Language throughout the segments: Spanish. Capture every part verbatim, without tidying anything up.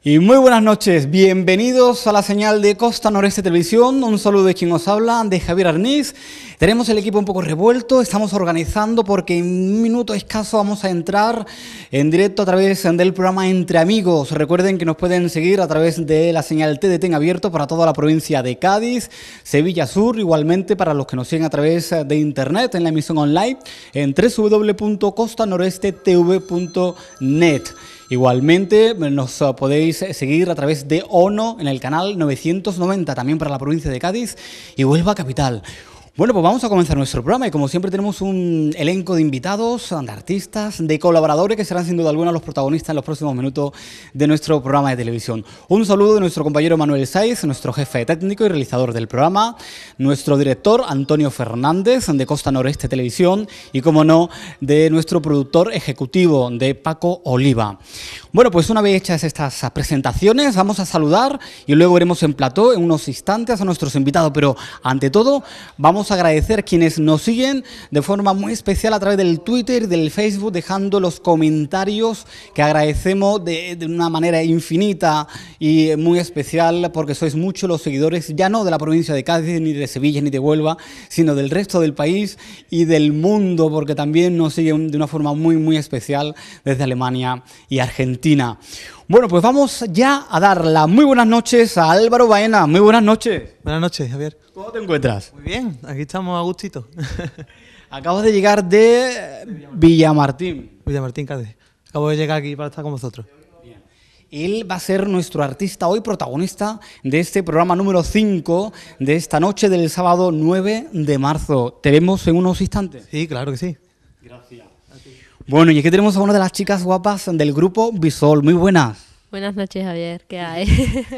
Y muy buenas noches, bienvenidos a la señal de Costa Noreste Televisión. Un saludo de quien os habla, de Javier Arnís. Tenemos el equipo un poco revuelto, estamos organizando porque en un minuto escaso vamos a entrar en directo a través del programa Entre Amigos. Recuerden que nos pueden seguir a través de la señal T D T en abierto para toda la provincia de Cádiz, Sevilla Sur, igualmente para los que nos siguen a través de internet en la emisión online en doble u doble u doble u punto costa noreste t v punto net. Igualmente nos podéis seguir a través de ONO en el canal novecientos noventa, también para la provincia de Cádiz y Huelva Capital. Bueno, pues vamos a comenzar nuestro programa y como siempre tenemos un elenco de invitados, de artistas, de colaboradores que serán sin duda alguna los protagonistas en los próximos minutos de nuestro programa de televisión. Un saludo de nuestro compañero Manuel Saiz, nuestro jefe técnico y realizador del programa, nuestro director Antonio Fernández de Costa Noreste Televisión y, como no, de nuestro productor ejecutivo de Paco Oliva. Bueno, pues una vez hechas estas presentaciones vamos a saludar y luego veremos en plató en unos instantes a nuestros invitados, pero ante todo vamos a agradecer a quienes nos siguen de forma muy especial a través del Twitter y del Facebook, dejando los comentarios que agradecemos de, de una manera infinita y muy especial, porque sois muchos los seguidores, ya no de la provincia de Cádiz, ni de Sevilla, ni de Huelva, sino del resto del país y del mundo, porque también nos siguen de una forma muy, muy especial desde Alemania y Argentina. Bueno, pues vamos ya a dar las muy buenas noches a Álvaro Baena. Muy buenas noches. Buenas noches, Javier. ¿Cómo te encuentras? Muy bien, aquí estamos a gustito. Acabo de llegar de Villamartín. Villamartín, Cádiz. Acabo de llegar aquí para estar con vosotros. Bien. Él va a ser nuestro artista hoy, protagonista de este programa número cinco de esta noche del sábado nueve de marzo. ¿Te vemos en unos instantes? Sí, claro que sí. Gracias. Bueno, y aquí tenemos a una de las chicas guapas del grupo Bisol. Muy buenas. Buenas noches, Javier. ¿Qué hay?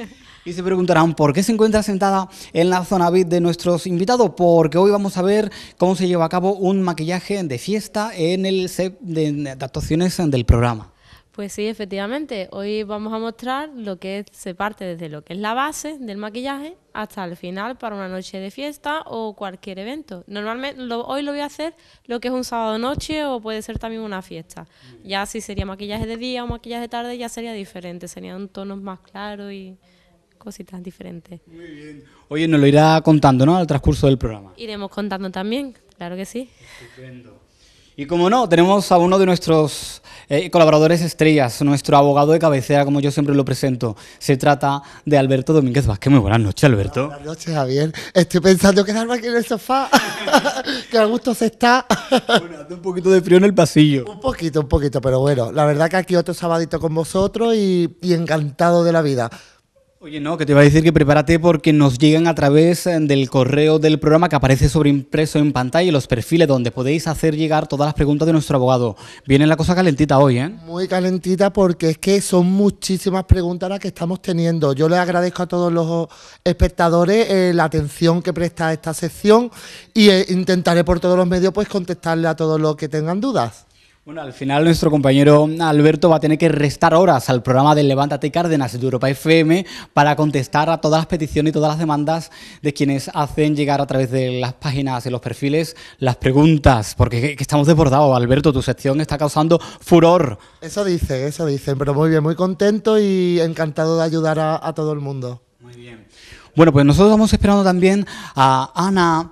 Y se preguntarán, ¿por qué se encuentra sentada en la zona V I P de nuestros invitados? Porque hoy vamos a ver cómo se lleva a cabo un maquillaje de fiesta en el set de, de actuaciones del programa. Pues sí, efectivamente. Hoy vamos a mostrar lo que es, se parte desde lo que es la base del maquillaje hasta el final para una noche de fiesta o cualquier evento. Normalmente lo, hoy lo voy a hacer lo que es un sábado noche o puede ser también una fiesta. Ya si sería maquillaje de día o maquillaje de tarde ya sería diferente, serían tonos más claros y cositas diferentes. Muy bien. Oye, nos lo irá contando, ¿no?, al transcurso del programa. Iremos contando también, claro que sí. Estupendo. Y como no, tenemos a uno de nuestros eh, colaboradores estrellas, nuestro abogado de cabecera, como yo siempre lo presento. Se trata de Alberto Domínguez Vázquez. Muy buenas noches, Alberto. Buenas noches, Javier. Estoy pensando quedarme aquí en el sofá, que a gusto se está. Bueno, hace un poquito de frío en el pasillo. Un poquito, un poquito, pero bueno, la verdad que aquí otro sabadito con vosotros y, y encantado de la vida. Oye, no, que te iba a decir que prepárate porque nos llegan a través del correo del programa que aparece sobreimpreso en pantalla y los perfiles donde podéis hacer llegar todas las preguntas de nuestro abogado. Viene la cosa calentita hoy, ¿eh? Muy calentita porque es que son muchísimas preguntas las que estamos teniendo. Yo les agradezco a todos los espectadores eh, la atención que presta a esta sección y eh, intentaré por todos los medios pues contestarle a todos los que tengan dudas. Bueno, al final nuestro compañero Alberto va a tener que restar horas al programa de Levántate Cárdenas de Europa F M para contestar a todas las peticiones y todas las demandas de quienes hacen llegar a través de las páginas y los perfiles las preguntas, porque que estamos desbordados. Alberto, tu sección está causando furor. Eso dicen, eso dicen, pero muy bien, muy contento y encantado de ayudar a, a todo el mundo. Muy bien. Bueno, pues nosotros estamos esperando también a Ana,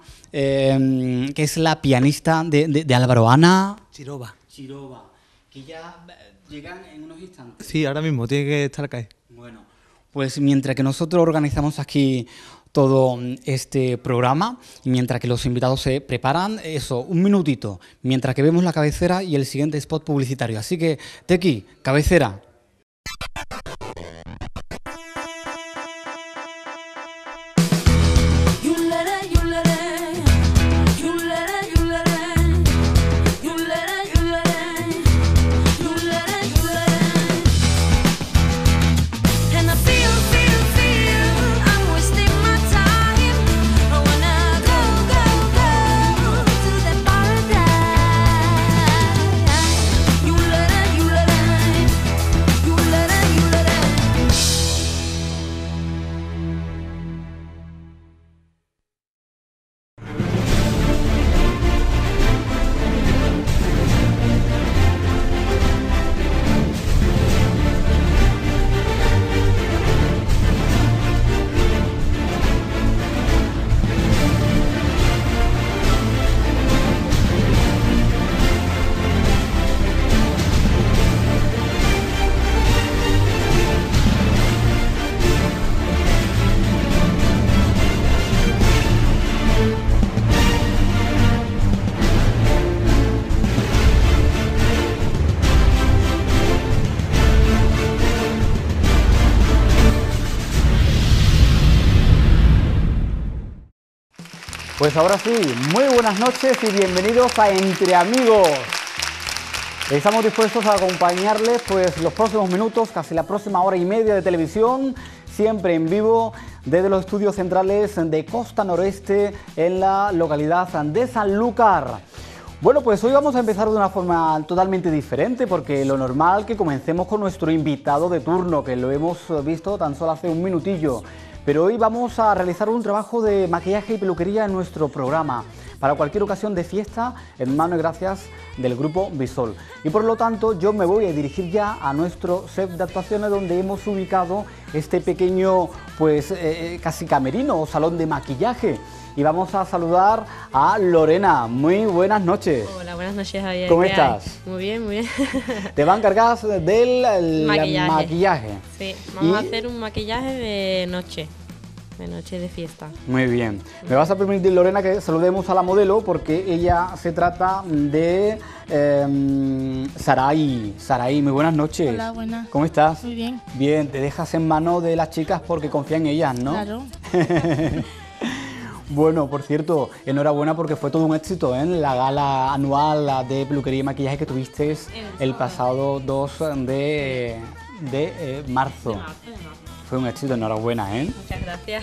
eh, que es la pianista de, de, de Álvaro. Ana Chiroba. Chiroba, que ya llegan en unos instantes. Sí, ahora mismo, tiene que estar acá. Bueno, pues mientras que nosotros organizamos aquí todo este programa y mientras que los invitados se preparan, eso, un minutito, mientras que vemos la cabecera y el siguiente spot publicitario. Así que, Tequi, cabecera. Pues ahora sí, muy buenas noches y bienvenidos a Entre Amigos. Estamos dispuestos a acompañarles pues los próximos minutos, casi la próxima hora y media de televisión, siempre en vivo desde los estudios centrales de Costa Noroeste en la localidad de Sanlúcar. Bueno, pues hoy vamos a empezar de una forma totalmente diferente, porque lo normal que comencemos con nuestro invitado de turno, que lo hemos visto tan solo hace un minutillo. Pero hoy vamos a realizar un trabajo de maquillaje y peluquería en nuestro programa, para cualquier ocasión de fiesta, en mano y gracias del Grupo Visol. Y por lo tanto yo me voy a dirigir ya a nuestro set de actuaciones, donde hemos ubicado este pequeño, pues eh, casi camerino o salón de maquillaje. Y vamos a saludar a Lorena. Muy buenas noches. Hola, buenas noches, Javier. ¿Cómo ¿Qué estás? hay? Muy bien, muy bien. Te va a encargar del el, Maquillaje. maquillaje. Sí, vamos Y- a hacer un maquillaje de noche, de noche de fiesta. Muy bien. Me vas a permitir, Lorena, que saludemos a la modelo, porque ella se trata de eh, Saray. Saray, muy buenas noches. Hola, buenas. ¿Cómo estás? Muy bien. Bien, te dejas en manos de las chicas porque confían en ellas, ¿no? Claro. Bueno, por cierto, enhorabuena porque fue todo un éxito, ¿eh? La gala anual de peluquería y maquillaje que tuviste el pasado dos de, de eh, marzo. Fue un éxito, enhorabuena, ¿eh? Muchas gracias.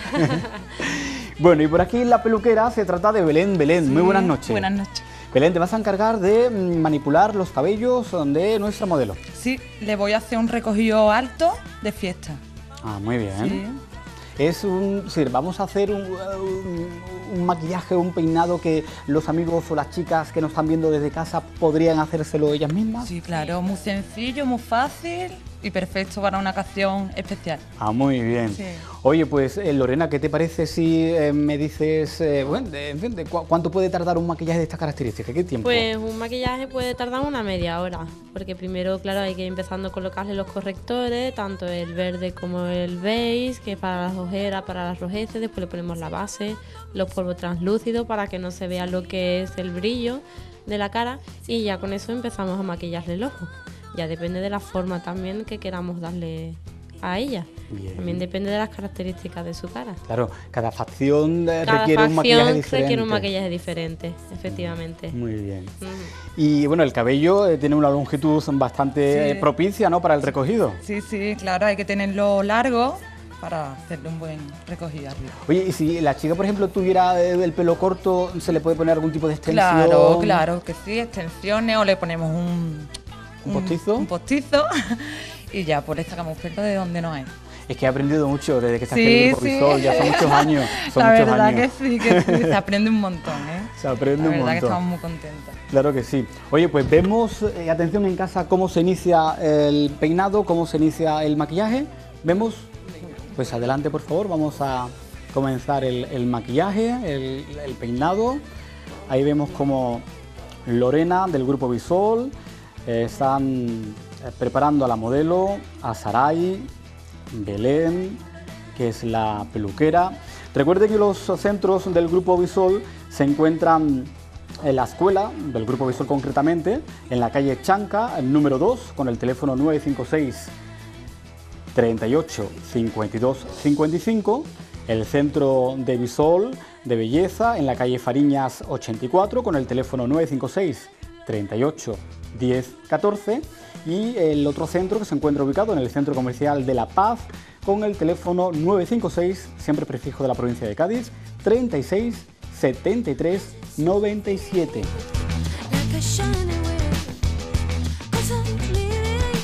Bueno, y por aquí en la peluquera se trata de Belén. Belén, muy buenas noches. Buenas noches. Belén, te vas a encargar de mm, manipular los cabellos de nuestra modelo. Sí, le voy a hacer un recogido alto de fiesta. Ah, muy bien. Sí. Es un, sí, vamos a hacer un, un- un maquillaje, un peinado que los amigos o las chicas que nos están viendo desde casa podrían hacérselo ellas mismas. Sí, claro, muy sencillo, muy fácil y perfecto para una ocasión especial. Ah, muy bien. Sí. Oye, pues eh, Lorena, ¿qué te parece si eh, me dices, eh, bueno, de- en fin, de cu- cuánto puede tardar un maquillaje de estas características? ¿Qué tiempo? Pues un maquillaje puede tardar una media hora, porque primero, claro, hay que ir empezando a colocarle los correctores, tanto el verde como el beige, que es para las ojeras, para las rojeces. Después le ponemos la base, los polvos translúcidos para que no se vea lo que es el brillo de la cara, y ya con eso empezamos a maquillarle el ojo. Ya depende de la forma también que queramos darle a ella. Bien. También depende de las características de su cara. Claro, cada facción eh, Cada requiere un maquillaje facción diferente. requiere un maquillaje diferente, efectivamente. Muy bien. Ujú. Y bueno, el cabello eh, tiene una longitud bastante Sí. eh, propicia, ¿no?, para el recogido. Sí, sí, claro, hay que tenerlo largo para hacerle un buen recogido arriba. Oye, y si la chica, por ejemplo, tuviera eh, el pelo corto, ¿se le puede poner algún tipo de extensión? Claro, claro, que sí, extensiones o le ponemos un... ¿Un postizo? Un postizo y ya, pues le sacamos pelo de donde no hay. Es que he aprendido mucho desde que estás Sí, en el Grupo sí. Visol, ya son muchos años. Son La muchos verdad años. que sí, que sí, se aprende un montón, ¿eh? Se aprende La un verdad que montón. estamos muy contentos. Claro que sí. Oye, pues vemos, eh, atención en casa, cómo se inicia el peinado, cómo se inicia el maquillaje. ¿Vemos? Pues adelante, por favor, vamos a comenzar el, el maquillaje, el, el peinado. Ahí vemos como Lorena del Grupo Visol eh, están eh, preparando a la modelo, a Saray, Belén, que es la peluquera. Recuerde que los centros del Grupo Visol se encuentran en la escuela del Grupo Visol, concretamente en la calle Chanca, el número dos, con el teléfono nueve cinco seis, treinta y ocho, cincuenta y dos, cincuenta y cinco. El centro de Visol de Belleza en la calle Fariñas ochenta y cuatro, con el teléfono nueve cinco seis, treinta y ocho, diez, catorce. Y el otro centro que se encuentra ubicado en el Centro Comercial de La Paz, con el teléfono nueve cinco seis, siempre prefijo de la provincia de Cádiz, treinta y seis, setenta y tres, noventa y siete. Like a shining wheel, 'cause I'm living,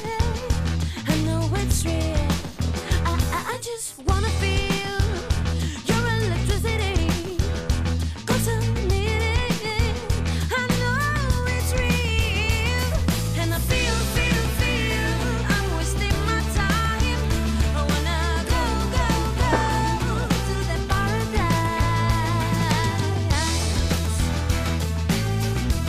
I know it's real. I, I, I just wanna feel your electricity, 'cause I'm living, I know it's real. And I feel, feel, feel, I'm wasting my time. I wanna go, go, go to that paradise.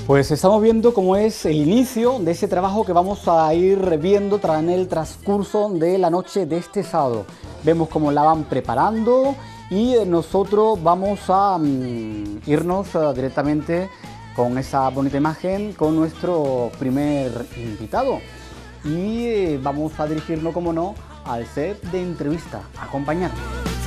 Pues estamos viendo cómo es el inicio de ese trabajo que vamos a ir viendo en el transcurso de la noche de este sábado. Vemos cómo la van preparando y nosotros vamos a um, irnos uh, directamente con esa bonita imagen con nuestro primer invitado. Y eh, vamos a dirigirnos, como no, al set de entrevista. Acompañarnos.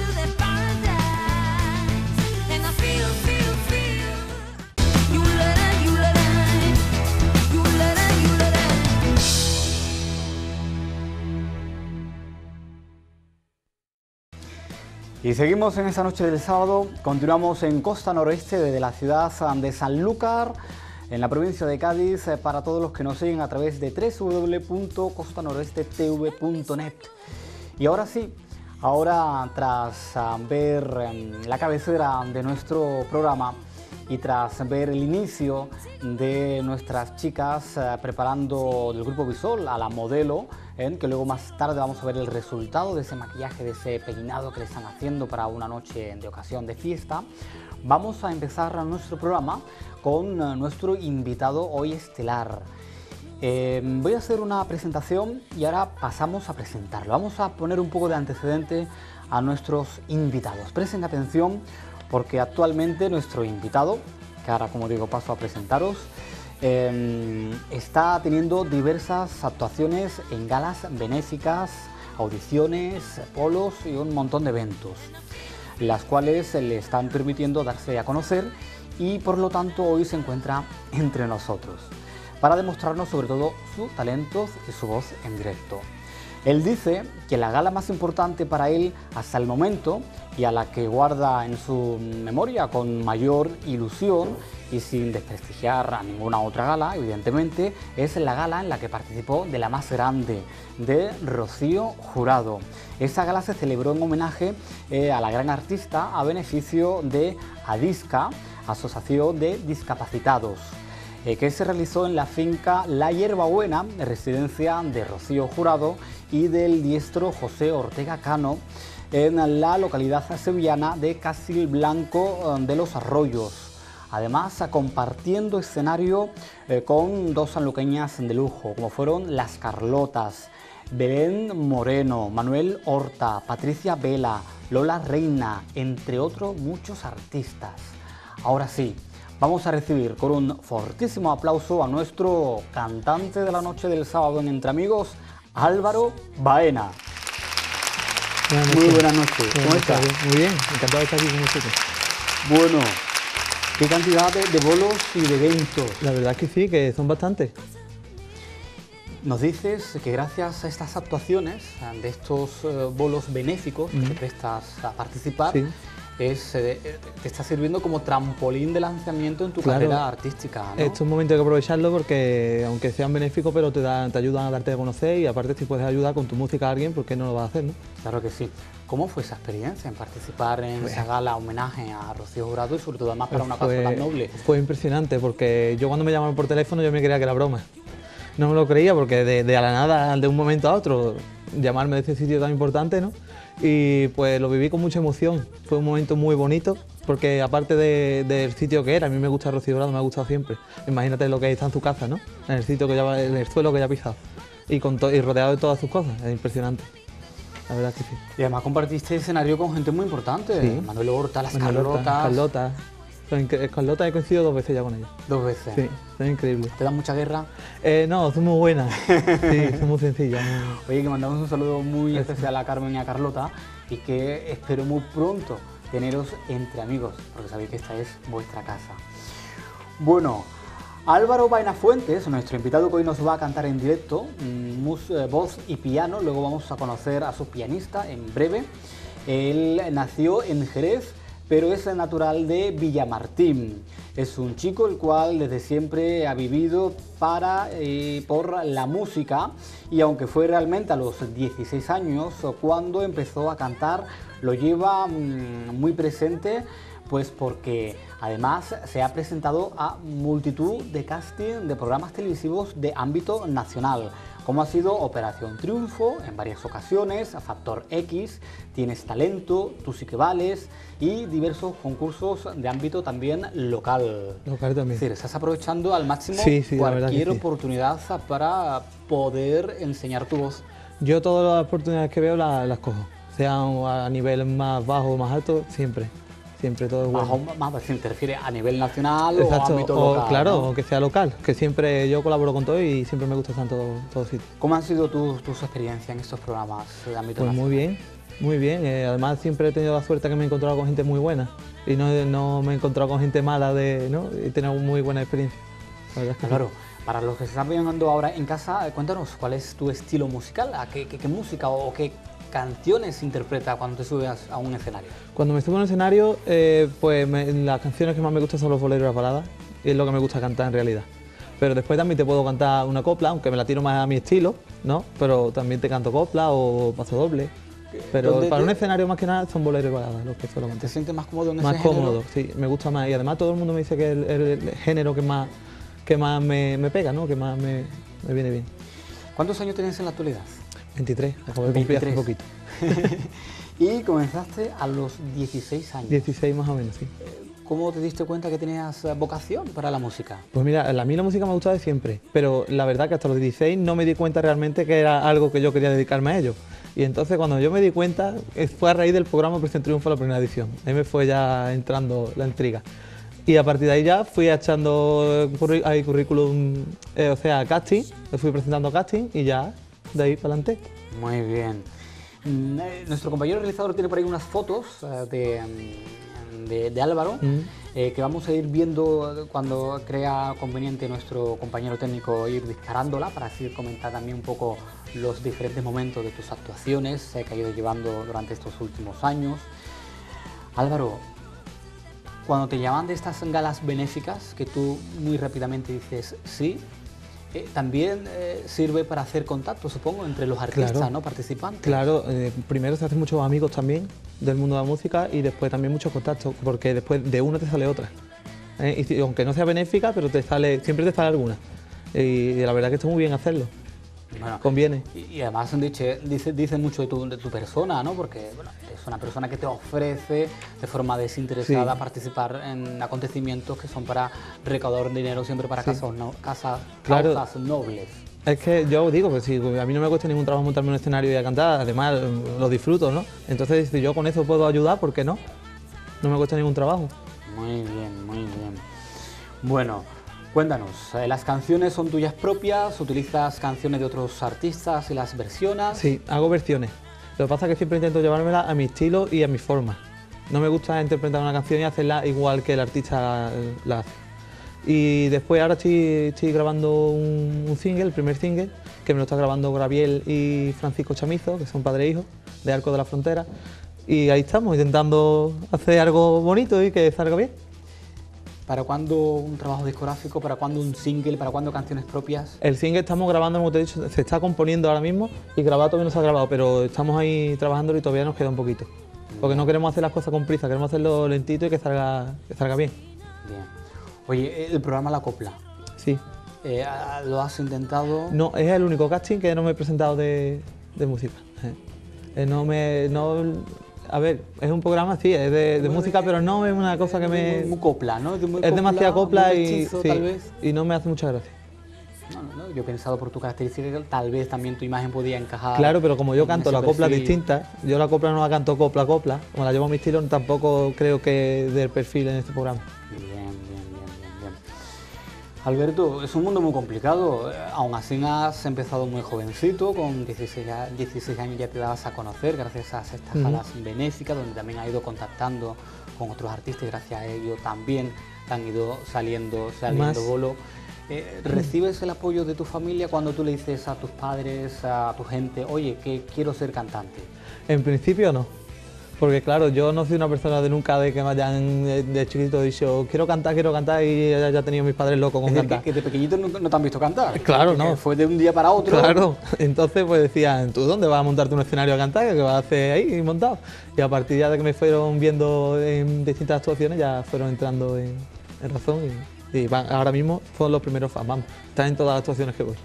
Y seguimos en esta noche del sábado, continuamos en Costa Noroeste desde la ciudad de Sanlúcar, en la provincia de Cádiz, para todos los que nos siguen a través de doble u doble u doble u punto costa noroeste t v punto net. Y ahora sí, ahora tras ver la cabecera de nuestro programa y tras ver el inicio de nuestras chicas eh, preparando del grupo Bisol a la modelo, eh, que luego más tarde vamos a ver el resultado de ese maquillaje, de ese peinado que le están haciendo para una noche de ocasión de fiesta, vamos a empezar nuestro programa con eh, nuestro invitado hoy estelar. Eh, voy a hacer una presentación y ahora pasamos a presentarlo. Vamos a poner un poco de antecedente a nuestros invitados. Presten atención, porque actualmente nuestro invitado, que ahora como digo paso a presentaros, eh, está teniendo diversas actuaciones en galas benéficas, audiciones, polos y un montón de eventos, las cuales le están permitiendo darse a conocer y por lo tanto hoy se encuentra entre nosotros para demostrarnos sobre todo su talento y su voz en directo. Él dice que la gala más importante para él hasta el momento y a la que guarda en su memoria con mayor ilusión y sin desprestigiar a ninguna otra gala, evidentemente, es la gala en la que participó de la más grande, de Rocío Jurado. Esa gala se celebró en homenaje eh, a la gran artista a beneficio de ADISCA, Asociación de Discapacitados, eh, que se realizó en la finca La Hierbabuena, residencia de Rocío Jurado y del diestro José Ortega Cano, en la localidad sevillana de Castilblanco de los Arroyos. Además, compartiendo escenario eh, con dos sanluqueñas de lujo, como fueron las Carlotas, Belén Moreno, Manuel Horta, Patricia Vela, Lola Reina, entre otros muchos artistas. Ahora sí, vamos a recibir con un fortísimo aplauso a nuestro cantante de la noche del sábado en Entre Amigos, Álvaro Baena. Buenas Muy noches. buenas noches, ¿cómo Buenas estás? tardes. Muy bien, encantado de estar aquí con vosotros. Bueno, qué cantidad de, de bolos y de eventos. La verdad es que sí, que son bastantes. Nos dices que gracias a estas actuaciones, de estos eh, bolos benéficos que te prestas a participar, Sí. es, eh, te está sirviendo como trampolín de lanzamiento en tu Claro. carrera artística, ¿no? Estos momentos hay que aprovecharlo porque, aunque sean benéficos, pero te, dan, te ayudan a darte a conocer y aparte si puedes ayudar con tu música a alguien, ¿por qué no lo vas a hacer, no? Claro que sí. ¿Cómo fue esa experiencia en participar en esa gala homenaje a Rocío Jurado y sobre todo además para una causa tan noble? Fue impresionante porque yo cuando me llamaron por teléfono yo me creía que era broma. No me lo creía porque de, de a la nada, de un momento a otro, llamarme de ese sitio tan importante, ¿no? Y pues lo viví con mucha emoción. Fue un momento muy bonito porque aparte de- del sitio que era, a mí me gusta Rocío Jurado, me ha gustado siempre. Imagínate lo que está en su casa, ¿no? En el sitio que ya, en el suelo que ya ha pisado. Y, con to- y rodeado de todas sus cosas, es impresionante. La verdad que sí. Y además compartiste escenario con gente muy importante, Sí. Manuel Horta, las Manuel Horta, Carlotas, Carlota. Son incre- Carlota he coincidido dos veces ya con ella. dos veces. Sí, son increíbles. ¿Te dan mucha guerra? Eh, no, son muy buenas. Sí, son muy sencillas. muy- Oye, que mandamos un saludo muy Gracias. especial a Carmen y a Carlota y que espero muy pronto teneros entre amigos, porque sabéis que esta es vuestra casa. Bueno, Álvaro Baena Fuentes, nuestro invitado que hoy nos va a cantar en directo, mm, mus- eh, voz y piano, luego vamos a conocer a su pianista en breve. Él nació en Jerez, pero es natural de Villamartín. Es un chico el cual desde siempre ha vivido para y por la música y aunque fue realmente a los dieciséis años cuando empezó a cantar, lo lleva mm, muy presente, pues porque además se ha presentado a multitud de casting de programas televisivos de ámbito nacional, como ha sido Operación Triunfo en varias ocasiones, Factor X, Tienes Talento, Tú sí que vales y diversos concursos de ámbito también local. Local también. Es decir, estás aprovechando al máximo Sí, sí, la verdad que cualquier sí. oportunidad para poder enseñar tu voz. Yo todas las oportunidades que veo las, las cojo, sean a nivel más bajo o más alto, siempre, siempre todo es bueno. Bajo, más, si te refieres a nivel nacional Exacto, o ámbito o, local. claro, ¿no? o que sea local, que siempre yo colaboro con todo y siempre me gusta estar en todo- todos sitios. ¿Cómo han sido tus, tus experiencias en estos programas de ámbito Pues nacional? muy bien, muy bien. Eh, además siempre he tenido la suerte que me he encontrado con gente muy buena y no, no me he encontrado con gente mala de, ¿no? He tenido muy buena experiencia. La verdad es que sí. Claro, para los que se están viendo ahora en casa, eh, cuéntanos cuál es tu estilo musical, ¿A qué, qué, qué música o qué canciones interpreta cuando te subes a un escenario. Cuando me subo en el escenario, eh, pues me- las canciones que más me gustan son los boleros y las baladas, y es lo que me gusta cantar en realidad. Pero después también te puedo cantar una copla, aunque me la tiro más a mi estilo, ¿no? Pero también te canto copla o paso doble. Pero ¿Dónde para un te- escenario más que nada son boleros y baladas los que suelo ¿Te cantar. sientes más cómodo en Más ese género? cómodo, sí, me gusta más. Y además todo el mundo me dice que es el, el- el género que más, que más me, me pega, ¿no? Que más me, me viene bien. ¿Cuántos años tienes en la actualidad? veintitrés, acabo de cumplir hace veintitrés. poquito. Y comenzaste a los dieciséis años. dieciséis más o menos, sí. ¿Cómo te diste cuenta que tenías eh, vocación para la música? Pues mira, a mí la música me ha gustado de siempre, pero la verdad que hasta los dieciséis no me di cuenta realmente que era algo que yo quería dedicarme a ello. Y entonces cuando yo me di cuenta, eh, fue a raíz del programa Operación Triunfo la primera edición. Ahí me fue ya entrando la intriga. Y a partir de ahí ya fui echando curri- ahí currículum, eh, o sea, casting, me fui presentando casting y ya de ahí para adelante. Muy bien. Mm, eh, Nuestro compañero realizador tiene por ahí unas fotos eh, de, mm, de, de Álvaro Mm. eh, que vamos a ir viendo cuando crea conveniente nuestro compañero técnico ir disparándola para así comentar también un poco los diferentes momentos de tus actuaciones eh, que ha ido llevando durante estos últimos años. Álvaro, cuando te llaman de estas galas benéficas, que tú muy rápidamente dices sí, eh, también eh, sirve para hacer contacto, supongo, entre los artistas, Claro. ¿no? Participantes. Claro, eh, primero se hacen muchos amigos también del mundo de la música y después también muchos contactos, porque después de una te sale otra. ¿eh? Y si- aunque no sea benéfica, pero te sale, siempre te sale alguna. Y, la verdad que está muy bien hacerlo, Bueno, conviene. y, y además dice, dice, dice mucho de tu, de tu persona, ¿no? Porque bueno, es una persona que te ofrece de forma desinteresada Sí. participar en acontecimientos que son para recaudar dinero siempre para Sí. casas, no, casas, Claro. causas nobles. Es que yo os digo, pues si a mí no me cuesta ningún trabajo montarme en un escenario y a cantar, además mm, lo disfruto, ¿no? Entonces si yo con eso puedo ayudar, ¿por qué no? No me cuesta ningún trabajo. Muy bien, muy bien. Bueno, cuéntanos, eh, ¿las canciones son tuyas propias? ¿Utilizas canciones de otros artistas y las versionas? Sí, hago versiones. Lo que pasa es que siempre intento llevármela a mi estilo y a mi forma. No me gusta interpretar una canción y hacerla igual que el artista la hace. Y después ahora estoy, estoy grabando un, un single, el primer single, que me lo está grabando Gabriel y Francisco Chamizo, que son padre e hijo, de Arco de la Frontera. Y ahí estamos, intentando hacer algo bonito y que salga bien. ¿Para cuándo un trabajo discográfico? ¿Para cuándo un single? ¿Para cuándo canciones propias? El single estamos grabando, como te he dicho, se está componiendo ahora mismo y grabado todavía no se ha grabado, pero estamos ahí trabajando y todavía nos queda un poquito. Porque no queremos hacer las cosas con prisa, queremos hacerlo lentito y que salga, que salga bien. Bien. Oye, el programa La Copla, Sí. eh, ¿lo has intentado? No, es el único casting que no me he presentado de, de música. Eh, no me. No, a ver, es un programa, sí, es de, de música, pero no es una cosa que me. Muy copla, ¿no? Muy Es demasiada copla muy y, mestizo, sí, tal vez. y no me hace mucha gracia. No, no, no, yo he pensado por tu característica que tal vez también tu imagen podía encajar. Claro, pero como yo en canto ese la copla perfil. distinta, yo la copla no la canto copla copla, como la llevo a mi estilo, tampoco creo que dé el perfil en este programa. Bien, bien, bien, bien, bien. Alberto, es un mundo muy complicado, eh, aún así has empezado muy jovencito, con dieciséis, a- dieciséis años ya te dabas a conocer gracias a estas Ujú. galas benéficas, donde también has ido contactando con otros artistas y gracias a ello también te han ido saliendo, saliendo Más. bolo. Eh, ¿Recibes el apoyo de tu familia cuando tú le dices a tus padres, a tu gente, oye, que quiero ser cantante? En principio no, porque claro, yo no soy una persona de nunca de que me hayan de, de chiquito dicho quiero cantar, quiero cantar y ya, ya he tenido mis padres locos con Es decir, cantar. que, que de pequeñito no, no te han visto cantar. Claro, que no. Fue de un día para otro. Claro, entonces pues decían, ¿tú dónde vas a montarte un escenario a cantar? ¿Qué vas a hacer ahí montado? Y a partir ya de que me fueron viendo en distintas actuaciones ya fueron entrando en, en razón y, y van- ahora mismo son los primeros fans, vamos, están en todas las actuaciones que voy.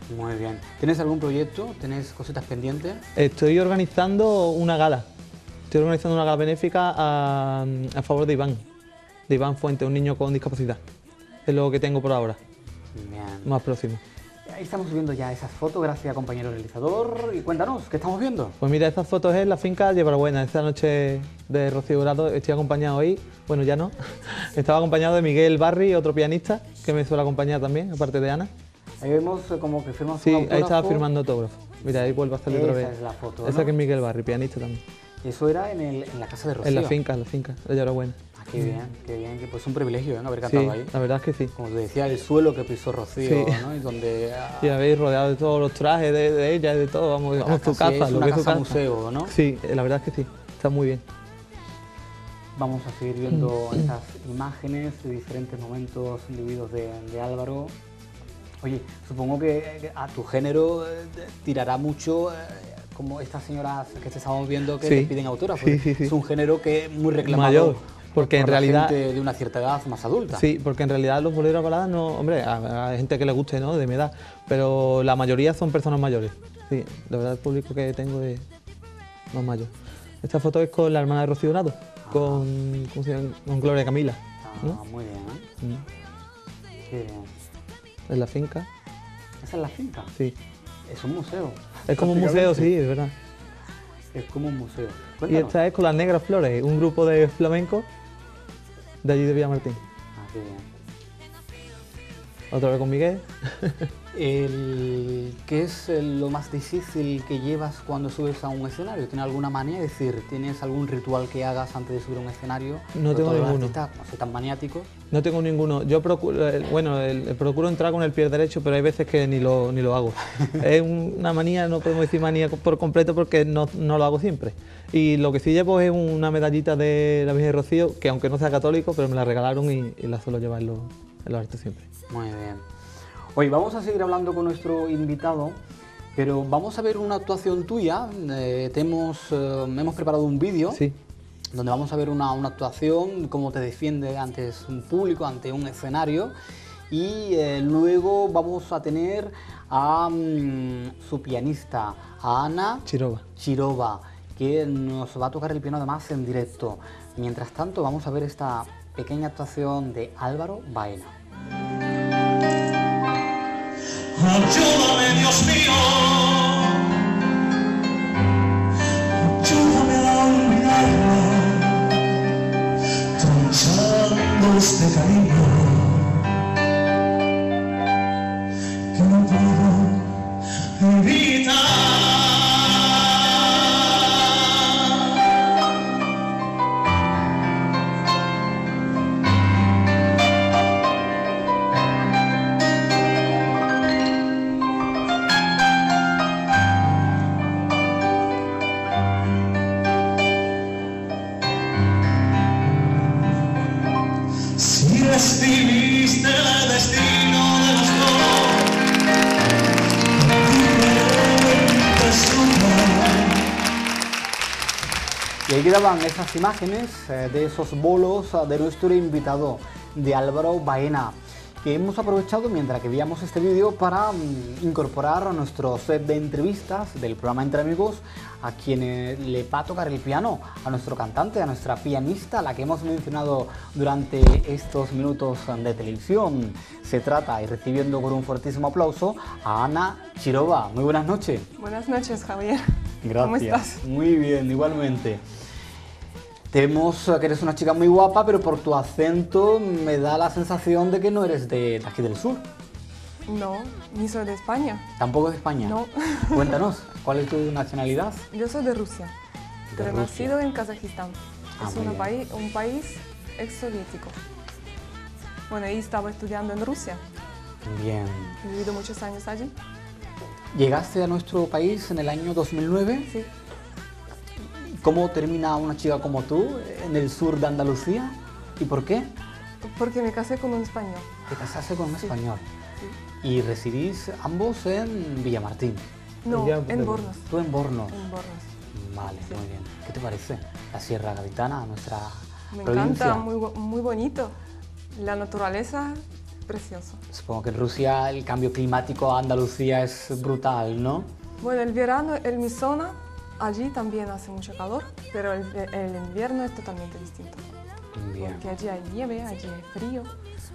Muy bien. ¿Tienes algún proyecto? ¿Tienes cositas pendientes? Estoy organizando una gala. Estoy organizando una gala benéfica a, a favor de Iván, de Iván Fuente, un niño con discapacidad. Es lo que tengo por ahora, Bien. más próximo. Ahí estamos viendo ya esas fotos, gracias compañero realizador. Y cuéntanos, ¿qué estamos viendo? Pues mira, estas fotos es la finca Llevarbuena. Esta noche de Rocío Dorado estoy acompañado hoy, bueno ya no, estaba acompañado de Miguel Barri, otro pianista que me suele acompañar también, aparte de Ana. Ahí vemos eh, como que firmas Sí, un ahí estaba autógrafo. firmando autógrafo. Mira, ahí vuelve a salir otra Esa vez. es la foto, Esa ¿no? que es Miguel Barri, pianista también. Eso era en, el, en la casa de Rocío. En la finca, en la finca de Llevarbuena. Ah, qué bien, qué bien, que pues un privilegio, ¿eh? Haber Sí, cantado ahí. la verdad es que sí. Como te decía, el suelo que pisó Rocío, Sí. ¿no? Y donde... ah, Y habéis rodeado de todos los trajes de, de ella, de todo, vamos, vamos tu casi casa, es lo una que es tu casa casa. museo, ¿no? Sí, eh, la verdad es que sí, está muy bien. Vamos a seguir viendo Mm. estas imágenes de diferentes momentos vividos de, de Álvaro. Oye, supongo que que a tu género eh, tirará mucho eh, como estas señoras que te estamos viendo que Sí. te piden autógrafos. Sí, sí, sí. Es un género que es muy reclamado Mayor, porque en por la realidad- gente de una cierta edad más adulta. Sí, porque en realidad los boleros a baladas no, hombre, a- hay gente que le guste, ¿no? De mi edad, pero la mayoría son personas mayores. Sí, la verdad el público que tengo es más mayor. Esta foto es con la hermana de Rocío Dorado, con, ¿cómo se llama? Con Gloria Camila, Ah, ¿no? muy bien, ¿eh? Mm. Qué bien. En la finca, Esa es la finca. sí. Es un museo. Es como un museo, sí, es verdad. Es como un museo. Y Cuéntanos. esta es con las Negras Flores, un grupo de flamenco de allí de Villamartín. Ah, qué bien. Otra vez con Miguel. El, ¿Qué es eh, lo más difícil que llevas cuando subes a un escenario? ¿Tienes alguna manía? Es decir, ¿tienes algún ritual que hagas antes de subir a un escenario? No Sobre tengo todo los ninguno. artistas, no soy tan maniáticos. No tengo ninguno. Yo procuro, el- bueno, el- el procuro entrar con el pie derecho, pero hay veces que ni lo, ni lo hago. Es un- una manía, no podemos decir manía por completo porque no, no lo hago siempre. Y lo que sí llevo es una medallita de la Virgen de Rocío, que aunque no sea católico, pero me la regalaron y, y la suelo llevar en los, en los artes siempre. Muy bien. Hoy vamos a seguir hablando con nuestro invitado, pero vamos a ver una actuación tuya. Eh, te hemos, eh, hemos preparado un vídeo. Sí. Donde vamos a ver una, una actuación, cómo te defiende ante un público, ante un escenario. Y eh, luego vamos a tener a mm, su pianista, a Ana Chirova. Chirova, que nos va a tocar el piano además en directo. Mientras tanto, vamos a ver esta pequeña actuación de Álvaro Baena. Ayúdame, Dios mío, ayúdame a olvidarlo, tronchando este cariño que no puedo evitar. Si escribiste el destino de los dos, diferentes lugares. Y ahí quedaban esas imágenes eh, de esos bolos eh, de nuestro invitado, de Álvaro Baena, que hemos aprovechado mientras que veíamos este vídeo para mm, incorporar a nuestro set de entrevistas del programa Entre Amigos a quien eh, le va a tocar el piano, a nuestro cantante, a nuestra pianista, la que hemos mencionado durante estos minutos de televisión. Se trata, y recibiendo con un fuertísimo aplauso, a Ana Chirova. Muy buenas noches. Buenas noches, Javier. Gracias. ¿Cómo estás? Muy bien, igualmente. Vemos que eres una chica muy guapa, pero por tu acento me da la sensación de que no eres de de aquí del sur. No, ni soy de España. Tampoco de España. No. Cuéntanos, ¿cuál es tu nacionalidad? Yo soy de Rusia, De pero Rusia. nacido en Kazajistán. Ah, es muy una bien. país, un país exsoviético. Bueno, y estaba estudiando en Rusia. Bien. He vivido muchos años allí. Llegaste a nuestro país en el año dos mil nueve. Sí. ¿Cómo termina una chica como tú en el sur de Andalucía? ¿Y por qué? Porque me casé con un español. Te casaste con un Sí. español. Sí. Y residís ambos en Villamartín. No, Ya, en pero- Bornos. Tú en Bornos. En Bornos. Vale, muy bien. ¿Qué te parece la Sierra Gaditana, nuestra Me provincia? encanta, muy, bo- muy bonito. La naturaleza, precioso. Supongo que en Rusia el cambio climático a Andalucía es brutal, ¿no? Bueno, el verano en mi zona, allí también hace mucho calor, pero el, el invierno es totalmente distinto. Bien. Porque allí hay nieve, allí hay frío.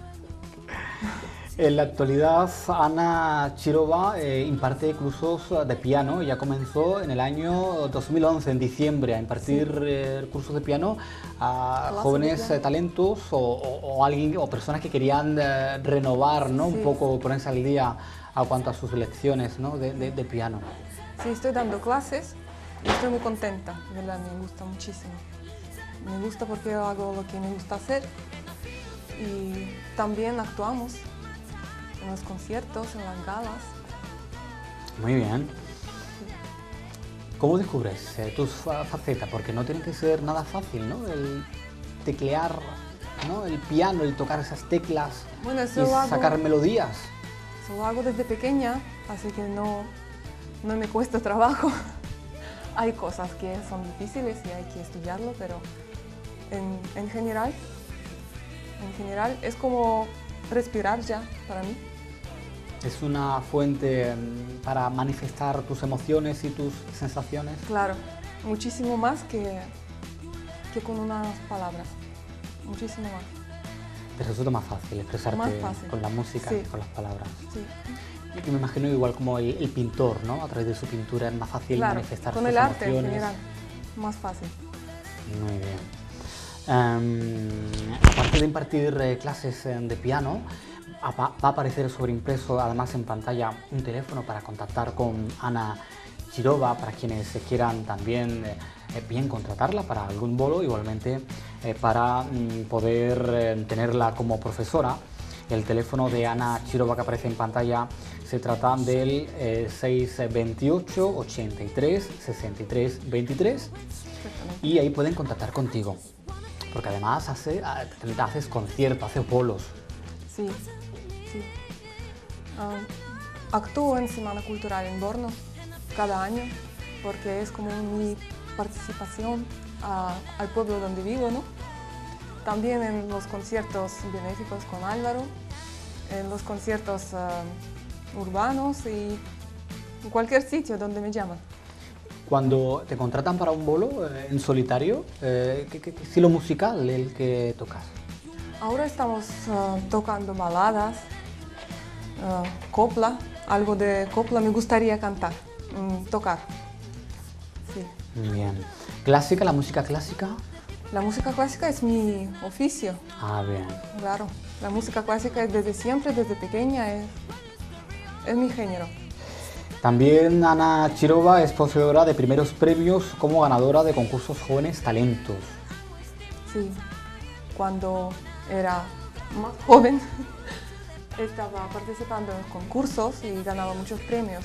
En la actualidad, Ana Chirova eh, imparte cursos de piano. Ya comenzó en el año dos mil once, en diciembre, a impartir eh, cursos de piano a Clases de jóvenes piano. eh, talentos o, o- o alguien, o personas que querían eh, renovar, ¿no? Un Sí. poco, ponerse al día a cuanto a sus lecciones, ¿no? de, de- de piano. Sí, estoy dando clases y estoy muy contenta, de verdad, me gusta muchísimo. Me gusta porque hago lo que me gusta hacer y también actuamos en los conciertos, en las galas. Muy bien. ¿Cómo descubres eh, tus fa- facetas? Porque no tiene que ser nada fácil, ¿no? El teclear, ¿no? El piano, el tocar esas teclas Bueno, y eso lo hago, sacar melodías. eso lo hago desde pequeña, así que no, no me cuesta trabajo. Hay cosas que son difíciles y hay que estudiarlo, pero en, en general, en general es como respirar ya para mí. Es una fuente mm, para manifestar tus emociones y tus sensaciones. Claro, muchísimo más que, que con unas palabras, muchísimo más. Te resulta más fácil expresarte Más fácil. con la música Sí. que con las palabras. Sí. Y me imagino igual como el, el pintor, ¿no? A través de su pintura es más fácil Claro, manifestar con sus el arte en emociones. general, más fácil. Muy bien. Em, aparte de impartir eh, clases eh, de piano, apa- va a aparecer sobreimpreso además en pantalla un teléfono para contactar con Ana Chirova, para quienes se quieran también eh, eh, bien contratarla para algún bolo, igualmente eh, para mm, poder eh, tenerla como profesora. El teléfono de Ana Chirova que aparece en pantalla se trata del eh, seis veintiocho, ochenta y tres, sesenta y tres, veintitrés Perfectamente. y ahí pueden contactar contigo. Porque además hace, ah, haces conciertos, haces bolos. Sí, sí. Ah, actúo en Semana Cultural en Borno cada año porque es como mi participación a- al pueblo donde vivo, ¿no? También en los conciertos benéficos con Álvaro, en los conciertos ah, urbanos y en cualquier sitio donde me llaman. Cuando te contratan para un bolo eh, en solitario, eh, ¿qué, qué- qué estilo musical el que tocas? Ahora estamos ah, tocando baladas, ah, copla, algo de copla me gustaría cantar, mm, tocar. Sí. Bien. ¿Clásica, la música clásica? La música clásica es mi oficio, Ah, bien. claro. La música clásica es desde siempre, desde pequeña, es, es mi género. También Ana Chirova es poseedora de primeros premios como ganadora de concursos Jóvenes Talentos. Sí, cuando era más joven estaba participando en concursos y ganaba muchos premios.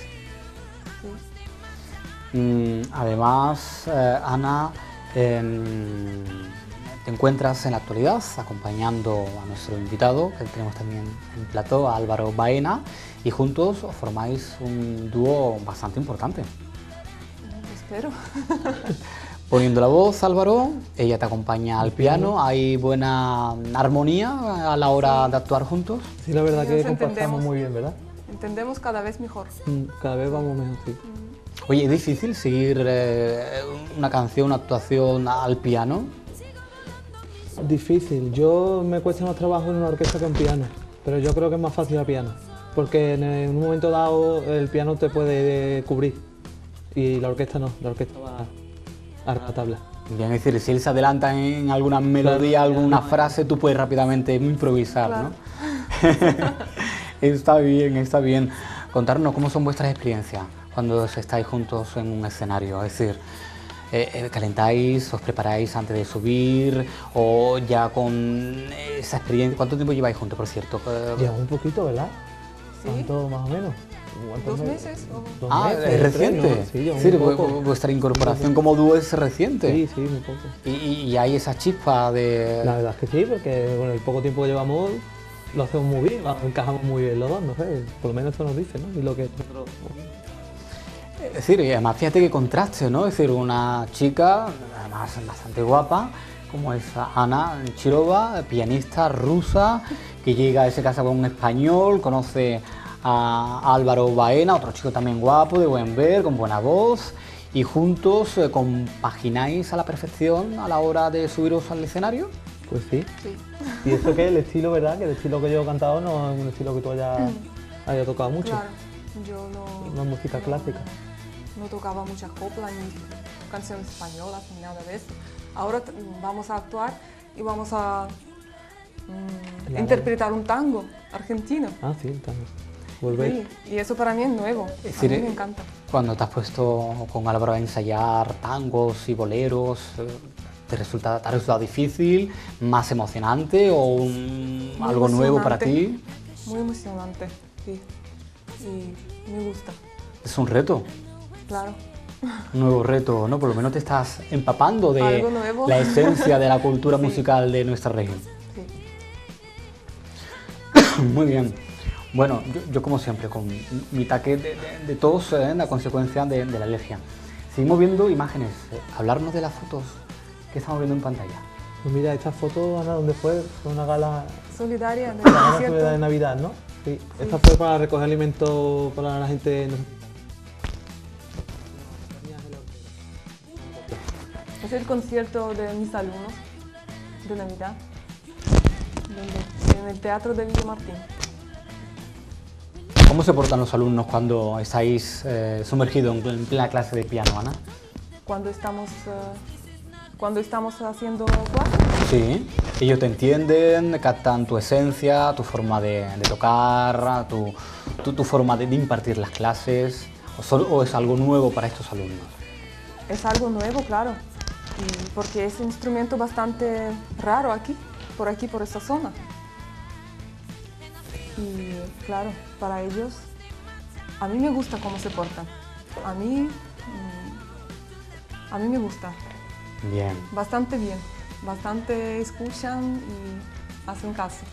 Sí. Mm, además, eh, Ana, em, te encuentras en la actualidad acompañando a nuestro invitado, que tenemos también en plató, a Álvaro Baena, y juntos formáis un dúo bastante importante. Espero. Poniendo la voz, Álvaro, ella te acompaña al piano, hay buena armonía a la hora de actuar juntos. Sí, la verdad Sí, que nos compactamos entendemos. muy bien, ¿verdad? Entendemos cada vez mejor. Mm, Cada vez vamos mejor, sí. Oye, ¿es difícil seguir eh, una canción, una actuación al piano? Difícil. Yo me cuesta más trabajo en una orquesta que en piano, pero yo creo que es más fácil a piano, porque en, en un momento dado el piano te puede eh, cubrir y la orquesta no, la orquesta va a rajatabla. Bien, es decir, si él se adelanta en alguna melodía, Claro, alguna ya. frase, tú puedes rápidamente improvisar, Claro. ¿no? Está bien, está bien. Contarnos cómo son vuestras experiencias cuando estáis juntos en un escenario, es decir, eh, eh, ¿calentáis, os preparáis antes de subir o ya con esa experiencia? ¿Cuánto tiempo lleváis juntos, por cierto? Eh, Lleva un poquito, ¿verdad? Sí. ¿Cuánto más o menos? ¿Cuántos ¿Dos meses? meses? o- Dos Ah, meses, es tres, reciente. ¿no? Sí, lleva Sí, muy vu- poco. vu- vuestra incorporación como dúo es reciente. Sí, sí, muy poco. Y, y- y hay esa chispa de... La verdad es que sí, porque con el poco tiempo que llevamos lo hacemos muy bien, vamos, encajamos muy bien los dos, no sé, por lo menos esto nos dice, ¿no? Y lo que nosotros... Es decir, y además fíjate qué contraste, ¿no? Es decir, una chica, además bastante guapa, como es Ana Chirova, pianista rusa, que llega y se casa con un español, conoce a Álvaro Baena, otro chico también guapo, de buen ver, con buena voz, y juntos eh, compagináis a la perfección a la hora de subiros al escenario. Pues sí. Sí. ¿Y eso qué? El estilo, ¿verdad? Que el estilo que yo he cantado no es un estilo que tú hayas, hayas tocado mucho. Claro, yo no... Una música no- clásica. No tocaba muchas coplas ni canciones españolas ni nada de eso. Ahora t- vamos a actuar y vamos a mm, La- interpretar un tango argentino. Ah, sí, también. Volver. Sí, y eso para mí es nuevo. Es decir, a mí me eh, encanta. Cuando te has puesto con Álvaro a ensayar tangos y boleros, eh, ¿te, resulta, ¿te ha resultado difícil, más emocionante o un- Muy algo nuevo para emocionante. ti? Muy emocionante, sí. Y me gusta, Es un reto, claro. un nuevo reto, ¿no? Por lo menos te estás empapando de Algo nuevo. la esencia de la cultura Sí. musical de nuestra región. Sí. Muy bien. Bueno, yo, yo como siempre, con mi taque de, de- de tos, eh, la consecuencia de, de la alergia. Seguimos viendo imágenes. eh, hablarnos de las fotos que estamos viendo en pantalla. Pues mira, esta foto, Ana, ¿dónde fue? Fue una gala, Solidaria del una gala desierto. de Navidad, ¿no? Sí. Esta fue para recoger alimentos para la gente. Es el concierto de mis alumnos de Navidad, donde- en el Teatro de Villamartín. ¿Cómo se portan los alumnos cuando estáis eh, sumergidos en, en plena clase de piano, Ana? Cuando estamos, eh, cuando estamos haciendo clases, Sí. Ellos te entienden, captan tu esencia, tu forma de, de tocar, tu, tu, tu forma de, de impartir las clases, o, solo- o es algo nuevo para estos alumnos. es algo nuevo, claro, y porque es un instrumento bastante raro aquí, por aquí, por esta zona. Y claro, para ellos, a mí me gusta cómo se portan. A mí, mm, a mí me gusta, Bien. bastante bien, bastante escuchan y hacen caso.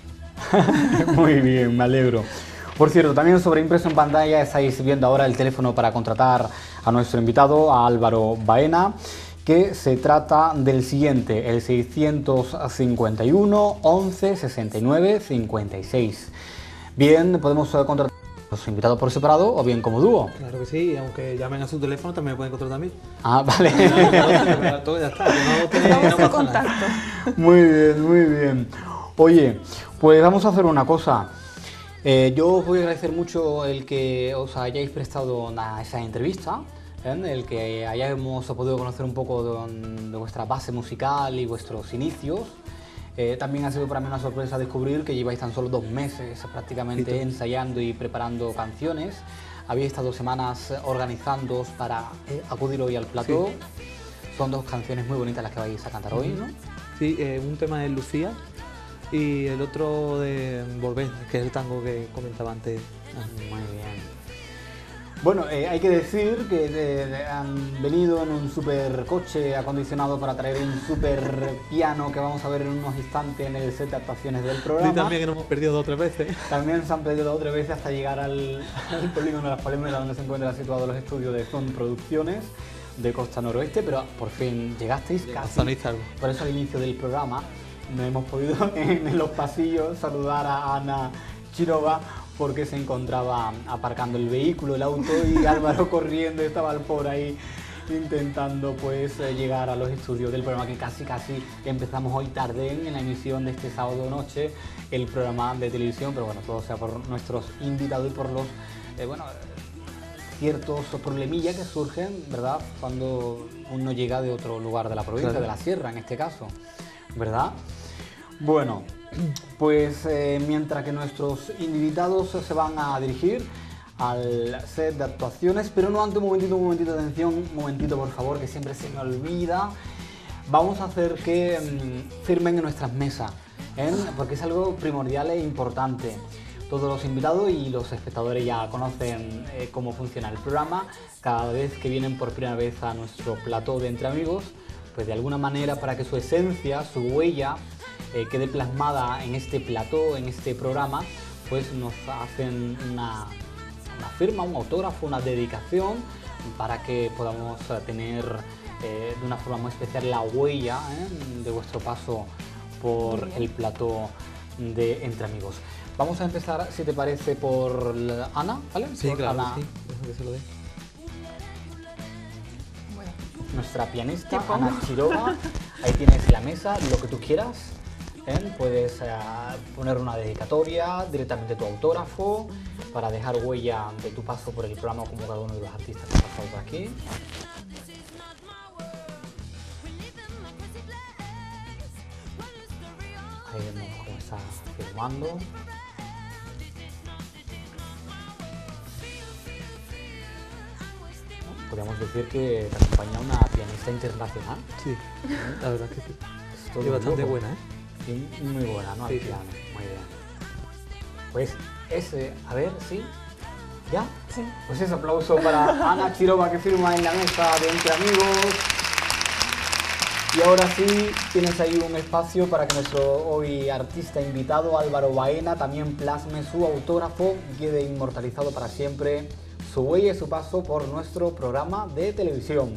Muy bien, me alegro. Por cierto, también sobre impreso en pantalla estáis viendo ahora el teléfono para contratar a nuestro invitado, a Álvaro Baena, que se trata del siguiente, el seiscientos cincuenta y uno, once, sesenta y nueve, cincuenta y seis. Bien, podemos eh, contratar a los invitados por separado o bien como dúo. Claro que sí, aunque llamen a su teléfono también me pueden contratar a mí. Ah, vale. Todo ya está, que no tiene- Estamos no en pasa nada. contacto. Muy bien, muy bien. Oye, pues vamos a hacer una cosa. Eh, yo os voy a agradecer mucho el que os hayáis prestado a esa entrevista, ¿eh? El que hayamos podido conocer un poco de, de vuestra base musical y vuestros inicios. Eh, también ha sido para mí una sorpresa descubrir que lleváis tan solo dos meses prácticamente Sí, tú. ensayando y preparando canciones. Habéis estado semanas organizándoos para eh, acudir hoy al plató. Son dos canciones muy bonitas las que vais a cantar hoy, ¿no? Sí, eh, un tema de Lucía y el otro de Volver, que es el tango que comentaba antes. Muy bien. Bueno, eh, hay que decir que eh, han venido en un super coche acondicionado para traer un super piano que vamos a ver en unos instantes en el set de actuaciones del programa. Y también que nos hemos perdido dos o tres veces. También se han perdido otra vez hasta llegar al, al polígono de las Palmeras, donde se encuentran situados los estudios de Zon Producciones de Costa Noroeste, pero por fin llegasteis casi. Sonista algo. Por eso al inicio del programa no hemos podido en, en los pasillos saludar a Ana Chirova porque se encontraba aparcando el vehículo, el auto, y Álvaro corriendo, estaba por ahí intentando pues eh, llegar a los estudios del programa que casi casi empezamos hoy tarde en la emisión de este sábado noche, el programa de televisión, pero bueno, todo sea por nuestros invitados y por los eh, bueno, ciertos problemillas que surgen, ¿verdad?, cuando uno llega de otro lugar de la provincia, Claro. de la sierra en este caso, ¿verdad? Bueno, pues eh, mientras que nuestros invitados se van a dirigir al set de actuaciones, pero no antes, un momentito, un momentito de atención, un momentito por favor, que siempre se me olvida. Vamos a hacer que mm, firmen en nuestras mesas, ¿eh? Porque es algo primordial e importante. Todos los invitados y los espectadores ya conocen eh, cómo funciona el programa. Cada vez que vienen por primera vez a nuestro plató de Entre Amigos, pues de alguna manera, para que su esencia, su huella, eh, quede plasmada en este plató, en este programa, pues nos hacen una, una firma, un autógrafo, una dedicación, para que podamos eh, tener eh, de una forma muy especial la huella ¿eh? de vuestro paso por el plató de Entre Amigos. Vamos a empezar, si te parece, por la- Ana, ¿vale? Sí, Por claro, Ana, sí. Deja que se lo dé. Bueno, nuestra pianista, ¿Qué pongo? Ana Chirova. Ahí tienes la mesa, lo que tú quieras. ¿eh? Puedes eh, poner una dedicatoria, directamente tu autógrafo, para dejar huella de tu paso por el programa como cada uno de los artistas que ha pasado por aquí. Ahí vemos cómo está firmando. Podríamos decir que te acompaña una pianista internacional. Sí, la verdad es que sí. Es todo Y bastante loco. buena, ¿eh? Y muy buena, ¿no? Al Sí, sí. piano. Muy bien. Pues ese, a ver, ¿sí? ¿Ya? sí. Pues ese aplauso para Ana Chirova que firma en la mesa de Entre Amigos. Y ahora sí, tienes ahí un espacio para que nuestro hoy artista invitado, Álvaro Baena, también plasme su autógrafo y quede inmortalizado para siempre su huella y su paso por nuestro programa de televisión.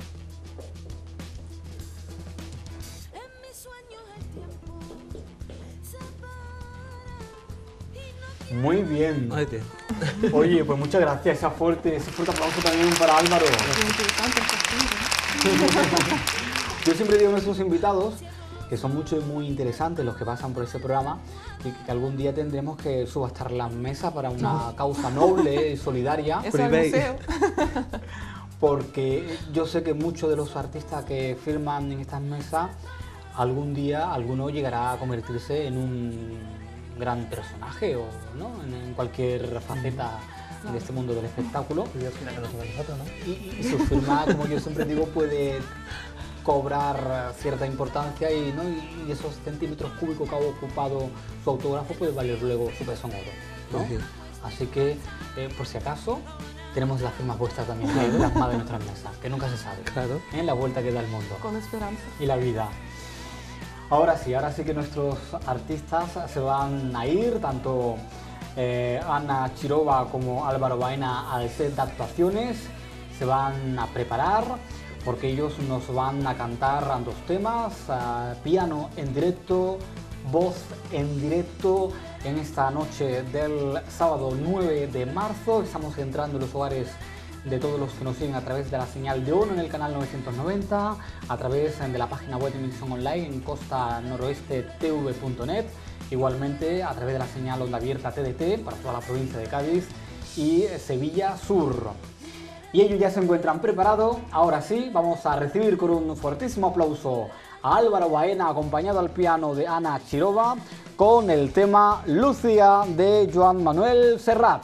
Muy bien. Ahí tiene. Oye, pues muchas gracias. Esa fuerte, ese fuerte aplauso también para Álvaro. Interesante esta historia. Yo siempre digo a nuestros invitados que son muchos y muy interesantes los que pasan por este programa y que algún día tendremos que subastar la mesa para una causa noble y solidaria. Eso al Private. museo. Porque yo sé que muchos de los artistas que firman en estas mesas, algún día alguno llegará a convertirse en un gran personaje o ¿no? en, en cualquier faceta de este mundo del espectáculo. Y al final que nos toca a nosotros, ¿no? Y, y su firma, como yo siempre digo, puede cobrar cierta importancia y, ¿no? y, y esos centímetros cúbicos que ha ocupado su autógrafo puede valer luego su peso en oro, ¿no? Sí. Así que, eh, por si acaso, tenemos las firmas vuestras también ahí plasmadas en nuestras mesas, que nunca se sabe. Claro. ¿eh? La vuelta que da el mundo Con esperanza. y la vida. Ahora sí, ahora sí que nuestros artistas se van a ir, tanto eh, Ana Chirova como Álvaro Baena al set de actuaciones, se van a preparar porque ellos nos van a cantar dos temas, uh, piano en directo, voz en directo en esta noche del sábado nueve de marzo. Estamos entrando en los hogares de todos los que nos siguen a través de la señal de ONU en el canal novecientos noventa, a través de la página web de emisión online en costa noroeste t v punto net, igualmente a través de la señal onda abierta T D T para toda la provincia de Cádiz y Sevilla Sur. Y ellos ya se encuentran preparados. Ahora sí, vamos a recibir con un fuertísimo aplauso a Álvaro Baena, acompañado al piano de Ana Chirova, con el tema Lucía de Joan Manuel Serrat.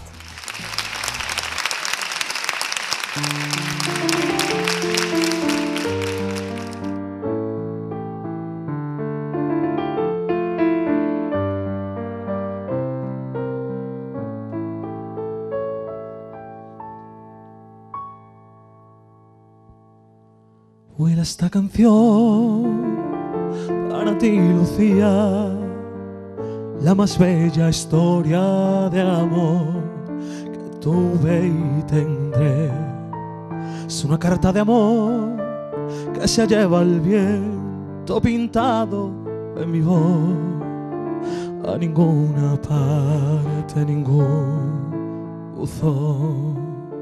Vuela esta canción para ti, Lucía, la más bella historia de amor que tuve y tendré. Es una carta de amor que se lleva el viento pintado en mi voz. A ninguna parte, ningún buzón.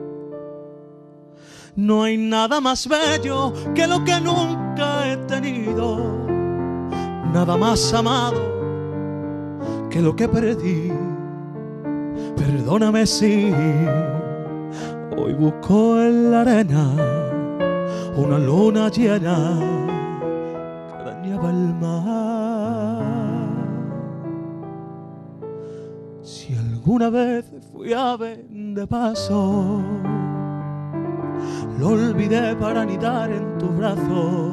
No hay nada más bello que lo que nunca he tenido, nada más amado que lo que perdí. Perdóname si hoy busco en la arena una luna llena que dañaba el mar. Si alguna vez fui ave de paso, lo olvidé para anidar en tu brazo.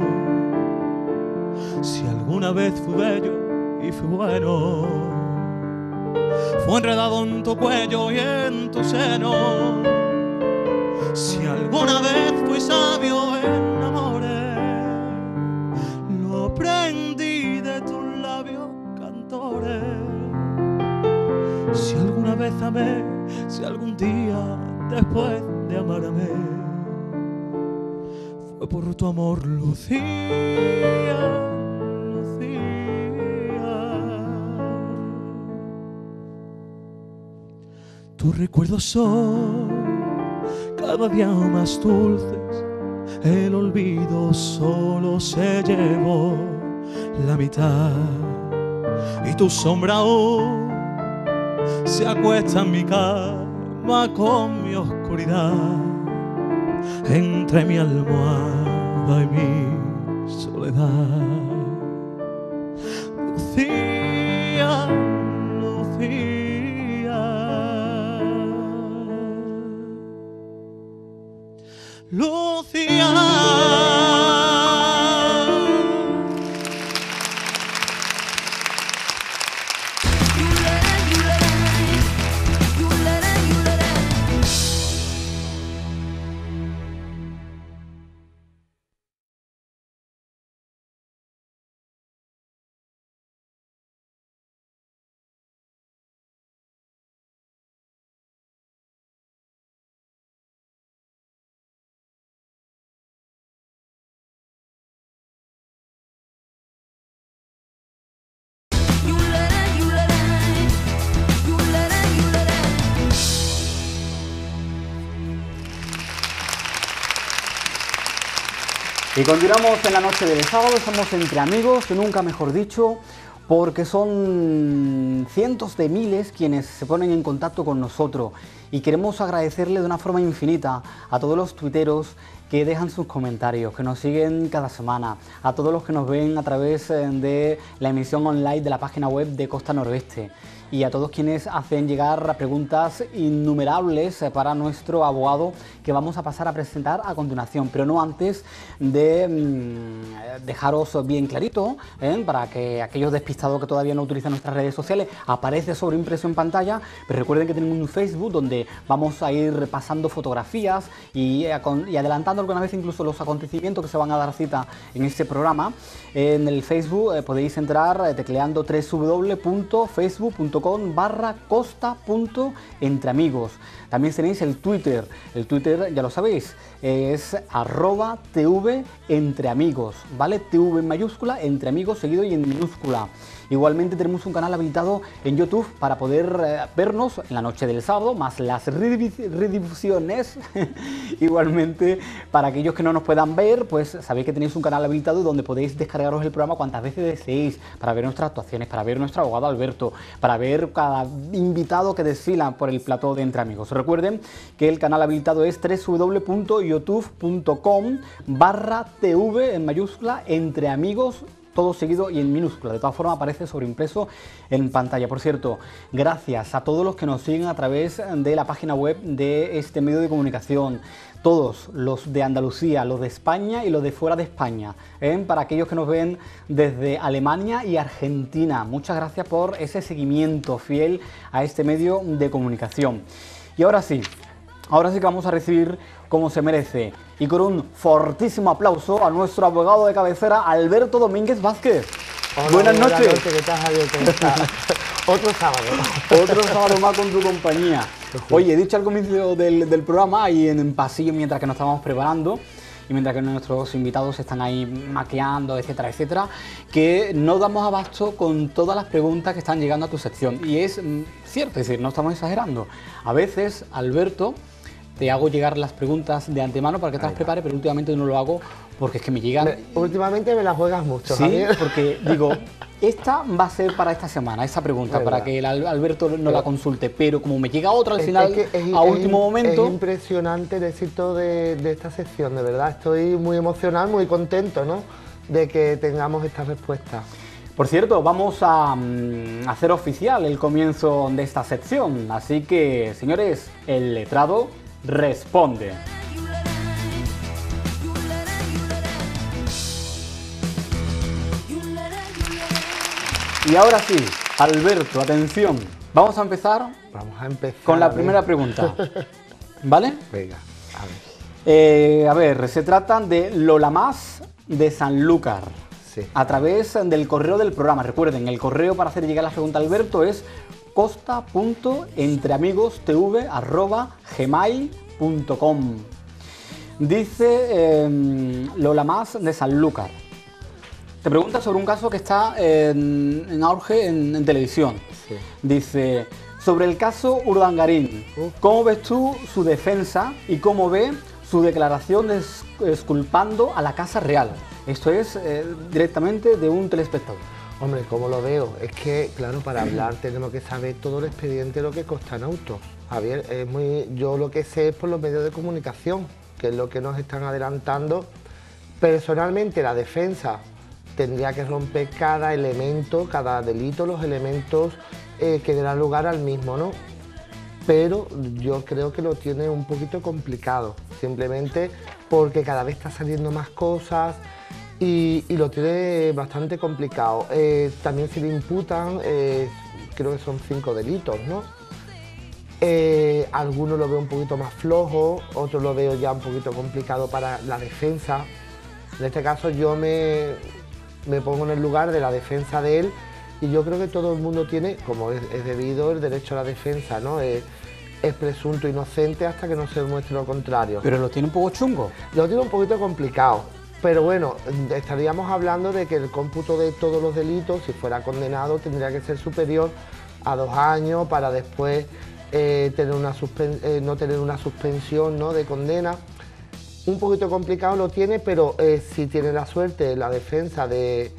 Si alguna vez fui bello y fui bueno, fue enredado en tu cuello y en tu seno. Si alguna vez fui sabio en amores, lo aprendí de tus labios cantores. Si alguna vez amé, si algún día después de amarme por tu amor, Lucía, Lucía. Tus recuerdos son cada día más dulces, el olvido solo se llevó la mitad y tu sombra aún se acuesta en mi cama con mi oscuridad, entre mi almohada y mi soledad. Lucía, Lucía, Lucía. Y continuamos en la noche del sábado, estamos entre amigos, nunca mejor dicho, porque son cientos de miles quienes se ponen en contacto con nosotros y queremos agradecerle de una forma infinita a todos los tuiteros que dejan sus comentarios, que nos siguen cada semana, a todos los que nos ven a través de la emisión online de la página web de Costa Noroeste y a todos quienes hacen llegar preguntas innumerables para nuestro abogado que vamos a pasar a presentar a continuación, pero no antes de mmm, dejaros bien clarito, ¿eh? para que aquellos despistados que todavía no utilizan nuestras redes sociales, aparece sobre impreso en pantalla, pero recuerden que tenemos un Facebook donde vamos a ir repasando fotografías y, y adelantando alguna vez incluso los acontecimientos que se van a dar cita en este programa. En el Facebook eh, podéis entrar eh, tecleando doble u doble u doble u punto facebook punto com barra costa punto entre amigos. También tenéis el Twitter, el Twitter ya lo sabéis, es arroba tv entre amigos, ¿vale? T V en mayúscula, entre amigos seguido y en minúscula. Igualmente tenemos un canal habilitado en YouTube para poder eh, vernos en la noche del sábado, más las redifusiones. Igualmente, para aquellos que no nos puedan ver, pues sabéis que tenéis un canal habilitado donde podéis descargaros el programa cuantas veces deseéis, para ver nuestras actuaciones, para ver nuestro abogado Alberto, para ver cada invitado que desfila por el plató de Entre Amigos. Recuerden que el canal habilitado es doble u doble u doble u punto youtube punto com barra tv en mayúscula Entre Amigos, todo seguido y en minúscula. De todas formas aparece sobreimpreso en pantalla. Por cierto, gracias a todos los que nos siguen a través de la página web de este medio de comunicación. Todos, los de Andalucía, los de España y los de fuera de España. ¿eh? Para aquellos que nos ven desde Alemania y Argentina. Muchas gracias por ese seguimiento fiel a este medio de comunicación. Y ahora sí, ahora sí que vamos a recibir como se merece y con un fortísimo aplauso a nuestro abogado de cabecera, Alberto Domínguez Vázquez. Hola, buenas noches. Buenas noches, ¿qué tal, Javier? ¿Cómo estás? Otro sábado. Otro sábado más con tu compañía. Oye, he dicho al comienzo del, del programa y en el pasillo mientras que nos estábamos preparando y mientras que nuestros invitados están ahí maqueando, etcétera, etcétera, que no damos abasto con todas las preguntas que están llegando a tu sección. Y es mm, cierto, es decir, no estamos exagerando. A veces, Alberto, te hago llegar las preguntas de antemano para que te las prepares, pero últimamente no lo hago porque es que me llegan... Me, últimamente me las juegas mucho, sí, Javier. porque digo, esta va a ser para esta semana, esa pregunta, ¿verdad? Para que el Alberto no pero, la consulte, pero como me llega otra al es, final, es que es, a es, último momento... Es impresionante el éxito de, de esta sección, de verdad. Estoy muy emocional, muy contento, ¿no?, de que tengamos esta respuesta. Por cierto, vamos a um, hacer oficial el comienzo de esta sección, así que, señores, el letrado responde. Y ahora sí, Alberto, atención, vamos a empezar, vamos a empezar con la a primera pregunta, ¿vale? Venga, a ver. Eh, a ver, se trata de Lola Más de Sanlúcar. Sí. A través del correo del programa. Recuerden, el correo para hacer llegar la pregunta a Alberto es costa punto entreamigostv arroba gmail punto com. Dice eh, Lola Más de Sanlúcar. Te pregunta sobre un caso que está en, en auge en, en televisión. Sí. Dice, sobre el caso Urdangarín, ¿cómo ves tú su defensa y cómo ve su declaración des- exculpando a la Casa Real? Esto es eh, directamente de un telespectador. Hombre, ¿cómo lo veo? Es que, claro, para hablar tenemos que saber todo el expediente de lo que consta en auto. Javier, es muy, yo lo que sé es por los medios de comunicación, que es lo que nos están adelantando. Personalmente, la defensa tendría que romper cada elemento, cada delito, los elementos eh, que darán lugar al mismo, ¿no? Pero yo creo que lo tiene un poquito complicado, simplemente porque cada vez está saliendo más cosas y, y lo tiene bastante complicado. Eh, también se le imputan, eh, creo que son cinco delitos, ¿no? Eh, algunos lo veo un poquito más flojo, otros lo veo ya un poquito complicado para la defensa. En este caso yo me, me pongo en el lugar de la defensa de él y yo creo que todo el mundo tiene, como es, es debido, el derecho a la defensa, ¿no? Es, es presunto inocente hasta que no se demuestre lo contrario. Pero lo tiene un poco chungo. Lo tiene un poquito complicado, pero bueno, estaríamos hablando de que el cómputo de todos los delitos, si fuera condenado, tendría que ser superior a dos años para después eh, tener una suspen- eh, no tener una suspensión, ¿no?, de condena. Un poquito complicado lo tiene, pero eh, si tiene la suerte la defensa de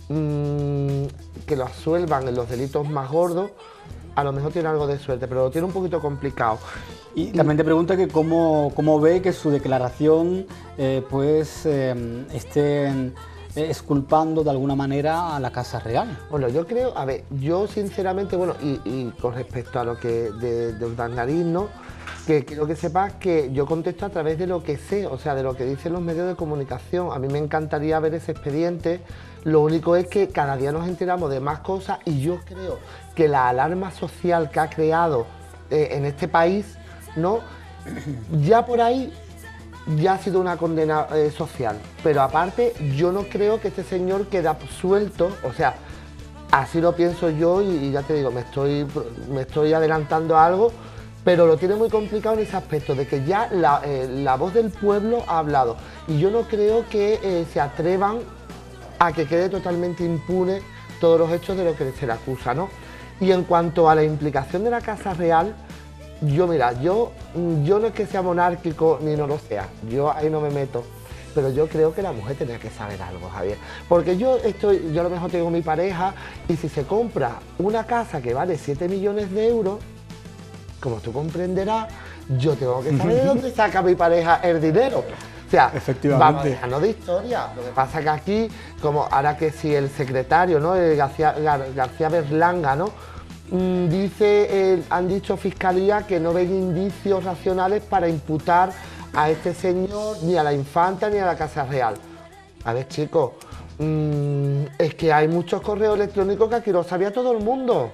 mmm, que lo absuelvan en los delitos más gordos, a lo mejor tiene algo de suerte, pero lo tiene un poquito complicado. Y también te pregunta que cómo, cómo ve que su declaración eh, pues eh, esté eh, exculpando de alguna manera a la Casa Real. Bueno, yo creo, a ver, yo sinceramente, bueno, y, y con respecto a lo que de, de Urdangarín, ¿no?, que quiero que sepas que yo contesto a través de lo que sé, o sea, de lo que dicen los medios de comunicación. A mí me encantaría ver ese expediente, lo único es que cada día nos enteramos de más cosas y yo creo que la alarma social que ha creado eh, en este país, ¿no?, ya por ahí ya ha sido una condena eh, social, pero aparte yo no creo que este señor quede absuelto, o sea, así lo pienso yo y, y ya te digo, me estoy, me estoy adelantando a algo, pero lo tiene muy complicado en ese aspecto, de que ya la, eh, la voz del pueblo ha hablado. Y yo no creo que eh, se atrevan a que quede totalmente impune todos los hechos de lo que se le acusa, ¿no? Y en cuanto a la implicación de la Casa Real, yo, mira, yo, yo no es que sea monárquico ni no lo sea, yo ahí no me meto. Pero yo creo que la mujer tenía que saber algo, Javier. Porque yo estoy, yo a lo mejor tengo mi pareja y si se compra una casa que vale siete millones de euros, como tú comprenderás, yo tengo que saber de dónde saca mi pareja el dinero. O sea, efectivamente, vamos a dejarnos de historia. Lo que pasa que aquí, como ahora que si el secretario, ¿no?, el García, Gar, García Berlanga, ¿no?, mm, dice, eh, han dicho Fiscalía que no ven indicios racionales para imputar a este señor, ni a la infanta, ni a la Casa Real. A ver, chicos, mmm, es que hay muchos correos electrónicos que aquí lo sabía todo el mundo.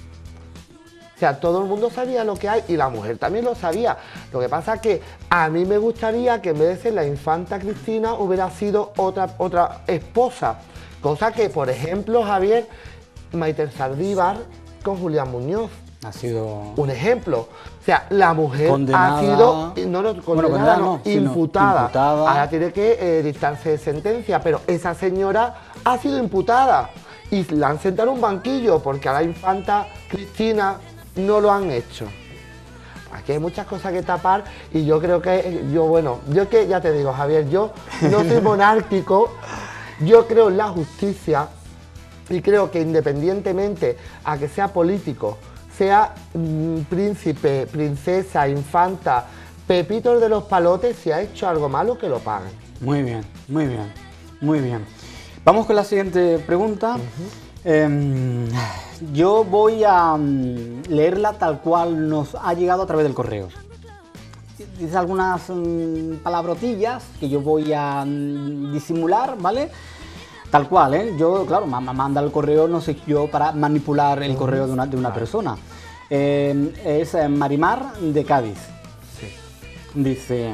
O sea, todo el mundo sabía lo que hay y la mujer también lo sabía. Lo que pasa es que a mí me gustaría que en vez de ser la infanta Cristina hubiera sido otra, otra esposa. Cosa que, por ejemplo, Javier, Maite Saldívar con Julián Muñoz. Ha sido un ejemplo. O sea, la mujer condenada, ha sido no, no, condenada, bueno, condenada no, no, imputada. imputada. Ahora tiene que eh, dictarse de sentencia, pero esa señora ha sido imputada y la han sentado en un banquillo porque a la infanta Cristina no lo han hecho. Aquí hay muchas cosas que tapar y yo creo que, yo bueno, yo que ya te digo, Javier, yo no soy monárquico, yo creo en la justicia y creo que independientemente a que sea político, sea mmm, príncipe, princesa, infanta, Pepito de los Palotes, si ha hecho algo malo, que lo paguen. Muy bien, muy bien, muy bien. Vamos con la siguiente pregunta. Uh-huh. Eh, yo voy a um, leerla tal cual nos ha llegado a través del correo. Dice algunas um, palabrotillas que yo voy a um, disimular, ¿vale? Tal cual, ¿eh? Yo, claro, me manda el correo, no sé yo, para manipular el correo de una, de una persona. Eh, es Marimar de Cádiz. Sí. Dice,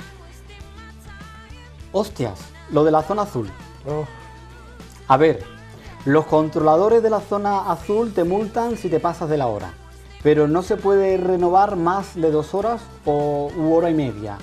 hostias, lo de la zona azul. Oh. A ver, los controladores de la zona azul te multan si te pasas de la hora, pero no se puede renovar más de dos horas o u hora y media.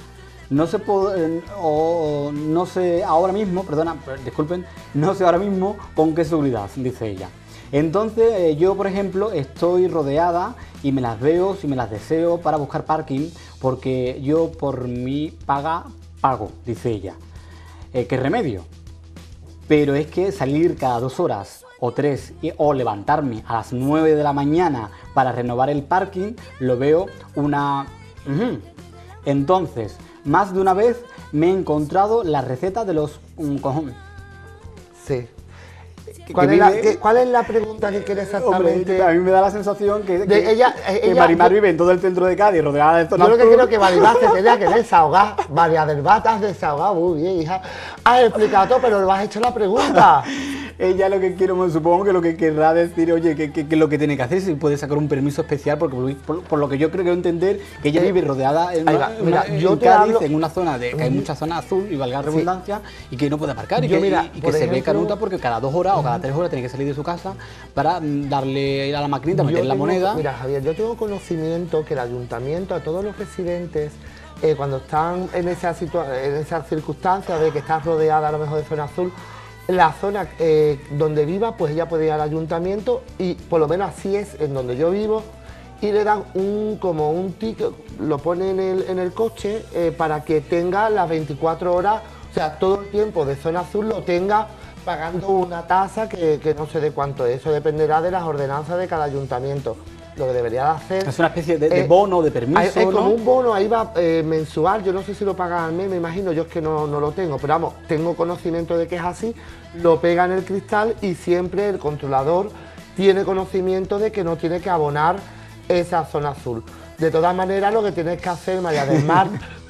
no sé, po- eh, o no sé ahora mismo, perdona, per- disculpen, no sé ahora mismo con qué seguridad, dice ella. Entonces eh, yo, por ejemplo, estoy rodeada y me las veo, si me las deseo para buscar parking, porque yo por mi paga, pago, dice ella. Eh, ¿Qué remedio? Pero es que salir cada dos horas o tres y- o levantarme a las nueve de la mañana para renovar el parking, lo veo una... Ujú. Entonces, más de una vez me he encontrado la receta de los um, cojones. Sí. Que- ¿Cuál, que es la, vive- qué- cuál es la pregunta que quiere exactamente? Hombre, a mí me da la sensación que, De que- ella- que ella- Marimar yo- vive en todo el centro de Cádiz, rodeada de zonas Yo lo que sur. creo que Marimar se tenía que desahogar. María del Bar, te has desahogado muy bien, hija. Has explicado todo, pero no has hecho la pregunta. Ella lo que quiero, me supongo que lo que querrá decir, oye, que, que, que lo que tiene que hacer, si puede sacar un permiso especial, porque por, por- por lo que yo creo que entender, que ella Eh, vive rodeada en, ahí una, va, en mira, una- yo en te Cádiz, hablo- en una zona de que hay mucha zona azul, y valga la redundancia, y que no puede aparcar, y Yo, que, mira, y- y que por se ve ejemplo- canuta porque cada dos horas o cada tres horas tiene que salir de su casa para mm, darle ir a la maquinita, meter Yo la tengo- moneda. Mira, Javier, yo tengo conocimiento que el ayuntamiento a todos los residentes, eh, cuando están en esa, situa- en esa circunstancia de que estás rodeada a lo mejor de zona azul, la zona eh, donde viva, pues ella puede ir al ayuntamiento y por lo menos así es en donde yo vivo, y le dan un como un ticket, lo pone en el, en el coche eh, para que tenga las veinticuatro horas, o sea, todo el tiempo de zona azul lo tenga pagando una tasa que, que no sé de cuánto es. Eso dependerá de las ordenanzas de cada ayuntamiento. Lo que debería de hacer... Es una especie de, de eh, bono, de permiso, es, es ¿no? como un bono, ahí va eh, mensual, yo no sé si lo pagan al mes, me imagino, yo es que no, no lo tengo, pero vamos, tengo conocimiento de que es así, lo pega en el cristal y siempre el controlador tiene conocimiento de que no tiene que abonar esa zona azul. De todas maneras, lo que tienes que hacer, María del Mar...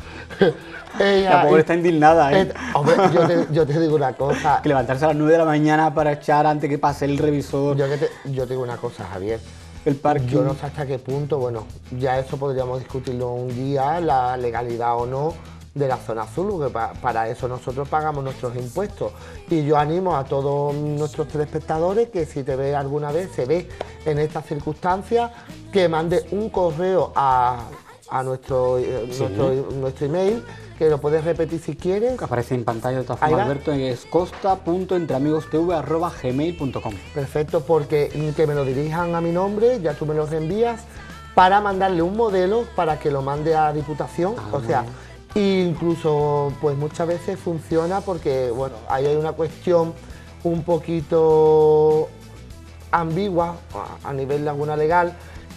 ella- La pobre está indignada, ¿eh? eh, hombre, yo te, yo te digo una cosa, Que levantarse a las nueve de la mañana para echar antes que pase el revisor, yo, que te, yo te digo una cosa, Javier. el parking. Yo no sé hasta qué punto, bueno, ya eso podríamos discutirlo un día, la legalidad o no de la zona azul, porque pa- para eso nosotros pagamos nuestros impuestos. Y yo animo a todos nuestros telespectadores que si te ve alguna vez, se ve en estas circunstancias, que mande un correo a, a nuestro, eh, Sí. nuestro, nuestro email, que lo puedes repetir si quieres. Que aparece en pantalla de todas Ahí formas, va. Alberto, es costa punto entreamigostv arroba gmail punto com. Perfecto, porque mm, que me lo dirijan a mi nombre, ya tú me los envías, para mandarle un modelo para que lo mande a Diputación. Ah, o muy sea, bien. incluso pues muchas veces funciona porque, bueno, ahí hay una cuestión un poquito ambigua a- a nivel de alguna legal,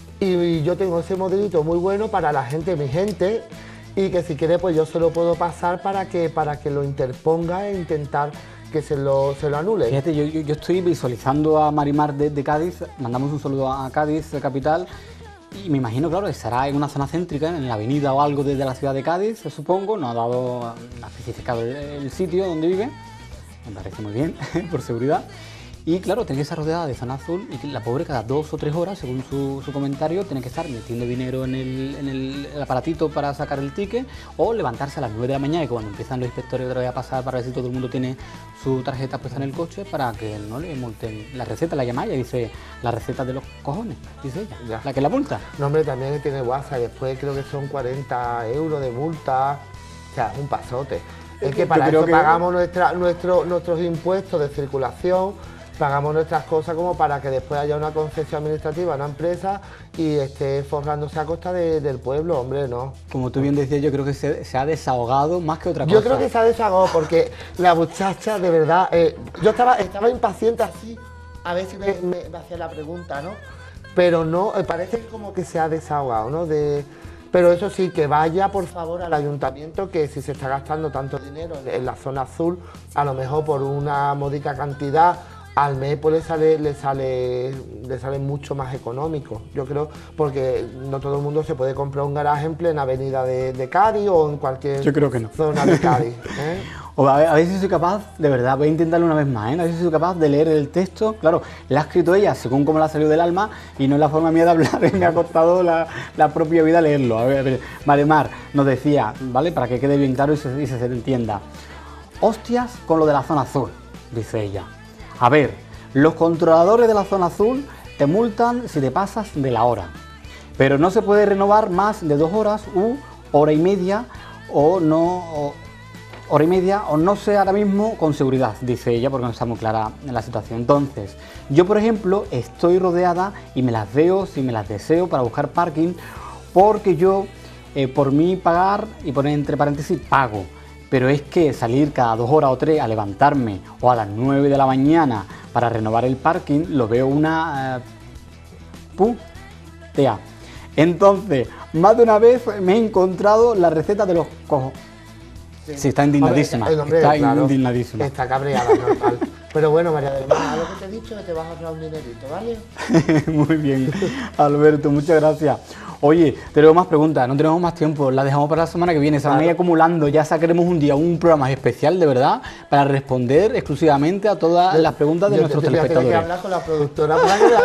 y yo tengo ese modelito muy bueno para la gente, mi gente, y que si quiere pues yo se lo puedo pasar para que, para que lo interponga e intentar que se lo, se lo anule. Fíjate, yo, yo, yo estoy visualizando a Marimar de, de Cádiz, mandamos un saludo a Cádiz, de capital, y me imagino, claro, estará en una zona céntrica, en la avenida o algo desde la ciudad de Cádiz, supongo, no ha dado, no ha especificado el, el sitio donde vive, me parece muy bien, por seguridad. Y claro, tiene que estar rodeada de zona azul y que la pobre cada dos o tres horas, según su, su comentario, tiene que estar metiendo dinero en, el, en el, el aparatito para sacar el ticket o levantarse a las nueve de la mañana y cuando empiezan los inspectores otra vez a pasar para ver si todo el mundo tiene su tarjeta puesta en el coche para que no le multen. La receta la llama ella, dice la receta de los cojones, dice ella, Ya. la que la multa. No, hombre, también tiene WhatsApp, después creo que son cuarenta euros de multa, o sea, es un pasote. Es que Yo para creo eso que- pagamos nuestra, nuestro, nuestros impuestos de circulación, pagamos nuestras cosas como para que después haya una concesión administrativa, una empresa, y esté forrándose a costa de- del pueblo, hombre, no. Como tú bien decías, yo creo que se, se ha desahogado más que otra Yo cosa. creo que se ha desahogado porque la muchacha, de verdad, eh, yo estaba, estaba impaciente así, a ver si me, me- me hacía la pregunta, ¿no? Pero no, eh, parece como que se ha desahogado, ¿no? De, pero eso sí, que vaya por favor al ayuntamiento, que si se está gastando tanto dinero en, en la zona azul, a lo mejor por una módica cantidad, al mes pues le sale, le sale, le sale mucho más económico, yo creo, porque no todo el mundo se puede comprar un garaje en plena avenida de, de Cádiz o en cualquier Yo creo que no. zona de Cádiz. ¿eh? O a ver, a ver si soy capaz, de verdad, voy a intentarlo una vez más, ¿eh? A ver si soy capaz de leer el texto. Claro, la ha escrito ella según cómo le ha salido del alma y no es la forma mía de hablar, y me ha costado la, la propia vida leerlo. A ver, a ver, Marimar nos decía, ¿vale? Para que quede bien claro y se, y se entienda. Hostias con lo de la zona azul, dice ella. A ver, los controladores de la zona azul te multan si te pasas de la hora, pero no se puede renovar más de dos horas u hora y media o no, o, hora y media, o no sé ahora mismo con seguridad, dice ella, porque no está muy clara en la situación. Entonces, yo por ejemplo estoy rodeada y me las veo, si me las deseo para buscar parking, porque yo eh, por mí pagar, y poner entre paréntesis, pago. Pero es que salir cada dos horas o tres a levantarme o a las nueve de la mañana para renovar el parking, lo veo una... Uh, putea. Entonces, más de una vez me he encontrado la receta de los cojos. Sí, sí, está indignadísima. Hombre, hombre, está claro, indignadísima. Está cabreada, normal. Pero bueno, María del Mar, a lo que te he dicho, que te vas a ahorrar un dinerito, ¿vale? Muy bien, Alberto, muchas gracias. Oye, tenemos más preguntas, no tenemos más tiempo, las dejamos para la semana que viene, se van a ir acumulando, ya sacaremos un día un programa especial, de verdad, para responder exclusivamente a todas las preguntas de yo, nuestros yo, yo telespectadores. Tengo que hablar con la productora para que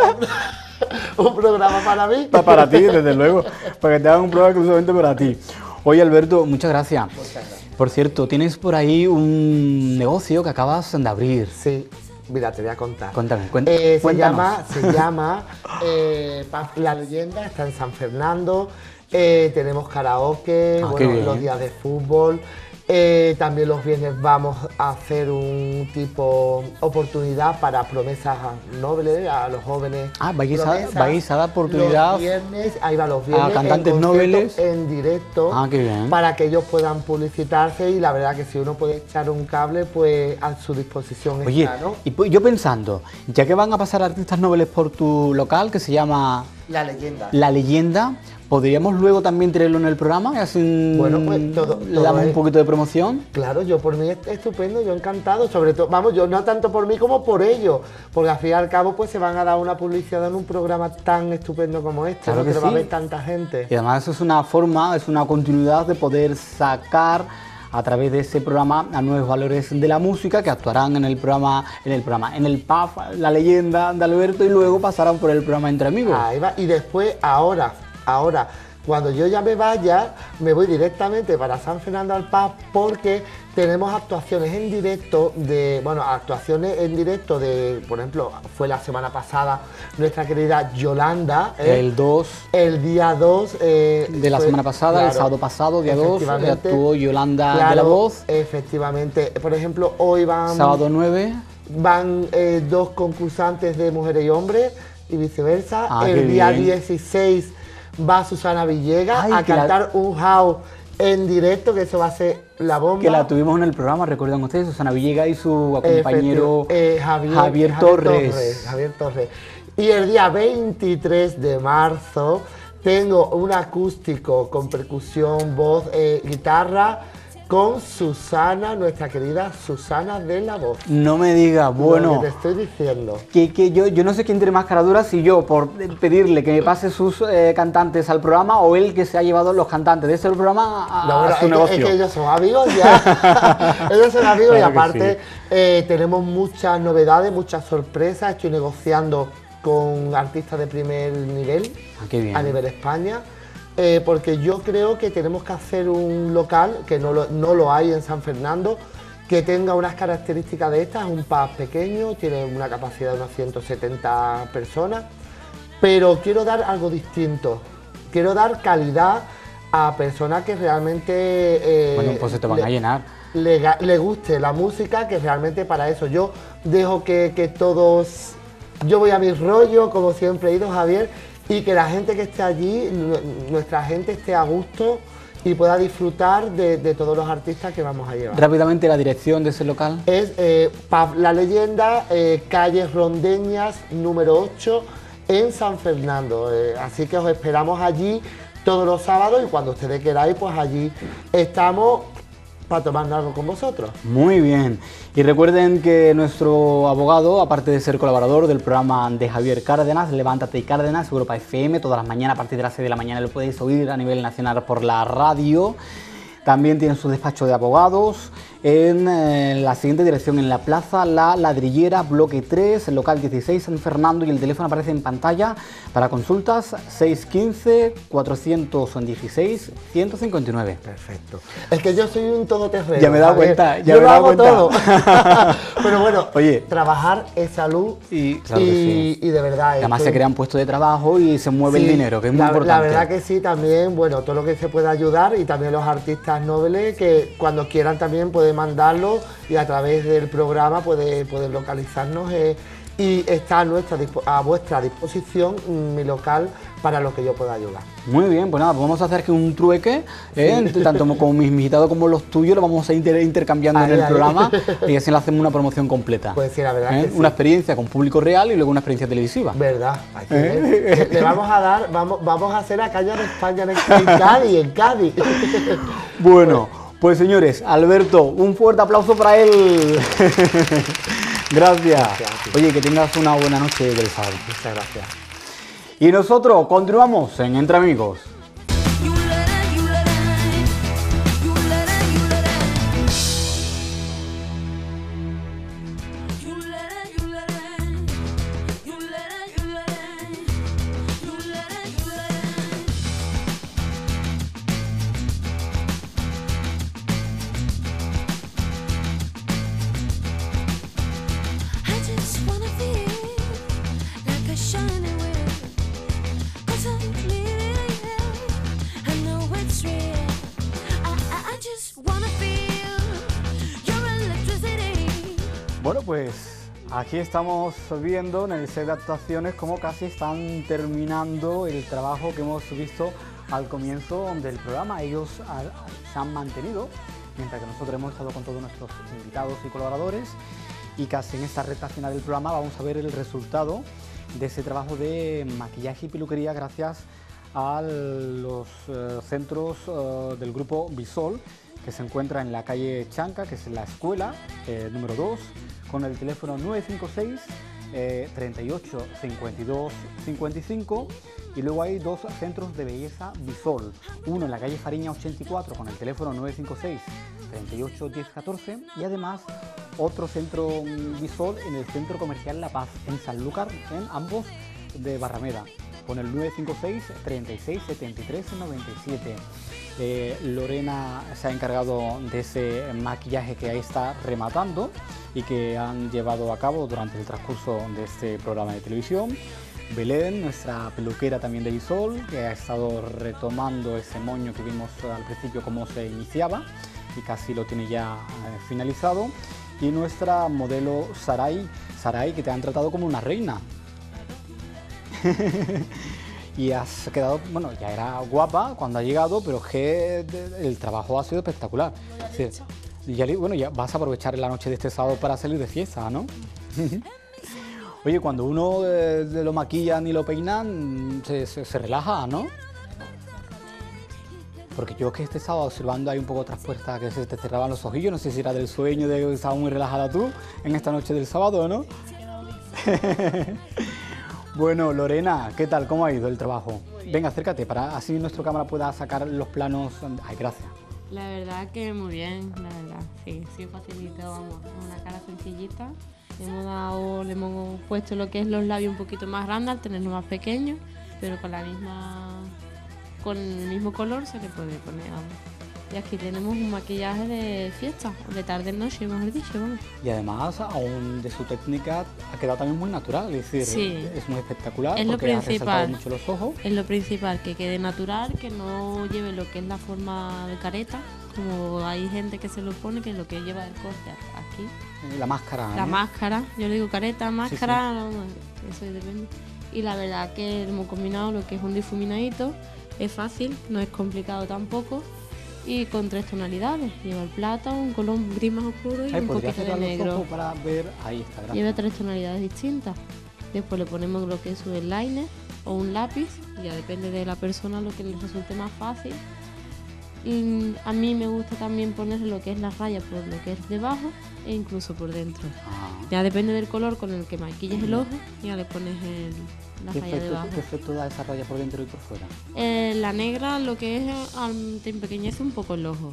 haga un programa para mí. Para, para ti, desde luego, para que te hagan un programa exclusivamente para ti. Oye, Alberto, muchas gracias. Muchas gracias. Por cierto, tienes por ahí un negocio que acabas de abrir. Sí. Mira, te voy a contar. Cuéntame, cuéntame. Eh, se llama, se llama eh, La Leyenda, está en San Fernando. Eh, tenemos karaoke, Ah, bueno, qué bien. los días de fútbol. Eh, también los viernes vamos a hacer un tipo oportunidad para promesas nobles a los jóvenes. Ah, vais a, promesas. vais a dar oportunidad Los viernes, ahí va los viernes. a cantantes en concierto, nobles. en directo. Ah, qué bien. Para que ellos puedan publicitarse y la verdad que si uno puede echar un cable, pues a su disposición Oye, está, ¿no? y pues yo pensando, ya que van a pasar artistas nobles por tu local, que se llama La Leyenda. La Leyenda, ¿podríamos luego también tenerlo en el programa? Y así Bueno, pues, todo- le todo damos un es- poquito de promoción. Claro, yo por mí es estupendo, yo encantado, sobre todo, vamos, yo no tanto por mí como por ellos, porque al fin y al cabo pues se van a dar una publicidad en un programa tan estupendo como este, Claro ¿no? que lo va a sí. ver tanta gente. Y además eso es una forma, es una continuidad de poder sacar a través de ese programa a nuevos valores de la música que actuarán en el programa, en el programa, en el pub La Leyenda de Alberto y luego pasarán por el programa Entre Amigos. Ahí va, y después, ahora, ahora, cuando yo ya me vaya, me voy directamente para San Fernando al Pub porque tenemos actuaciones en directo de, bueno, actuaciones en directo de, por ejemplo, fue la semana pasada nuestra querida Yolanda. ¿eh? El dos El día dos eh, de la fue- semana pasada, el claro, sábado pasado, día dos, efectivamente, actuó Yolanda de claro, La Voz. Efectivamente, por ejemplo, hoy van, Sábado nueve. van eh, dos concursantes de mujeres y hombres y viceversa. Ah, qué el día bien. dieciséis va Susana Villegas Ay, a que la- cantar un house en directo, que eso va a ser la bomba. Que la tuvimos en el programa, recuerdan ustedes, Susana Villegas y su compañero Efecti- eh, Javier, Javier Torres. Javier Torres. Y el día veintitrés de marzo tengo un acústico con percusión, voz, eh, guitarra con Susana, nuestra querida Susana de La Voz. No me diga, Lo bueno, que te estoy diciendo. que, que yo, yo no sé quién tiene más caraduras, si yo por pedirle que me pase sus eh, cantantes al programa o él que se ha llevado los cantantes de ese programa a, No, a bueno, su es, que, negocio. es que ellos son amigos ya. Ellos son amigos Claro y que aparte sí. eh, tenemos muchas novedades, muchas sorpresas. Estoy negociando con artistas de primer nivel Ah, qué bien. a nivel España. eh, porque yo creo que tenemos que hacer un local, que no lo, no lo hay en San Fernando, que tenga unas características de estas. Es un pub pequeño, tiene una capacidad de unas ciento setenta personas, pero quiero dar algo distinto. Quiero dar calidad a personas que realmente eh, Bueno, pues se te van le- a llenar. le, ga- le guste la música, que realmente para eso yo dejo que, que todos, yo voy a mi rollo, como siempre he ido, Javier, y que la gente que esté allí, nu- nuestra gente esté a gusto y pueda disfrutar de, de todos los artistas que vamos a llevar. Rápidamente la dirección de ese local. Es eh, Pub La Leyenda, eh, calle Rondeñas, número ocho, en San Fernando. Eh, así que os esperamos allí todos los sábados y cuando ustedes queráis, pues allí estamos para tomar algo con vosotros. Muy bien. Y recuerden que nuestro abogado, aparte de ser colaborador del programa de Javier Cárdenas, Levántate y Cárdenas, Europa F M, todas las mañanas a partir de las seis de la mañana lo podéis oír a nivel nacional por la radio. También tiene su despacho de abogados en eh, la siguiente dirección, en la Plaza La Ladrillera, bloque tres, el local dieciséis, San Fernando, y el teléfono aparece en pantalla para consultas seis uno cinco, cuatro uno seis, uno cinco nueve. Perfecto. Es que yo soy un todoterreno. Ya me he dado Javier. cuenta, ya yo me he lo dado hago cuenta. todo. Pero bueno, Oye. trabajar es salud Y, claro y, que sí. y de verdad. Además esto- se crean puestos de trabajo y se mueve Sí, el dinero, que es muy la, importante. La verdad que sí, también, bueno, todo lo que se pueda ayudar y también los artistas nobles que cuando quieran también pueden mandarlo y a través del programa puede, pueden localizarnos eh, y está a, nuestra, dispo- a vuestra disposición mm, mi local para lo que yo pueda ayudar. Muy bien, pues nada, pues vamos a hacer que un trueque, ¿eh? Entre- tanto como mis invitados como los tuyos, lo vamos a ir inter- intercambiando Ahí, en el ahí. programa y así le hacemos una promoción completa. Pues sí, la verdad ¿Eh? que sí. Una experiencia con público real y luego una experiencia televisiva. ¿Verdad? Hay que ver. Le vamos a dar, vamos, vamos a hacer a Caña de España en, en Cádiz, en Cádiz. Bueno, pues señores, Alberto, un fuerte aplauso para él. Gracias. Oye, que tengas una buena noche del sábado. Muchas gracias. Y nosotros continuamos en Entre Amigos. I just wanna feel like a shining wheel, 'cause I'm living here. I know it's real. I, I, I just wanna feel your electricity. Bueno, pues aquí estamos viendo en el set de actuaciones cómo casi están terminando el trabajo que hemos visto al comienzo del programa. Ellos ah, se han mantenido, mientras que nosotros hemos estado con todos nuestros invitados y colaboradores, y casi en esta recta final del programa vamos a ver el resultado de ese trabajo de maquillaje y peluquería gracias a los eh, centros eh, del grupo Bisol, que se encuentra en la calle Chanca, que es la escuela eh, número dos, con el teléfono nueve cinco seis, eh, treinta y ocho, cincuenta y dos, cincuenta y cinco, y luego hay dos centros de belleza Bisol, uno en la calle Fariña ochenta y cuatro con el teléfono nueve cinco seis, treinta y ocho, diez, catorce, y además otro centro mm, Bisol en el Centro Comercial La Paz, en Sanlúcar, en ambos de Barrameda, con el nueve cinco seis, treinta y seis, setenta y tres, noventa y siete. Eh, Lorena se ha encargado de ese maquillaje que ahí está rematando y que han llevado a cabo durante el transcurso de este programa de televisión. Belén, nuestra peluquera también de Bisol, que ha estado retomando ese moño que vimos al principio cómo se iniciaba y casi lo tiene ya eh, finalizado. Y nuestra modelo Saray, Saray, que te han tratado como una reina. Y has quedado, bueno, ya era guapa cuando ha llegado, pero es que de- el trabajo ha sido espectacular. Sí. Y ya, li- bueno, ya vas a aprovechar la noche de este sábado para salir de fiesta, ¿no? Oye, cuando uno eh, de lo maquillan y lo peinan, se, se- se relaja, ¿no? Porque yo que este sábado observando ahí un poco otras puertas que se te cerraban los ojillos, no sé si era del sueño de que estabas muy relajada tú en esta noche del sábado, ¿no? Bueno, Lorena, ¿qué tal? ¿Cómo ha ido el trabajo? Venga, acércate para así nuestra cámara pueda sacar los planos. Ay, gracias. La verdad que muy bien, la verdad, sí, sí facilito, vamos, una cara sencillita. Le hemos dado, le hemos puesto lo que es los labios un poquito más grandes al tenerlos más pequeños, pero con la misma, con el mismo color se le puede poner, vamos. Y aquí tenemos un maquillaje de fiesta, de tarde-noche, mejor dicho, vamos. Y además, aún de su técnica, ha quedado también muy natural, es decir, Sí. es muy espectacular Es lo porque ha resaltado principal. mucho los ojos. Es lo principal, que quede natural, que no lleve lo que es la forma de careta, como hay gente que se lo pone, que lo que lleva el corte aquí. La máscara. La ¿no? máscara, yo le digo careta, máscara, no, eso depende. Y la verdad que hemos combinado lo que es un difuminadito, es fácil, no es complicado tampoco, y con tres tonalidades. Lleva el plata, un color gris más oscuro y Ay, un podría poquito de cerrar los negro. ojos para ver. Ahí está, gracias. Lleva tres tonalidades distintas. Después le ponemos lo que es un eyeliner o un lápiz, ya depende de la persona lo que le resulte más fácil. Y a mí me gusta también poner lo que es la raya por lo que es debajo e incluso por dentro. Ah. Ya depende del color con el que maquilles el ojo, ya le pones el, la ¿Qué raya efecto, debajo. qué efecto da esa raya por dentro y por fuera? Eh, la negra lo que es, am, te empequeñece un poco el ojo.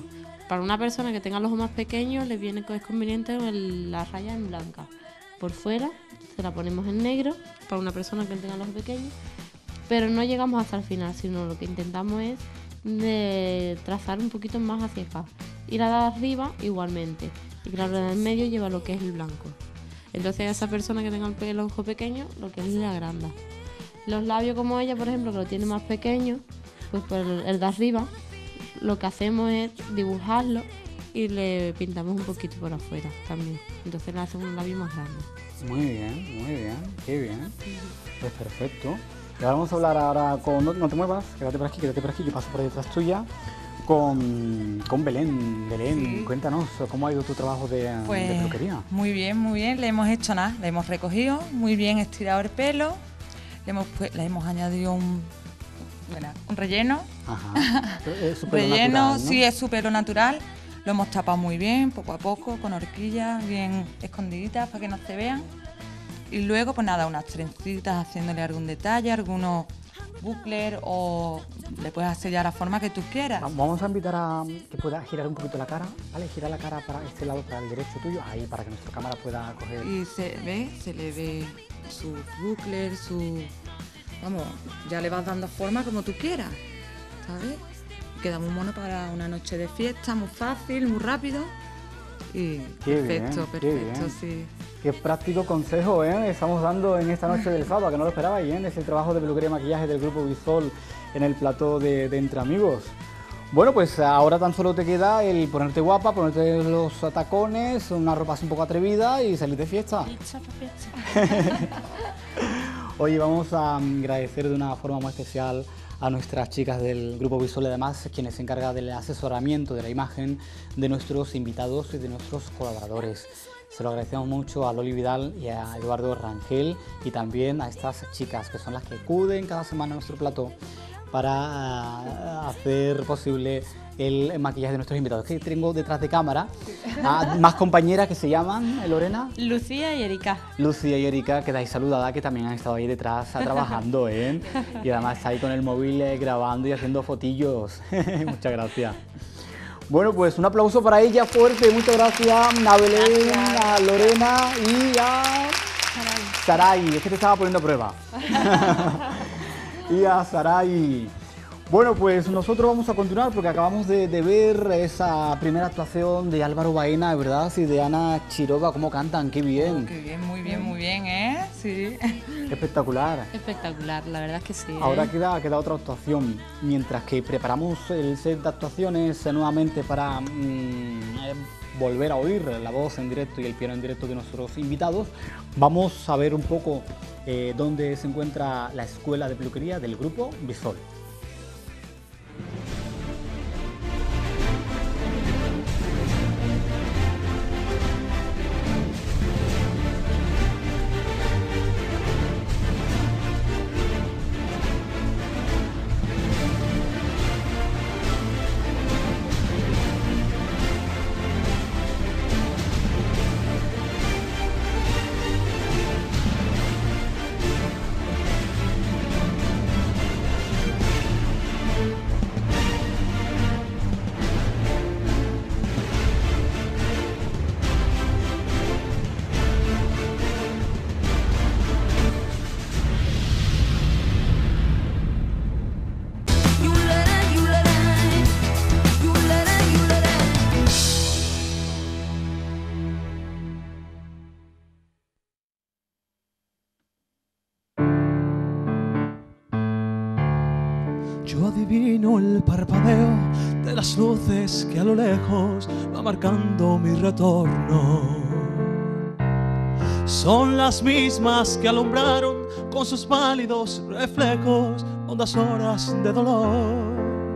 para una persona que tenga los ojos más pequeños, le viene es conveniente el- la raya en blanca. Por fuera se la ponemos en negro para una persona que tenga los ojos pequeños, pero no llegamos hasta el final, sino lo que intentamos es de trazar un poquito más hacia acá. Y la de arriba igualmente. Y claro, la del medio lleva lo que es el blanco. Entonces a esa persona que tenga el, pe- el ojo pequeño, lo que es la agranda. Los labios como ella, por ejemplo, que lo tiene más pequeño, pues por el, el de arriba, lo que hacemos es dibujarlo y le pintamos un poquito por afuera también. Entonces le hacemos un labio más grande. Muy bien, muy bien, qué bien. Pues perfecto. Y ahora vamos a hablar ahora con... No, no te muevas, quédate por aquí, quédate por aquí, que paso por detrás tuya. Con, con Belén. Belén, Sí. cuéntanos, ¿cómo ha ido tu trabajo de, de Pues peluquería? muy bien, muy bien. Le hemos hecho nada, le hemos recogido, muy bien estirado el pelo, le hemos, pu- le hemos añadido un, bueno, un relleno. Ajá. Es su pelo Relleno, natural, ¿no? sí, es su pelo natural. Lo hemos tapado muy bien, poco a poco, con horquillas bien escondiditas para que no se vean. Y luego, pues nada, unas trencitas haciéndole algún detalle, algunos bucles o le puedes hacer ya la forma que tú quieras. Vamos a invitar a que pueda girar un poquito la cara, ¿vale? Gira la cara para este lado, para el derecho tuyo, ahí, para que nuestra cámara pueda coger... Y se ve, se le ve sus bucles, su... Vamos, ya le vas dando forma como tú quieras, ¿sabes? Queda muy mono para una noche de fiesta, muy fácil, muy rápido. Y Qué perfecto, bien, qué perfecto, bien. sí. Qué práctico consejo, ¿eh? Estamos dando en esta noche del sábado, que no lo esperabais, ¿eh? Es el trabajo de peluquería y maquillaje del Grupo Bisol en el plató de, de Entre Amigos. Bueno, pues ahora tan solo te queda el ponerte guapa, ponerte los tacones, una ropa así un poco atrevida y salir de fiesta. Oye, vamos a agradecer de una forma muy especial a nuestras chicas del Grupo Bisol, además, quienes se encargan del asesoramiento de la imagen de nuestros invitados y de nuestros colaboradores. Se lo agradecemos mucho a Loli Vidal y a Eduardo Rangel y también a estas chicas que son las que acuden cada semana a nuestro plató para uh, hacer posible el maquillaje de nuestros invitados. Que tengo detrás de cámara a más compañeras que se llaman, ¿eh, Lorena? Lucía y Erika. Lucía y Erika, quedáis saludadas, que también han estado ahí detrás ah, trabajando, ¿eh? Y además está ahí con el móvil eh, grabando y haciendo fotillos. Muchas gracias. Bueno, pues un aplauso para ella fuerte. Muchas gracias a Belén, a Lorena y a Saray. Es que te estaba poniendo a prueba. Y a Saray. Bueno, pues nosotros vamos a continuar porque acabamos de, de ver esa primera actuación de Álvaro Baena, ¿verdad? Y de Ana Chirova, cómo cantan, qué bien. Oh, qué bien, muy bien, muy bien, ¿eh? Sí. Espectacular. Espectacular, la verdad es que sí. ¿eh? Ahora queda, queda otra actuación, mientras que preparamos el set de actuaciones eh, nuevamente para mm, eh, volver a oír la voz en directo y el piano en directo de nuestros invitados. Vamos a ver un poco eh, dónde se encuentra la escuela de peluquería del Grupo Bisol. Yo adivino el parpadeo de las luces que a lo lejos va marcando mi retorno. Son las mismas que alumbraron con sus pálidos reflejos hondas horas de dolor.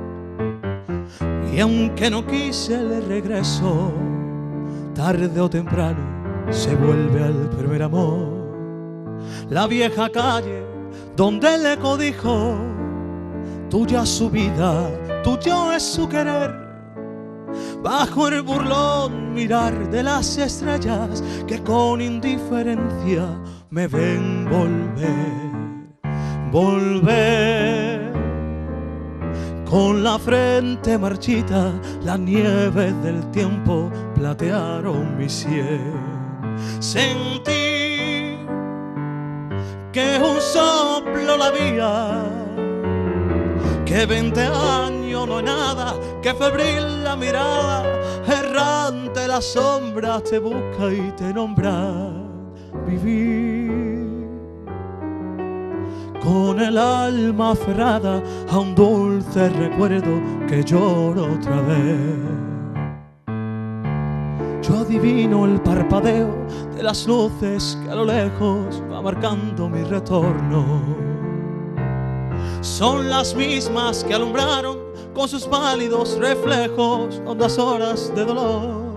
Y aunque no quise el regreso, tarde o temprano se vuelve al primer amor. La vieja calle donde le codijo, tuya su vida, tuyo es su querer. Bajo el burlón mirar de las estrellas que con indiferencia me ven volver, volver. Con la frente marchita, las nieves del tiempo platearon mi sien. Sentí que un soplo la vía, que veinte años no es nada, que febril la mirada, errante las sombras te busca y te nombra. Vivir con el alma aferrada a un dulce recuerdo que lloro otra vez. Yo adivino el parpadeo de las luces que a lo lejos va marcando mi retorno. Son las mismas que alumbraron con sus pálidos reflejos hondas horas de dolor.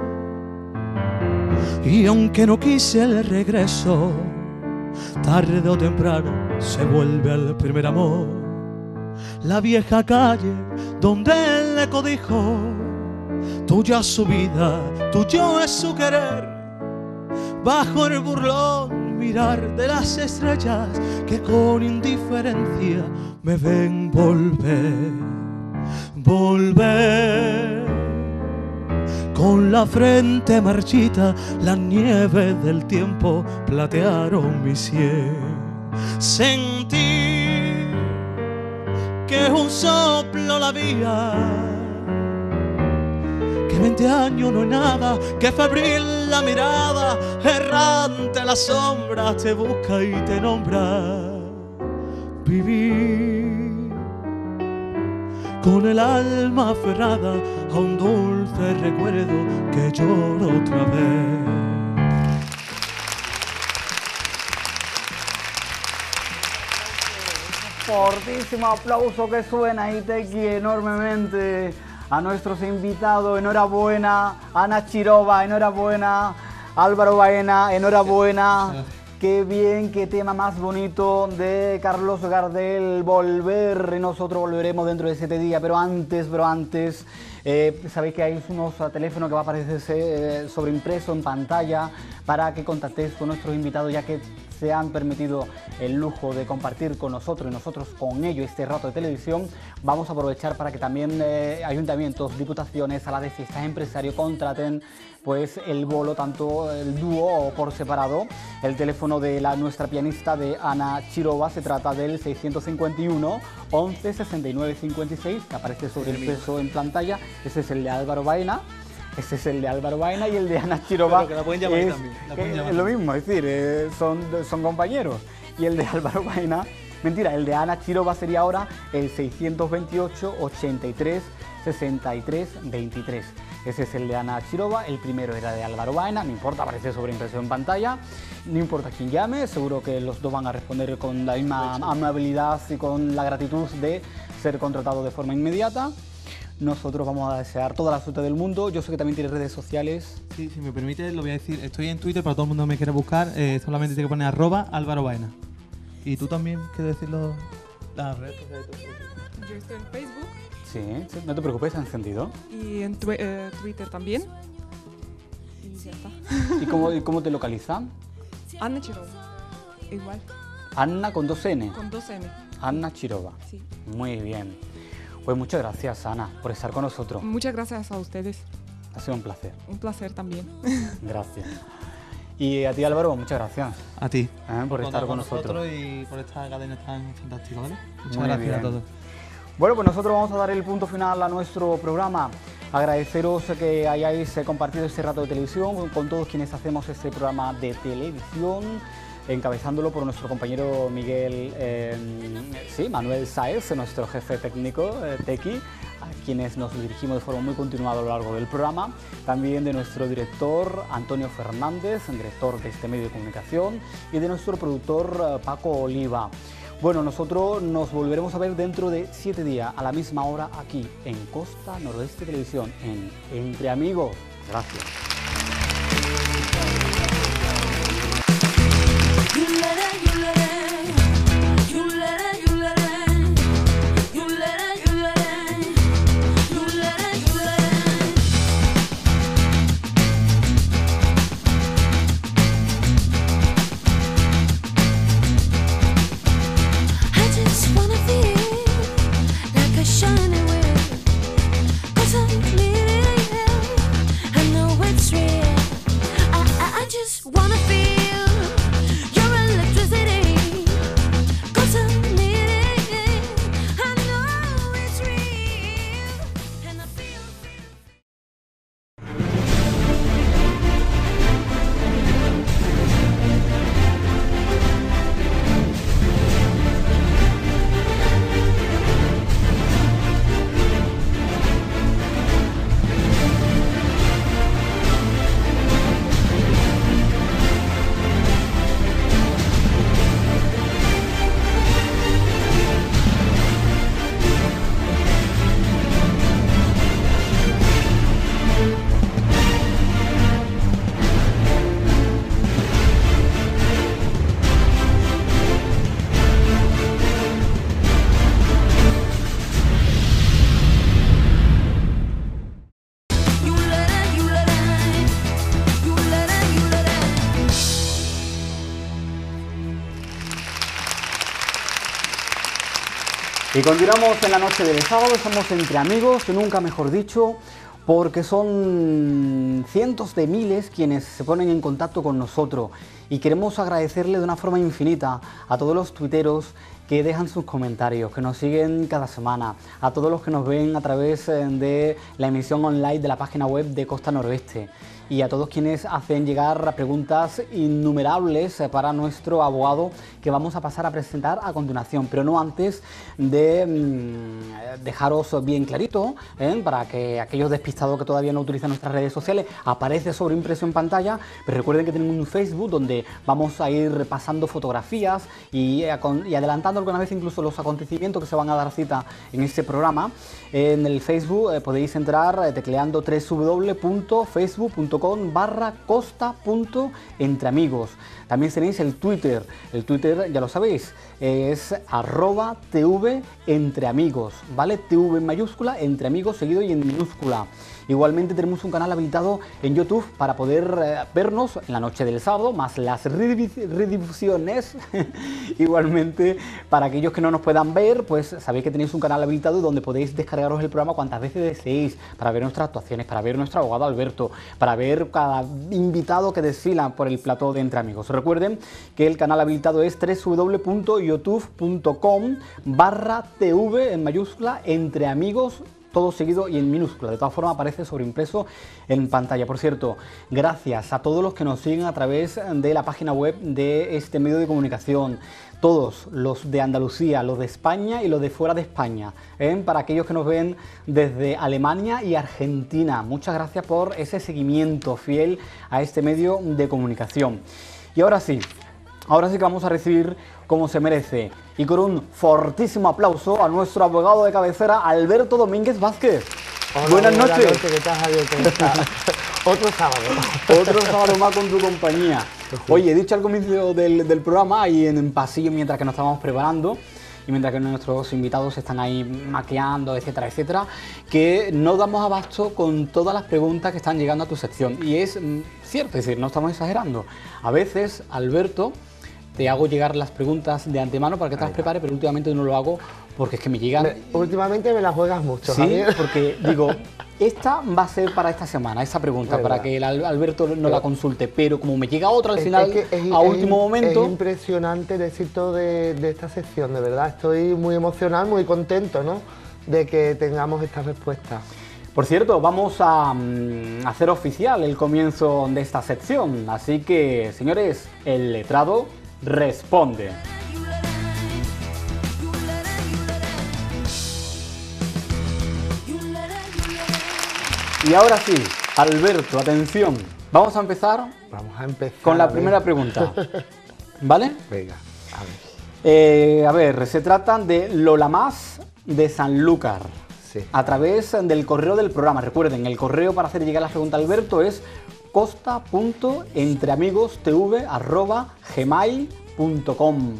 Y aunque no quise el regreso, tarde o temprano se vuelve al primer amor. La vieja calle donde él le codijo, tuya es su vida, tuyo es su querer. Bajo el burlón mirar de las estrellas que con indiferencia me ven volver, volver. Con la frente marchita, las nieves del tiempo platearon mi sien. Sentí que un soplo la vía, que veinte años no es nada, que febril la mirada, errante las sombras te busca y te nombra. Vivir con el alma aferrada a un dulce recuerdo que lloro otra vez. Fortísimo aplauso que suena ahí, Tequi, enormemente a nuestros invitados. Enhorabuena, Ana Chirova, enhorabuena, Álvaro Baena, enhorabuena. Qué bien, qué tema más bonito de Carlos Gardel, Volver. Y nosotros volveremos dentro de siete días, pero antes, pero antes, eh, sabéis que hay unos teléfonos que va a aparecer eh, sobreimpreso en pantalla para que contactéis con nuestros invitados, ya que se han permitido el lujo de compartir con nosotros y nosotros con ellos este rato de televisión. Vamos a aprovechar para que también eh, ayuntamientos, diputaciones, salas de fiestas, empresarios contraten pues el bolo, tanto el dúo o por separado. El teléfono de la, nuestra pianista de Ana Chirova se trata del seiscientos cincuenta y uno, once, sesenta y nueve, cincuenta y seis, que aparece sobre el peso en pantalla. Ese es el de Álvaro Baena. Ese es el de Álvaro Baena y el de Ana Chirova. Pero que la pueden llamar es, también. La pueden es llamar lo también. mismo, es decir, eh, son, son compañeros. Y el de Álvaro Baena, mentira, el de Ana Chirova sería ahora el seiscientos veintiocho, ochenta y tres, sesenta y tres, veintitrés. Ese es el de Ana Chirova, el primero era de Álvaro Baena, no importa, aparece sobreimpresión en pantalla, no importa quién llame, seguro que los dos van a responder con la misma amabilidad y con la gratitud de ser contratados de forma inmediata. Nosotros vamos a desear toda la suerte del mundo. Yo sé que también tienes redes sociales. Sí, si me permite, lo voy a decir. Estoy en Twitter para todo el mundo que me quiera buscar. Eh, solamente tiene que poner arroba Álvaro Baena. ¿Y tú también quieres decirlo? Las redes sociales. Yo estoy en Facebook Sí, sí, no te preocupes, han encendido. y en twi- eh, Twitter también. Y ya está. ¿Y cómo, y cómo te localizan? Ana Chirova. Igual, Anna con dos N. con dos N. Anna Chirova. Sí. Muy bien. Pues muchas gracias, Ana, por estar con nosotros. Muchas gracias a ustedes. Ha sido un placer. Un placer también. Gracias. Y a ti, Álvaro, muchas gracias A ti. eh, por estar con nosotros. y por esta cadena tan fantástica, ¿vale? Muchas Muy gracias bien. a todos. Bueno, pues nosotros vamos a dar el punto final a nuestro programa. Agradeceros que hayáis eh, compartido este rato de televisión con, con todos quienes hacemos este programa de televisión, encabezándolo por nuestro compañero Miguel, eh, sí, Manuel Sáez, nuestro jefe técnico, eh, Tequi, a quienes nos dirigimos de forma muy continuada a lo largo del programa. También de nuestro director Antonio Fernández, director de este medio de comunicación, y de nuestro productor eh, Paco Oliva. Bueno, nosotros nos volveremos a ver dentro de siete días, a la misma hora, aquí en Costa Noroeste Televisión, en Entre Amigos. Gracias. I just wanna feel like a shining wheel. Y continuamos en la noche del sábado, estamos entre amigos, nunca mejor dicho, porque son cientos de miles quienes se ponen en contacto con nosotros y queremos agradecerle de una forma infinita a todos los tuiteros que dejan sus comentarios, que nos siguen cada semana, a todos los que nos ven a través de la emisión online de la página web de Costa Noroeste y a todos quienes hacen llegar preguntas innumerables para nuestro abogado que vamos a pasar a presentar a continuación, pero no antes de mmm, dejaros bien clarito, ¿eh? Para que aquellos despistados que todavía no utilizan nuestras redes sociales, aparece sobreimpreso en pantalla, pero recuerden que tenemos un Facebook donde vamos a ir pasando fotografías y, y adelantando alguna vez incluso los acontecimientos que se van a dar cita en este programa. En el Facebook eh, podéis entrar eh, tecleando doble u doble u doble u punto facebook punto com barra costa punto entre amigos. También tenéis el Twitter, el Twitter ya lo sabéis, es arroba tv entre amigos, ¿vale? T V en mayúscula, entre amigos seguido y en minúscula. Igualmente tenemos un canal habilitado en YouTube para poder eh, vernos en la noche del sábado, más las redifusiones. Igualmente, para aquellos que no nos puedan ver, pues sabéis que tenéis un canal habilitado donde podéis descargaros el programa cuantas veces deseéis, para ver nuestras actuaciones, para ver nuestro abogado Alberto, para ver cada invitado que desfila por el plató de Entre Amigos. Recuerden que el canal habilitado es doble u doble u doble u punto youtube punto com barra tv en mayúscula Entre Amigos, todo seguido y en minúscula. De todas formas aparece sobreimpreso en pantalla. Por cierto, gracias a todos los que nos siguen a través de la página web de este medio de comunicación. Todos, los de Andalucía, los de España y los de fuera de España. ¿eh? Para aquellos que nos ven desde Alemania y Argentina. Muchas gracias por ese seguimiento fiel a este medio de comunicación. Y ahora sí, ahora sí que vamos a recibir como se merece y con un fortísimo aplauso a nuestro abogado de cabecera, Alberto Domínguez Vázquez. Hola, buenas noches. Buenas noches, ¿qué tal, Javier? ¿Cómo estás? Otro sábado. Otro sábado más con tu compañía. Oye, he dicho al comienzo del, del programa, ahí en el pasillo, mientras que nos estábamos preparando, y mientras que nuestros invitados están ahí maqueando, etcétera, etcétera, que no damos abasto con todas las preguntas que están llegando a tu sección. Y es mm, cierto, es decir, no estamos exagerando. A veces, Alberto, te hago llegar las preguntas de antemano para que te las prepares, pero últimamente no lo hago porque es que me llegan... Me, últimamente me las juegas mucho, sí, Javier. porque digo, esta va a ser para esta semana, esa pregunta, ¿verdad? Para que el Alberto no la consulte, pero como me llega otra al Es- final, es que es- a es- último momento... Es impresionante el éxito de, de esta sección, de verdad. Estoy muy emocional, muy contento, ¿no?, de que tengamos esta respuesta. Por cierto, vamos a mm, hacer oficial el comienzo de esta sección, así que, señores, el letrado responde. Y ahora sí, Alberto, atención, vamos a empezar Vamos a empezar con la a ver. primera pregunta, ¿vale? Venga, a ver. Eh, a ver, se trata de Lola Más de Sanlúcar. Sí. A través del correo del programa. Recuerden, el correo para hacer llegar la pregunta a Alberto es costa punto entreamigostv arroba gmail punto com.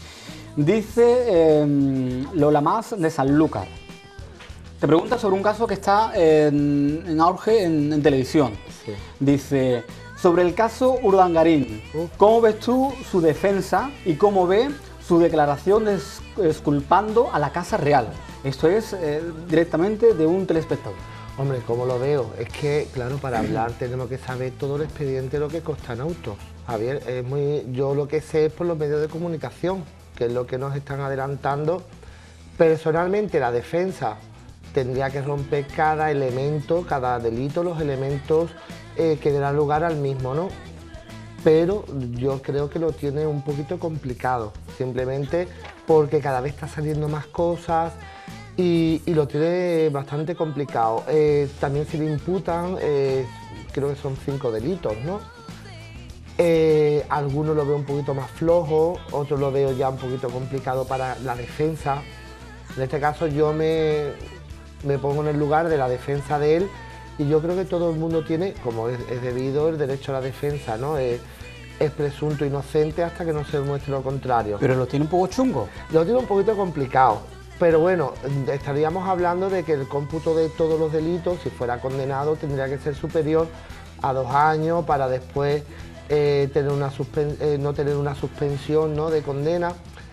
Dice eh, Lola Más de Sanlúcar. Te pregunta sobre un caso que está en, en auge en, en televisión. Sí. Dice, sobre el caso Urdangarín, ¿cómo ves tú su defensa y cómo ve su declaración des- exculpando a la Casa Real? Esto es eh, directamente de un telespectador. Hombre, ¿cómo lo veo? Es que, claro, para hablar tenemos que saber todo el expediente de lo que costan autos. Javier, es muy, yo lo que sé es por los medios de comunicación, que es lo que nos están adelantando. Personalmente, la defensa tendría que romper cada elemento, cada delito, los elementos eh, que darán lugar al mismo, ¿no? Pero yo creo que lo tiene un poquito complicado, simplemente porque cada vez está saliendo más cosas y, y lo tiene bastante complicado. Eh, también se le imputan, eh, creo que son cinco delitos, ¿no? Eh, algunos lo veo un poquito más flojo, otros lo veo ya un poquito complicado para la defensa. En este caso yo me, me pongo en el lugar de la defensa de él y yo creo que todo el mundo tiene, como es, es debido, el derecho a la defensa, ¿no? Es, es presunto inocente hasta que no se demuestre lo contrario. Pero lo tiene un poco chungo. Lo tiene un poquito complicado, pero bueno, estaríamos hablando de que el cómputo de todos los delitos, si fuera condenado, tendría que ser superior a dos años para después eh, tener una suspen- eh, no tener una suspensión, ¿no?, de condena.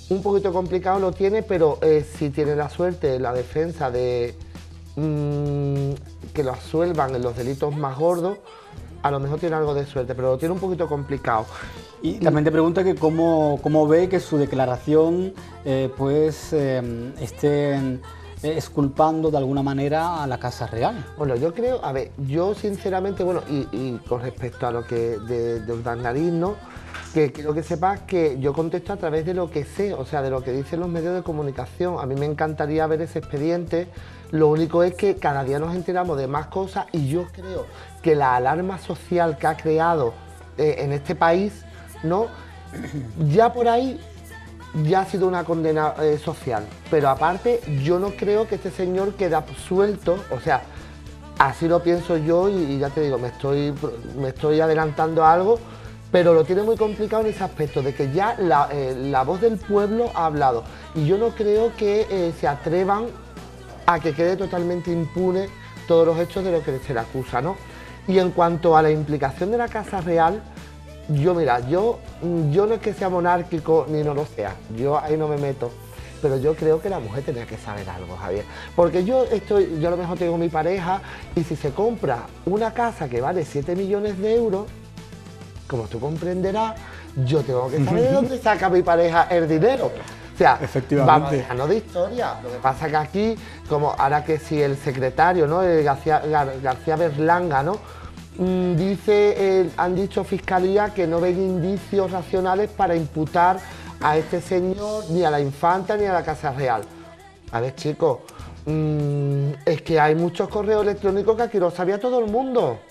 un poquito complicado lo tiene, pero eh, si tiene la suerte, la defensa de mmm, que lo absuelvan en los delitos más gordos, a lo mejor tiene algo de suerte, pero lo tiene un poquito complicado. Y también te pregunta que cómo, cómo ve que su declaración eh, pues eh, esté eh, exculpando de alguna manera a la Casa Real. Bueno, yo creo, a ver, yo sinceramente, bueno, y, y con respecto a lo que de, de Urdangarín, ¿no? Que quiero que sepas que yo contesto a través de lo que sé, o sea, de lo que dicen los medios de comunicación. A mí me encantaría ver ese expediente, lo único es que cada día nos enteramos de más cosas y yo creo que la alarma social que ha creado eh, en este país, ¿no? Ya por ahí ya ha sido una condena eh, social, pero aparte yo no creo que este señor quede absuelto, o sea, así lo pienso yo y, y ya te digo, me estoy, me estoy adelantando a algo, pero lo tiene muy complicado en ese aspecto, de que ya la, eh, la voz del pueblo ha hablado y yo no creo que eh, se atrevan a que quede totalmente impune todos los hechos de lo que se le acusa, ¿no? Y en cuanto a la implicación de la Casa Real, yo mira, yo, yo no es que sea monárquico ni no lo sea, yo ahí no me meto, pero yo creo que la mujer tenía que saber algo, Javier, porque yo estoy, yo a lo mejor tengo mi pareja y si se compra una casa que vale siete millones de euros, como tú comprenderás, yo tengo que saber de dónde saca mi pareja el dinero. O sea, vamos a dejarnos de historia. Lo que pasa que aquí, como ahora que si el secretario, ¿no? El García, Gar, García Berlanga, ¿no? Mm, dice, eh, han dicho Fiscalía que no ven indicios racionales para imputar a este señor, ni a la infanta, ni a la Casa Real. A ver, chicos, mmm, es que hay muchos correos electrónicos que aquí lo sabía todo el mundo.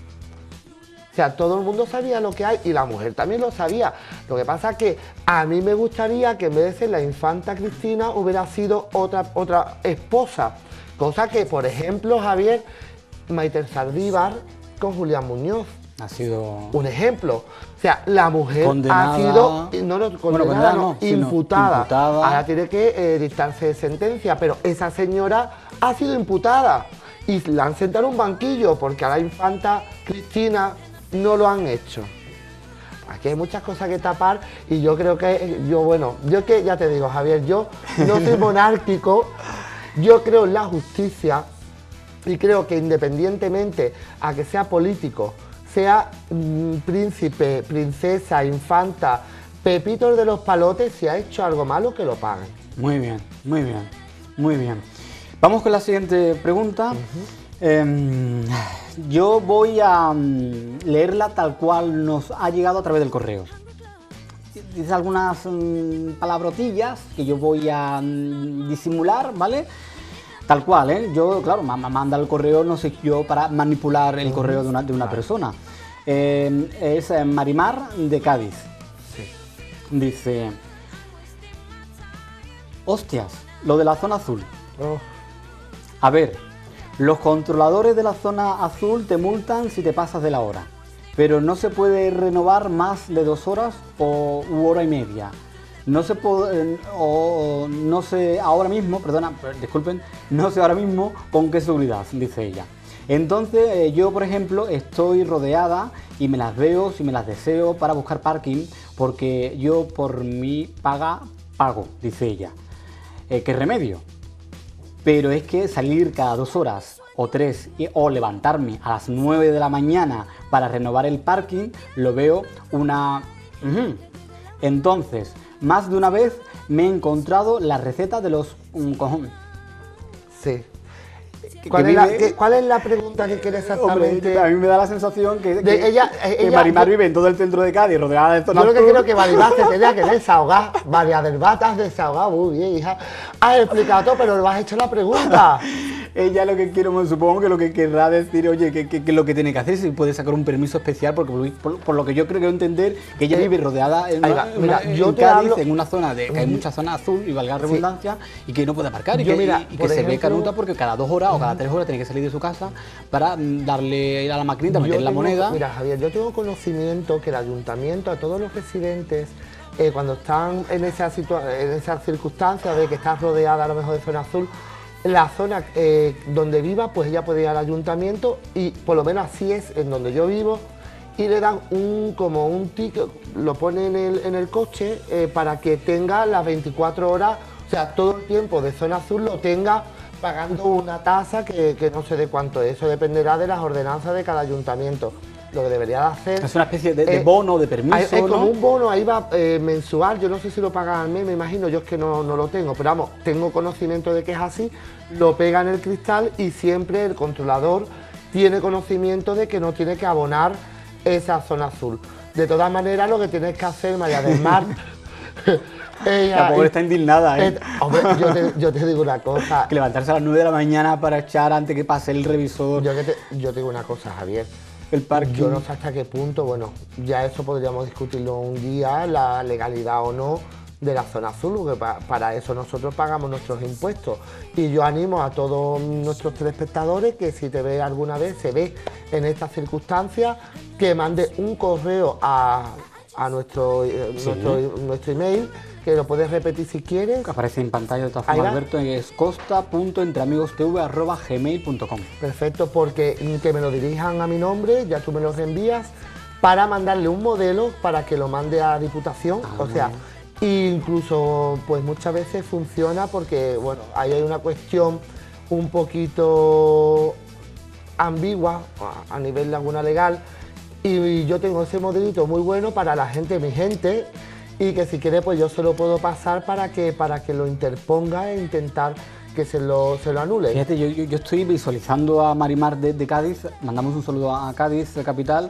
O sea, todo el mundo sabía lo que hay y la mujer también lo sabía. Lo que pasa es que a mí me gustaría que en vez de ser la infanta Cristina hubiera sido otra, otra esposa. Cosa que, por ejemplo, Javier, Maite Sardívar con Julián Muñoz. Ha sido un ejemplo. O sea, la mujer condenada, ha sido no, no, condenada, bueno, condenada no, no, imputada. imputada. Ahora tiene que eh, dictarse de sentencia, pero esa señora ha sido imputada y la han sentado en un banquillo porque a la infanta Cristina no lo han hecho. Aquí hay muchas cosas que tapar y yo creo que, yo bueno, yo que ya te digo, Javier, yo no soy monárquico, yo creo en la justicia y creo que independientemente a que sea político, sea mmm, príncipe, princesa, infanta, Pepito de los Palotes, si ha hecho algo malo, que lo paguen. Muy bien, muy bien, muy bien. Vamos con la siguiente pregunta. Uh-huh. Eh, yo voy a um, leerla tal cual nos ha llegado a través del correo. Dice algunas um, palabrotillas que yo voy a um, disimular, ¿vale? Tal cual, ¿eh? Yo, claro, me manda el correo, no sé yo, para manipular el correo de una, de una persona. Eh, es Marimar de Cádiz. Sí. Dice: hostias, lo de la zona azul. Oh. A ver, los controladores de la zona azul te multan si te pasas de la hora, pero no se puede renovar más de dos horas o u hora y media. No se puede, o no sé ahora mismo, perdona, disculpen, no sé ahora mismo con qué seguridad, dice ella. Entonces eh, yo, por ejemplo, estoy rodeada y me las veo, si me las deseo, para buscar parking, porque yo por mi paga pago, dice ella. Eh, ¿Qué remedio? Pero es que salir cada dos horas o tres y, o levantarme a las nueve de la mañana para renovar el parking, lo veo una... Uh-huh. Entonces, más de una vez me he encontrado la receta de los um, cojones. Sí. ¿Cuál, es la, qué, ¿Cuál es la pregunta que quiere exactamente? Hombre, a mí me da la sensación que, que, de ella, que ella, Marimar yo, vive en todo el centro de Cádiz, rodeada de zonas. Yo lo que creo que Marimar se tenía que desahogar. María del Bata has desahogado muy bien, hija. Has explicado todo, pero no has hecho la pregunta. Ella lo que quiero, supongo que lo que querrá decir, oye, que, que, que lo que tiene que hacer es si puede sacar un permiso especial, porque por, por lo que yo creo que entender que ella eh, vive rodeada en, una, mira, una, yo en Cádiz, hablo, en una zona de que hay mucha zona azul, y valga la redundancia, sí. Y que no puede aparcar, y yo, que, mira, y, y que se ejemplo, ve canuta porque cada dos horas o cada tres horas tiene que salir de su casa para darle a la maquinita, meter la moneda. Mira, Javier, yo tengo conocimiento que el ayuntamiento a todos los residentes, eh, cuando están en esa, en esa circunstancia de que estás rodeada a lo mejor de zona azul, la zona eh, donde viva, pues ella puede ir al ayuntamiento y por lo menos así es en donde yo vivo y le dan un como un ticket, lo pone en el, en el coche eh, para que tenga las veinticuatro horas, o sea, todo el tiempo de zona azul lo tenga pagando una tasa que, que no sé de cuánto es. Eso dependerá de las ordenanzas de cada ayuntamiento. Lo que debería de hacer... Es una especie de, de eh, bono, de permiso, Es, es ¿no? como un bono, ahí va eh, mensual, yo no sé si lo pagan al mes, me imagino, yo es que no, no lo tengo, pero vamos, tengo conocimiento de que es así, lo pega en el cristal y siempre el controlador tiene conocimiento de que no tiene que abonar esa zona azul. De todas maneras, lo que tienes que hacer, María del Mar... La pobre está indignada, ¿eh? eh, hombre, yo te, yo te digo una cosa. Que levantarse a las nueve de la mañana para echar antes que pase el revisor. Yo, que te, yo te digo una cosa, Javier. El parking. Yo no sé hasta qué punto, bueno, ya eso podríamos discutirlo un día, la legalidad o no de la zona azul, porque pa, para eso nosotros pagamos nuestros impuestos. Y yo animo a todos nuestros telespectadores que si te ve alguna vez, se ve en estas circunstancias, que mande un correo a, a nuestro, eh, Sí. nuestro, nuestro email, que lo puedes repetir si quieres. Que aparece en pantalla de todas Ahí formas, va. Alberto, es costa punto entreamigostv arroba gmail punto com. Perfecto, porque mm, que me lo dirijan a mi nombre, ya tú me lo reenvías, para mandarle un modelo para que lo mande a Diputación. Ah, o muy sea, bien. incluso pues muchas veces funciona porque, bueno, ahí hay una cuestión un poquito ambigua a, a nivel laguna legal, y yo tengo ese modelito muy bueno para la gente, mi gente, y que si quiere pues yo se lo puedo pasar para que, para que lo interponga e intentar que se lo, se lo anule. Fíjate, yo, yo, yo estoy visualizando a Marimar de, de Cádiz, mandamos un saludo a Cádiz, de capital,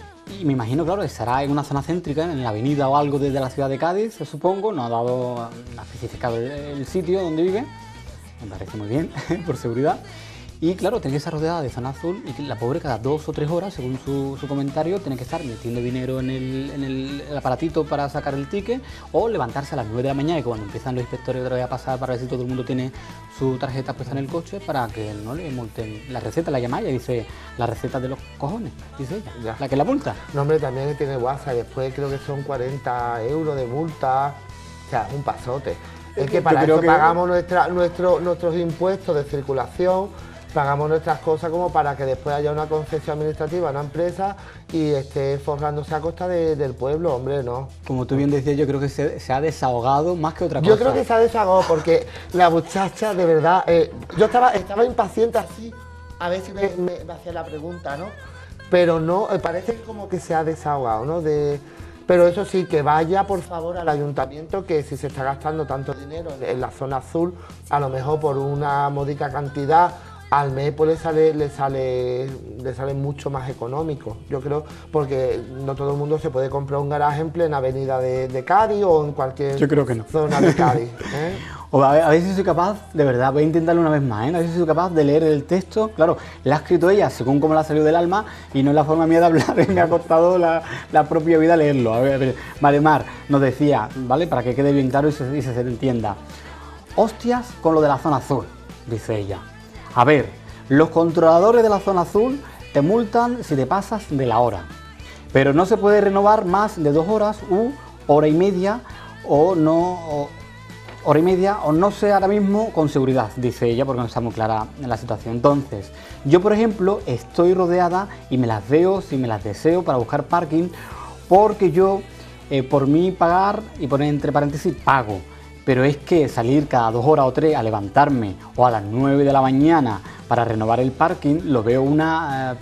y me imagino, claro, estará en una zona céntrica, en la avenida o algo desde la ciudad de Cádiz, supongo, no ha dado, no ha especificado el, el sitio donde vive, me parece muy bien, por seguridad. Y claro, tiene que estar rodeada de zona azul y que la pobre cada dos o tres horas, según su, su comentario, tiene que estar metiendo dinero en, el, en el, el aparatito para sacar el ticket o levantarse a las nueve de la mañana y cuando empiezan los inspectores otra vez a pasar para ver si todo el mundo tiene su tarjeta puesta en el coche para que no le multen la receta, la llama ella, dice la receta de los cojones, dice ella, Ya. la que la multa. No, hombre, también tiene WhatsApp, después creo que son cuarenta euros de multa, o sea, es un pasote. Es que Yo para creo eso que- pagamos nuestra, nuestro, nuestros impuestos de circulación, pagamos nuestras cosas como para que después haya una concesión administrativa, una empresa, y esté forrándose a costa de- del pueblo, hombre, no. Como tú bien decías, yo creo que se, se ha desahogado más que otra cosa. Yo creo que se ha desahogado porque la muchacha, de verdad, eh, yo estaba, estaba impaciente así, a ver si me, me- me hacía la pregunta, ¿no? Pero no, eh, parece como que se ha desahogado, ¿no? De, pero eso sí, que vaya por favor al ayuntamiento, que si se está gastando tanto dinero en, en la zona azul, a lo mejor por una módica cantidad, al mes pues le sale, le sale, le sale mucho más económico, yo creo, porque no todo el mundo se puede comprar un garaje en plena avenida de, de Cádiz o en cualquier Yo creo que no. zona de Cádiz. ¿eh? O a ver, a ver si soy capaz, de verdad, voy a intentarlo una vez más, ¿eh? A ver si soy capaz de leer el texto. Claro, la ha escrito ella según cómo le ha salido del alma y no es la forma mía de hablar, me ha costado la, la propia vida leerlo. A ver, a ver, Marimar nos decía, ¿vale? Para que quede bien claro y se, y se entienda. Hostias con lo de la zona azul, dice ella. A ver, los controladores de la zona azul te multan si te pasas de la hora, pero no se puede renovar más de dos horas u hora y media o no... o- hora y media o no sé ahora mismo con seguridad, dice ella, porque no está muy clara en la situación. Entonces, yo por ejemplo estoy rodeada y me las veo, si me las deseo para buscar parking, porque yo eh, por mí pagar y poner entre paréntesis pago, pero es que salir cada dos horas o tres a levantarme o a las nueve de la mañana para renovar el parking, lo veo una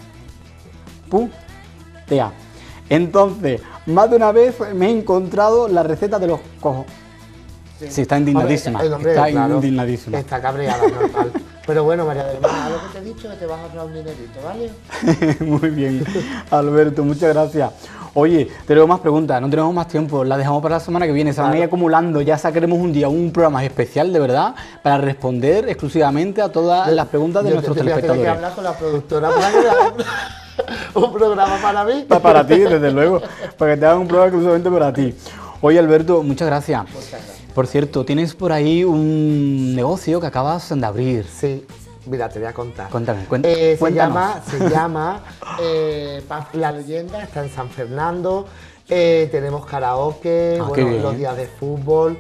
eh, putea. Entonces, más de una vez me he encontrado la receta de los cojos. Sí, está indignadísima. Hombre, el hombre, está claro, indignadísima. Está cabreada, normal. Pero bueno, María del Mar, lo que te he dicho es que te vas a ahorrar un dinerito, ¿vale? Muy bien, Alberto, muchas gracias. Oye, tenemos más preguntas, no tenemos más tiempo, las dejamos para la semana que viene, se van a ir acumulando, ya sacaremos un día un programa especial de verdad para responder exclusivamente a todas las preguntas de Yo nuestros te, te voy a tener que telespectadores. hablar con la productora para que le haga un programa para mí. Pa- Para ti, desde luego, para que te hagan un programa exclusivamente para ti. Oye, Alberto, muchas gracias. Por cierto, tienes por ahí un negocio que acabas de abrir. Sí, mira, te voy a contar. Cuéntame, cuen- Eh, se cuéntanos. llama, se llama eh, Paz La Leyenda, está en San Fernando. Eh, tenemos karaoke, Ah, qué bueno, bien. los días de fútbol.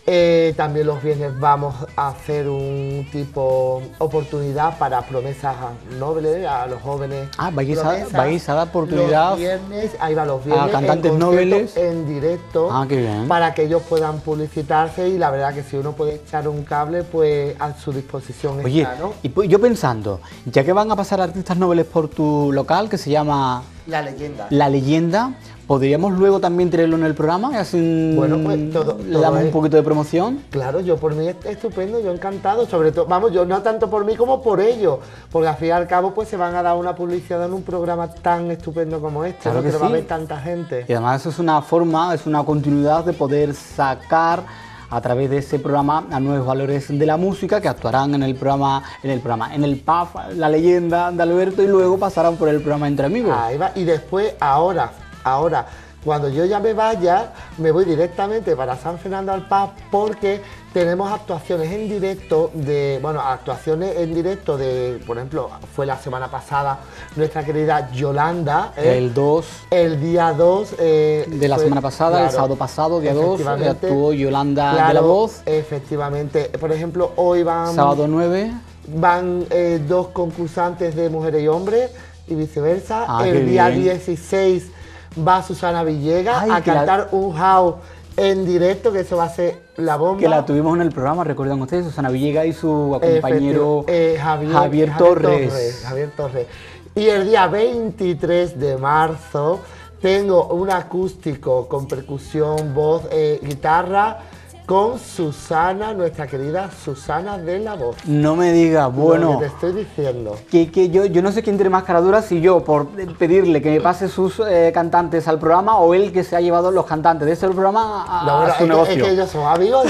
Eh, también los viernes vamos a hacer un tipo oportunidad para promesas nobles a los jóvenes. Ah, vais a, promesas. vais a dar oportunidad Los viernes, ahí va los viernes, a cantantes en concierto, nobles. en directo, Ah, qué bien. para que ellos puedan publicitarse, y la verdad que si uno puede echar un cable, pues a su disposición Oye, está, ¿no? y pues yo pensando, ya que van a pasar artistas nobles por tu local, que se llama La leyenda. La Leyenda, ¿podríamos luego también tenerlo en el programa? Y así Bueno, pues, todo- le todo damos es- un poquito de promoción. Claro, yo por mí es estupendo, yo encantado, sobre todo, vamos, yo no tanto por mí como por ellos, porque al fin y al cabo pues se van a dar una publicidad en un programa tan estupendo como este, Claro ¿no? que que lo va a sí. ver tanta gente. Y además eso es una forma, es una continuidad de poder sacar a través de ese programa a nuevos valores de la música que actuarán en el programa, en el programa, en el pub La Leyenda de Alberto, y luego pasarán por el programa Entre Amigos. Ahí va, y después, ahora, ahora, cuando yo ya me vaya, me voy directamente para San Fernando al Pub, porque tenemos actuaciones en directo de, bueno, actuaciones en directo de, por ejemplo, fue la semana pasada nuestra querida Yolanda, ¿eh? El dos El día dos eh, de la fue- semana pasada, el claro, sábado pasado, día dos, efectivamente, actuó Yolanda de claro, la Voz. Efectivamente, por ejemplo, hoy van, Sábado nueve. van eh, dos concursantes de mujeres y hombres y viceversa. Ah, qué el día bien. dieciséis va Susana Villegas Ay, a que la- cantar un house en directo, que eso va a ser la bomba. Que la tuvimos en el programa, recuerdan ustedes, Susana Villegas y su compañero Efectivo- eh, Javier, Javier Torres. Javier Torres. Y el día veintitrés de marzo tengo un acústico con percusión, voz, eh, guitarra, con Susana, nuestra querida Susana de la Voz. No me diga, Lo bueno, que te estoy diciendo. que, que yo, yo no sé quién tiene más caradura, si yo por pedirle que me pase sus eh, cantantes al programa, o él que se ha llevado los cantantes de ese programa a, No, a bueno, su es, que, negocio. es que ellos son amigos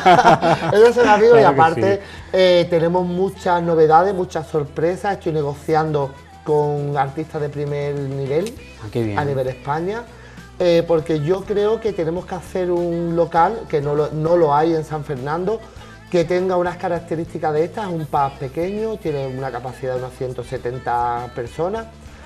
ya. Ellos son amigos, Claro y que aparte sí. eh, tenemos muchas novedades, muchas sorpresas. Estoy negociando con artistas de primer nivel Ah, qué bien. a nivel España. Eh, porque yo creo que tenemos que hacer un local, que no lo, no lo hay en San Fernando, que tenga unas características de estas. Es un pub pequeño, tiene una capacidad de unas ciento setenta personas,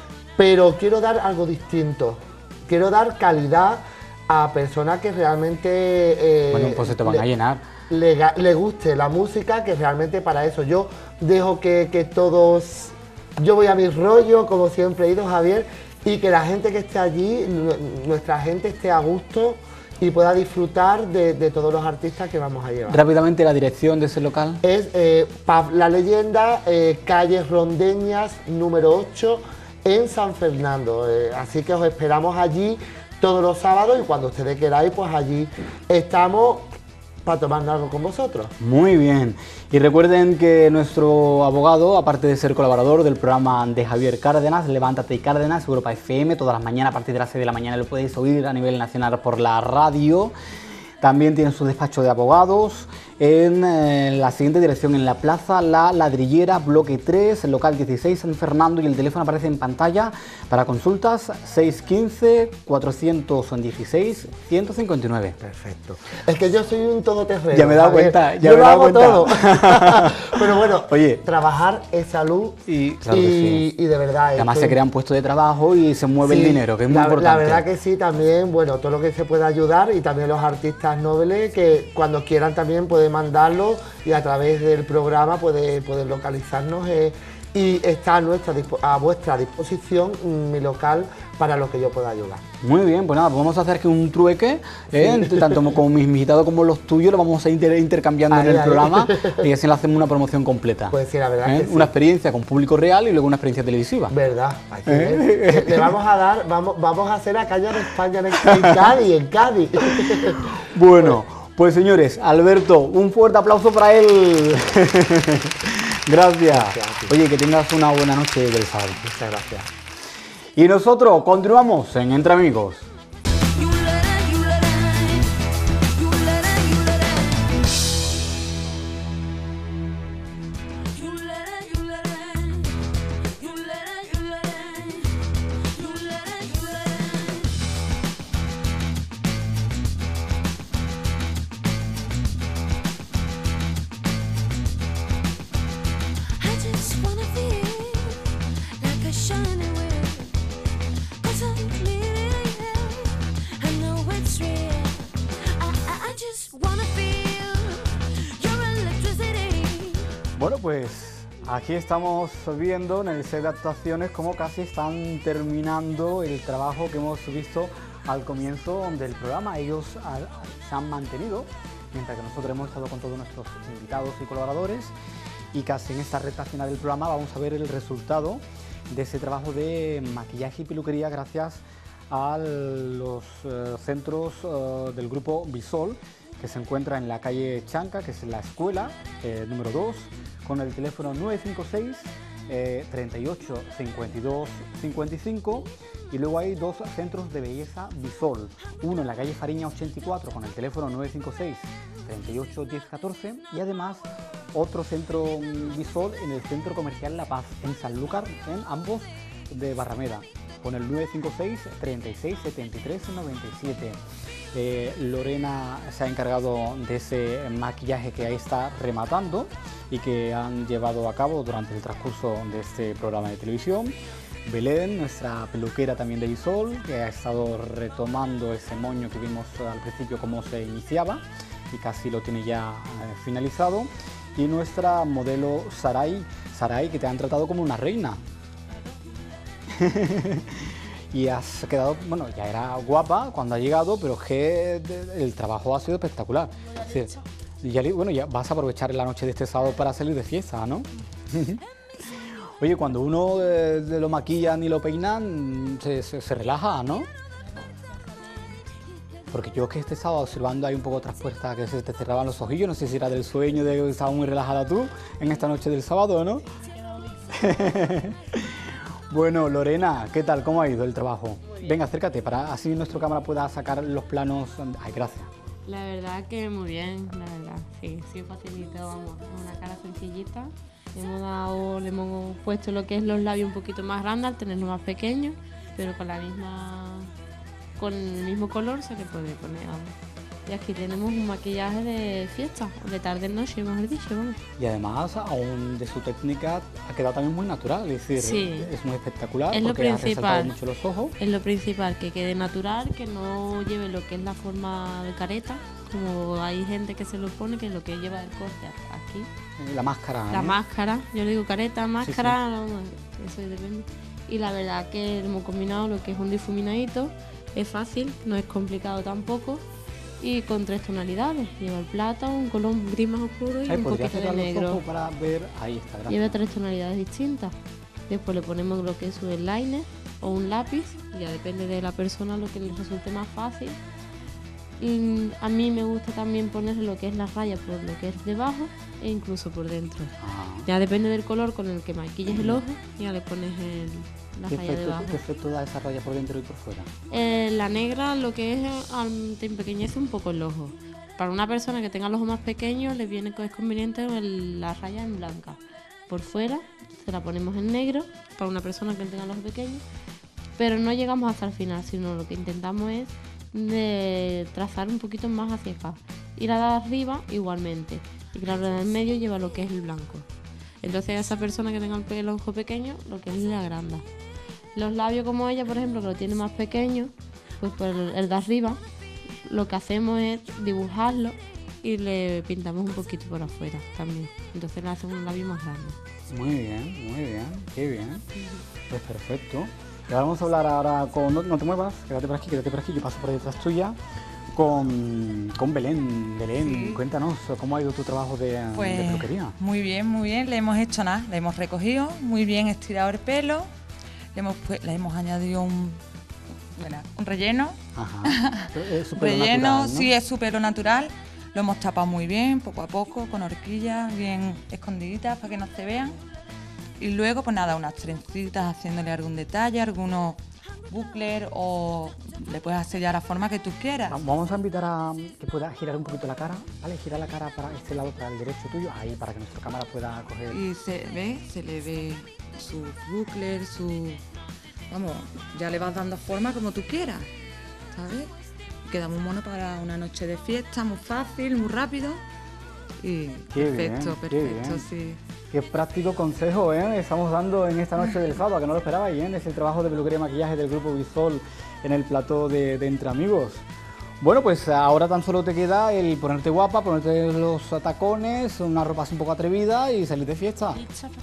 pero quiero dar algo distinto, quiero dar calidad a personas que realmente eh, Bueno, pues se te van le- a llenar. le, ga- le guste la música, que realmente para eso yo dejo que, que todos, yo voy a mi rollo, como siempre he ido, Javier, y que la gente que esté allí, nu- nuestra gente esté a gusto y pueda disfrutar de, de todos los artistas que vamos a llevar. Rápidamente la dirección de ese local. Es eh, Pub La Leyenda, eh, calle Rondeñas, número ocho, en San Fernando. Eh, así que os esperamos allí todos los sábados, y cuando ustedes queráis, pues allí estamos para tomar algo con vosotros. Muy bien. Y recuerden que nuestro abogado, aparte de ser colaborador del programa de Javier Cárdenas, Levántate y Cárdenas, Europa F M, todas las mañanas a partir de las seis de la mañana lo podéis oír a nivel nacional por la radio. También tiene su despacho de abogados en eh, la siguiente dirección, en la Plaza La Ladrillera, bloque tres, el local dieciséis, San Fernando, y el teléfono aparece en pantalla para consultas seis uno cinco, cuatro uno seis, uno cinco nueve. Perfecto. Es que yo soy un todoterreno. Ya me he dado Javier. cuenta, ya yo me he lo dado hago cuenta. todo. Pero bueno, Oye. trabajar es salud, Y, claro que y, sí. y de verdad. Además estoy- se crean puestos de trabajo y se mueve el Sí, dinero, que es muy la, importante. La verdad que sí, también, bueno, todo lo que se pueda ayudar, y también los artistas nobles que cuando quieran también pueden mandarlo, y a través del programa puede, pueden localizarnos, eh, y está a, nuestra, dispo- a vuestra disposición mm, mi local para lo que yo pueda ayudar. Muy bien, pues nada, pues vamos a hacer que un trueque, ¿eh? Entre tanto como mis invitados como los tuyos, lo vamos a ir inter- intercambiando Ahí, en el ahí. programa, y así le hacemos una promoción completa. Pues sí, la verdad ¿Eh? que sí. Una experiencia con público real y luego una experiencia televisiva. ¿Verdad? Hay que ver. Le vamos a dar, vamos, vamos a hacer a Caña de España en, en Cádiz, en Cádiz. Bueno, pues señores, Alberto, un fuerte aplauso para él. Gracias. a ti. Oye, que tengas una buena noche del sábado. Muchas gracias. Y nosotros continuamos en Entre Amigos. I just wanna feel like a shining wheel, 'cause I'm leaving you. Bueno, pues aquí estamos viendo en el set de actuaciones cómo casi están terminando el trabajo que hemos visto al comienzo del programa. Ellos a, a, se han mantenido, mientras que nosotros hemos estado con todos nuestros invitados y colaboradores, y casi en esta recta final del programa vamos a ver el resultado de ese trabajo de maquillaje y peluquería gracias a los uh, centros uh, del grupo Visol, que se encuentra en la calle Chanca, que es la escuela eh, número dos, con el teléfono nueve cinco seis, eh, treinta y ocho, cincuenta y dos, cincuenta y cinco, y luego hay dos centros de belleza Visol, uno en la calle Fariña ochenta y cuatro con el teléfono nueve cinco seis, treinta y ocho, diez, catorce, y además otro centro Visol en el Centro Comercial La Paz, en Sanlúcar, en ambos de Barrameda, con el nueve cinco seis, treinta y seis, setenta y tres, noventa y siete. Eh, Lorena se ha encargado de ese maquillaje que ahí está rematando y que han llevado a cabo durante el transcurso de este programa de televisión. Belén, nuestra peluquera también de Visol, que ha estado retomando ese moño que vimos al principio cómo se iniciaba y casi lo tiene ya eh, finalizado. Y nuestra modelo Saray, Saray, que te han tratado como una reina. Y has quedado, bueno, ya era guapa cuando ha llegado, pero es que el trabajo ha sido espectacular. Sí. Y ya, bueno, ya vas a aprovechar la noche de este sábado para salir de fiesta, ¿no? Oye, cuando uno eh, lo maquillan y lo peinan, se, se, se relaja, ¿no? Porque yo es que este sábado observando hay un poco otras puertas que se te cerraban los ojillos, no sé si era del sueño de que estabas muy relajada tú en esta noche del sábado, ¿no? Bueno, Lorena, ¿qué tal? ¿Cómo ha ido el trabajo? Venga, acércate para así nuestra cámara pueda sacar los planos. Ay, gracias. La verdad que muy bien, la verdad, sí, sí facilito, vamos, una cara sencillita. Le hemos dado, le hemos puesto lo que es los labios un poquito más grandes al tenerlos más pequeños, pero con la misma, con el mismo color se le puede poner, vamos. Y aquí tenemos un maquillaje de fiesta, de tarde-noche, mejor dicho, vamos. Y además, aún de su técnica, ha quedado también muy natural, es decir, sí, es muy espectacular es porque lo ha resaltado principal, mucho los ojos. Es lo principal, que quede natural, que no lleve lo que es la forma de careta, como hay gente que se lo pone, que lo que lleva el corte aquí. La máscara. La ¿eh? máscara, yo le digo careta, máscara, sí, sí. Eso depende. Y la verdad que hemos combinado lo que es un difuminadito, es fácil, no es complicado tampoco. Y con tres tonalidades, lleva el plata, un color gris más oscuro y Ay, un poquito de negro. Para ver, ahí está, gracias. Lleva tres tonalidades distintas. Después le ponemos lo que es un eyeliner o un lápiz, ya depende de la persona lo que les resulte más fácil. Y a mí me gusta también ponerle lo que es la raya por lo que es debajo e incluso por dentro. Ah. Ya depende del color con el que maquilles el ojo, ya le pones el, la ¿Qué raya efecto, debajo. ¿Qué efecto da esa raya por dentro y por fuera? Eh, la negra lo que es um, te empequeñece un poco el ojo. Para una persona que tenga los ojos más pequeños le viene es conveniente el, la raya en blanca. Por fuera se la ponemos en negro para una persona que tenga los ojos pequeños, pero no llegamos hasta el final, sino lo que intentamos es de trazar un poquito más hacia acá. Y la de arriba igualmente. Y claro, la del medio lleva lo que es el blanco. Entonces a esa persona que tenga el, el ojo pequeño, lo que es la agranda. Los labios como ella, por ejemplo, que lo tiene más pequeño, pues por el, el de arriba, lo que hacemos es dibujarlo y le pintamos un poquito por afuera también. Entonces le hacemos un labio más grande. Muy bien, muy bien, qué bien. Pues perfecto. Y ahora vamos a hablar ahora con... No, no te muevas, quédate por aquí, quédate por aquí, yo paso por detrás tuya. Con, con Belén. Belén, Sí. Cuéntanos, ¿cómo ha ido tu trabajo de, Pues de peluquería? muy bien, muy bien. Le hemos hecho nada, le hemos recogido, muy bien estirado el pelo, le hemos, pu- le hemos añadido un, bueno, un relleno. Ajá. Es súper Relleno, natural, ¿no? sí, es su pelo natural. Lo hemos tapado muy bien, poco a poco, con horquillas bien escondiditas para que no se vean. Y luego, pues nada, unas trencitas haciéndole algún detalle, algunos bucles o le puedes hacer ya la forma que tú quieras. Vamos a invitar a que pueda girar un poquito la cara, ¿vale? Gira la cara para este lado, para el derecho tuyo, ahí, para que nuestra cámara pueda coger... Y se ve, se le ve sus bucles, su... Vamos, ya le vas dando forma como tú quieras, ¿sabes? Queda muy mono para una noche de fiesta, muy fácil, muy rápido. Y Qué perfecto, bien, qué perfecto, bien. sí. Qué práctico consejo, ¿eh? Estamos dando en esta noche del sábado, que no lo esperabais, ¿eh? Es el trabajo de peluquería y maquillaje del grupo Visol en el plató de, de Entre Amigos. Bueno, pues ahora tan solo te queda el ponerte guapa, ponerte los tacones, una ropa así un poco atrevida y salir de fiesta.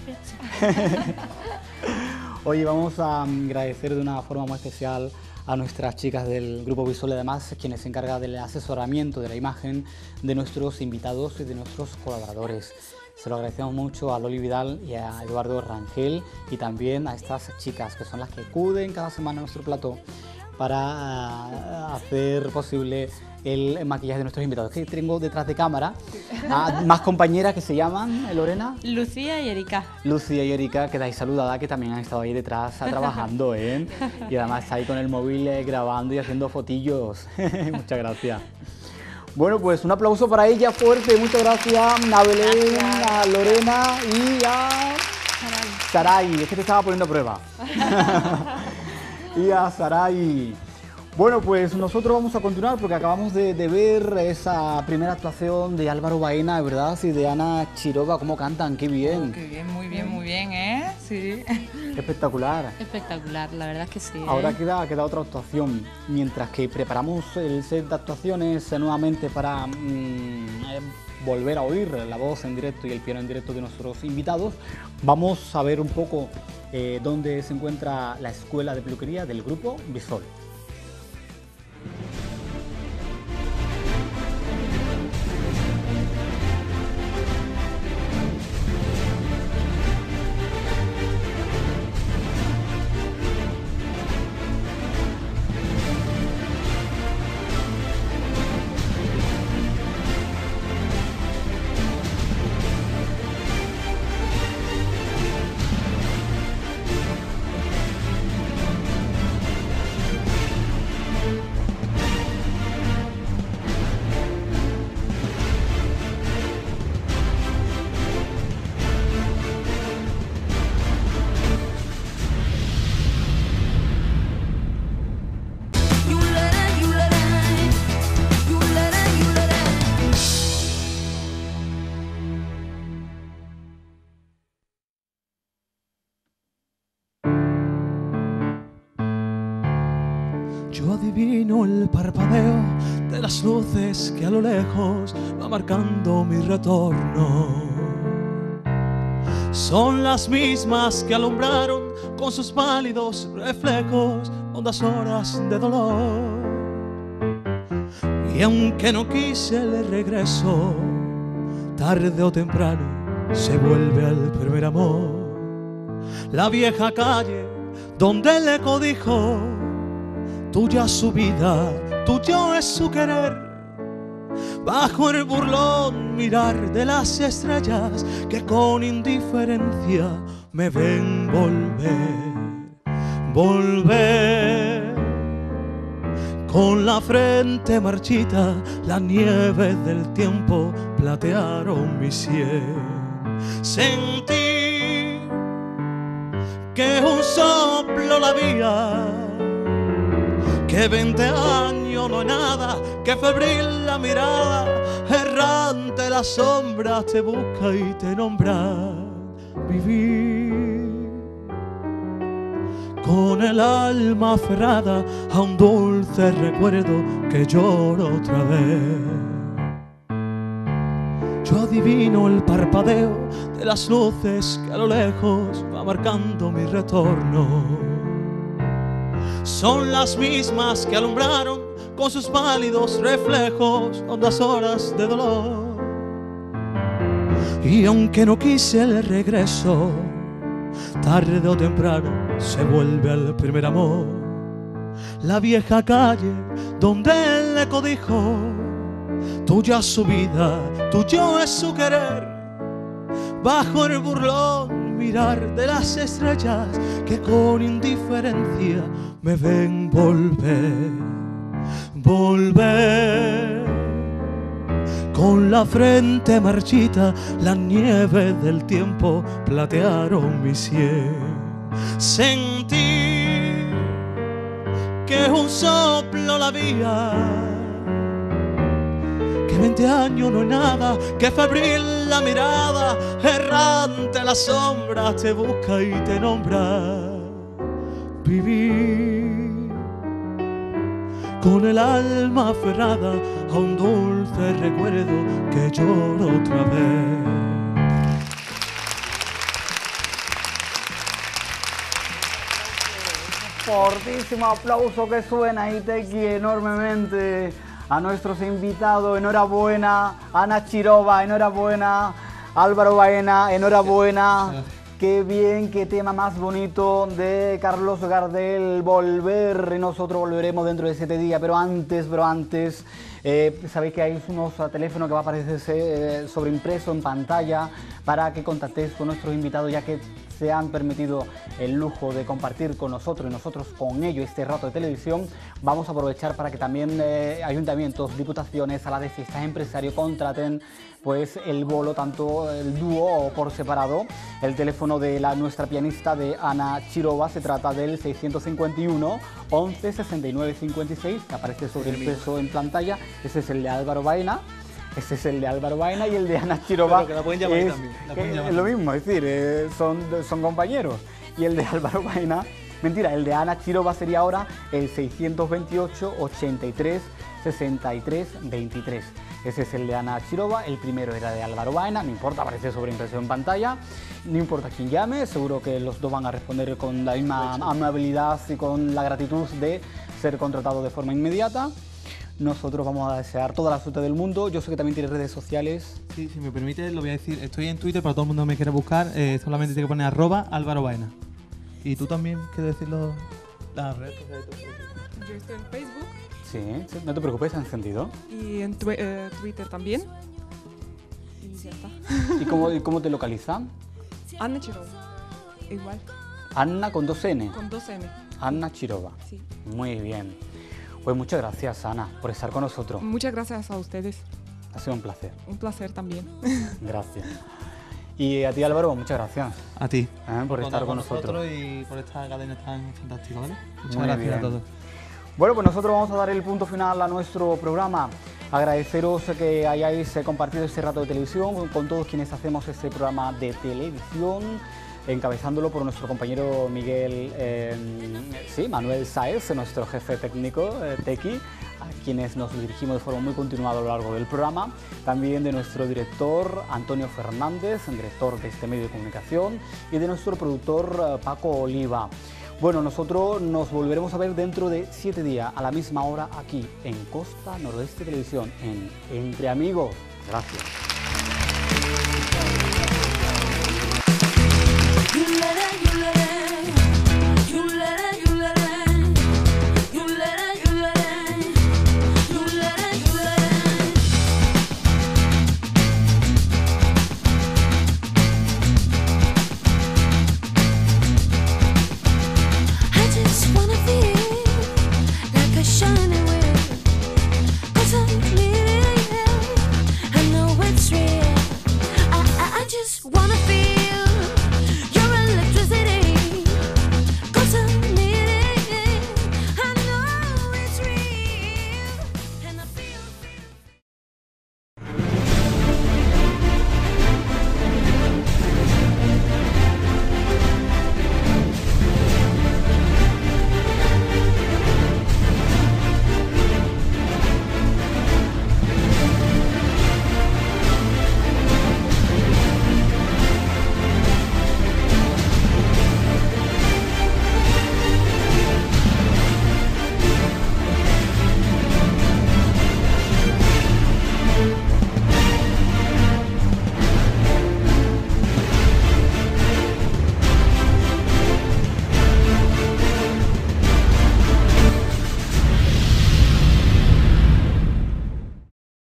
Oye, vamos a agradecer de una forma muy especial a nuestras chicas del Grupo Visual, además, quienes se encargan del asesoramiento de la imagen de nuestros invitados y de nuestros colaboradores. Se lo agradecemos mucho a Loli Vidal y a Eduardo Rangel y también a estas chicas que son las que acuden cada semana a nuestro plató para hacer posible el maquillaje de nuestros invitados. Que tengo detrás de cámara a más compañeras que se llaman, Lorena. Lucía y Erika. Lucía y Erika, quedáis saludadas, que también han estado ahí detrás trabajando, ¿eh? Y además está ahí con el móvil eh, grabando y haciendo fotillos. Muchas gracias. Bueno, pues un aplauso para ella fuerte. Muchas gracias a Belén, Gracias. a Lorena y a Saray. Es que te estaba poniendo a prueba. Y a Saray. Bueno, pues nosotros vamos a continuar porque acabamos de, de ver esa primera actuación de Álvaro Baena, ¿verdad? Y de Ana Chirova, cómo cantan, qué bien. Oh, qué bien, muy bien, muy bien, ¿eh? Sí. Espectacular. Espectacular, la verdad es que sí. ¿eh? Ahora queda, queda otra actuación, mientras que preparamos el set de actuaciones eh, nuevamente para mm, eh, volver a oír la voz en directo y el piano en directo de nuestros invitados. Vamos a ver un poco eh, dónde se encuentra la escuela de peluquería del Grupo Bisol. Yo adivino el parpadeo de las luces que a lo lejos va marcando mi retorno. Son las mismas que alumbraron con sus pálidos reflejos hondas horas de dolor. Y aunque no quise el regreso, tarde o temprano se vuelve al primer amor. La vieja calle donde el eco dijo: tuya es su vida, tuyo es su querer. Bajo el burlón mirar de las estrellas que con indiferencia me ven volver, volver. Con la frente marchita, la nieve del tiempo platearon mi sien. Sentí que un soplo la vía, que veinte años no es nada, que febril la mirada, errante la sombra te busca y te nombra. Vivir con el alma aferrada a un dulce recuerdo que lloro otra vez. Yo adivino el parpadeo de las luces que a lo lejos va marcando mi retorno. Son las mismas que alumbraron con sus pálidos reflejos hondas horas de dolor. Y aunque no quise el regreso, tarde o temprano se vuelve al primer amor. La vieja calle donde el eco dijo: tuya es su vida, tuyo es su querer. Bajo el burlón mirar de las estrellas que con indiferencia me ven volver, volver. Con la frente marchita, la nieve del tiempo platearon mi sien. Sentí que un soplo la vía, que veinte años no es nada, que febril la mirada, errante la sombra te busca y te nombra. Vivir con el alma aferrada a un dulce recuerdo que lloro otra vez. Fortísimo aplauso que suena y te quiero enormemente a nuestros invitados. Enhorabuena, Ana Chirova, enhorabuena, Álvaro Baena, enhorabuena. Qué bien, qué tema más bonito de Carlos Gardel, Volver. Y nosotros volveremos dentro de siete días, pero antes, pero antes, eh, sabéis que hay unos teléfonos que va a aparecer eh, sobreimpreso en pantalla para que contactéis con nuestros invitados, ya que se han permitido el lujo de compartir con nosotros y nosotros con ellos este rato de televisión. Vamos a aprovechar para que también eh, ayuntamientos, diputaciones, salas de fiestas, empresarios contraten pues el bolo, tanto el dúo o por separado. El teléfono de la, nuestra pianista de Ana Chirova se trata del seiscientos cincuenta y uno, once, sesenta y nueve, cincuenta y seis, que aparece sobre el peso en pantalla. Ese es el de Álvaro Baena. Este es el de Álvaro Baena y el de Ana Chirova. Pero que la pueden llamar es, también, la pueden eh, llamar es lo mismo, es decir, eh, son, son compañeros. Y el de Álvaro Baena, mentira, el de Ana Chirova sería ahora el seiscientos veintiocho, ochenta y tres, sesenta y tres, veintitrés. Ese es el de Ana Chirova, el primero era de Álvaro Baena, no importa, aparece sobreimpresión en pantalla, no importa quién llame, seguro que los dos van a responder con la misma amabilidad y con la gratitud de ser contratados de forma inmediata. Nosotros vamos a desear toda la suerte del mundo. Yo sé que también tienes redes sociales. Sí, si me permite, lo voy a decir. Estoy en Twitter para todo el mundo que me quiera buscar. Eh, solamente tiene que poner arroba Álvaro Baena. ¿Y tú también quieres decirlo? Las redes sociales. Yo estoy en Facebook Sí, sí, no te preocupes, en sentido. y en twi- eh, Twitter también. Y ya está. ¿Y cómo, y cómo te localizan? Ana Chirova. Igual, Anna con dos N. con dos N. Anna Chirova. Sí. Muy bien. Pues muchas gracias, Ana, por estar con nosotros. Muchas gracias a ustedes. Ha sido un placer. Un placer también. Gracias. Y a ti, Álvaro, muchas gracias A ti. eh, por estar con nosotros. y por esta cadena tan fantástica, ¿vale? Muchas Muy gracias bien. a todos. Bueno, pues nosotros vamos a dar el punto final a nuestro programa. Agradeceros que hayáis eh, compartido este rato de televisión con todos quienes hacemos este programa de televisión, encabezándolo por nuestro compañero Miguel, eh, sí, Manuel Sáez, nuestro jefe técnico, eh, Tequi, a quienes nos dirigimos de forma muy continuada a lo largo del programa. También de nuestro director Antonio Fernández, director de este medio de comunicación, y de nuestro productor eh, Paco Oliva. Bueno, nosotros nos volveremos a ver dentro de siete días, a la misma hora, aquí en Costa Noroeste Televisión, en Entre Amigos. Gracias.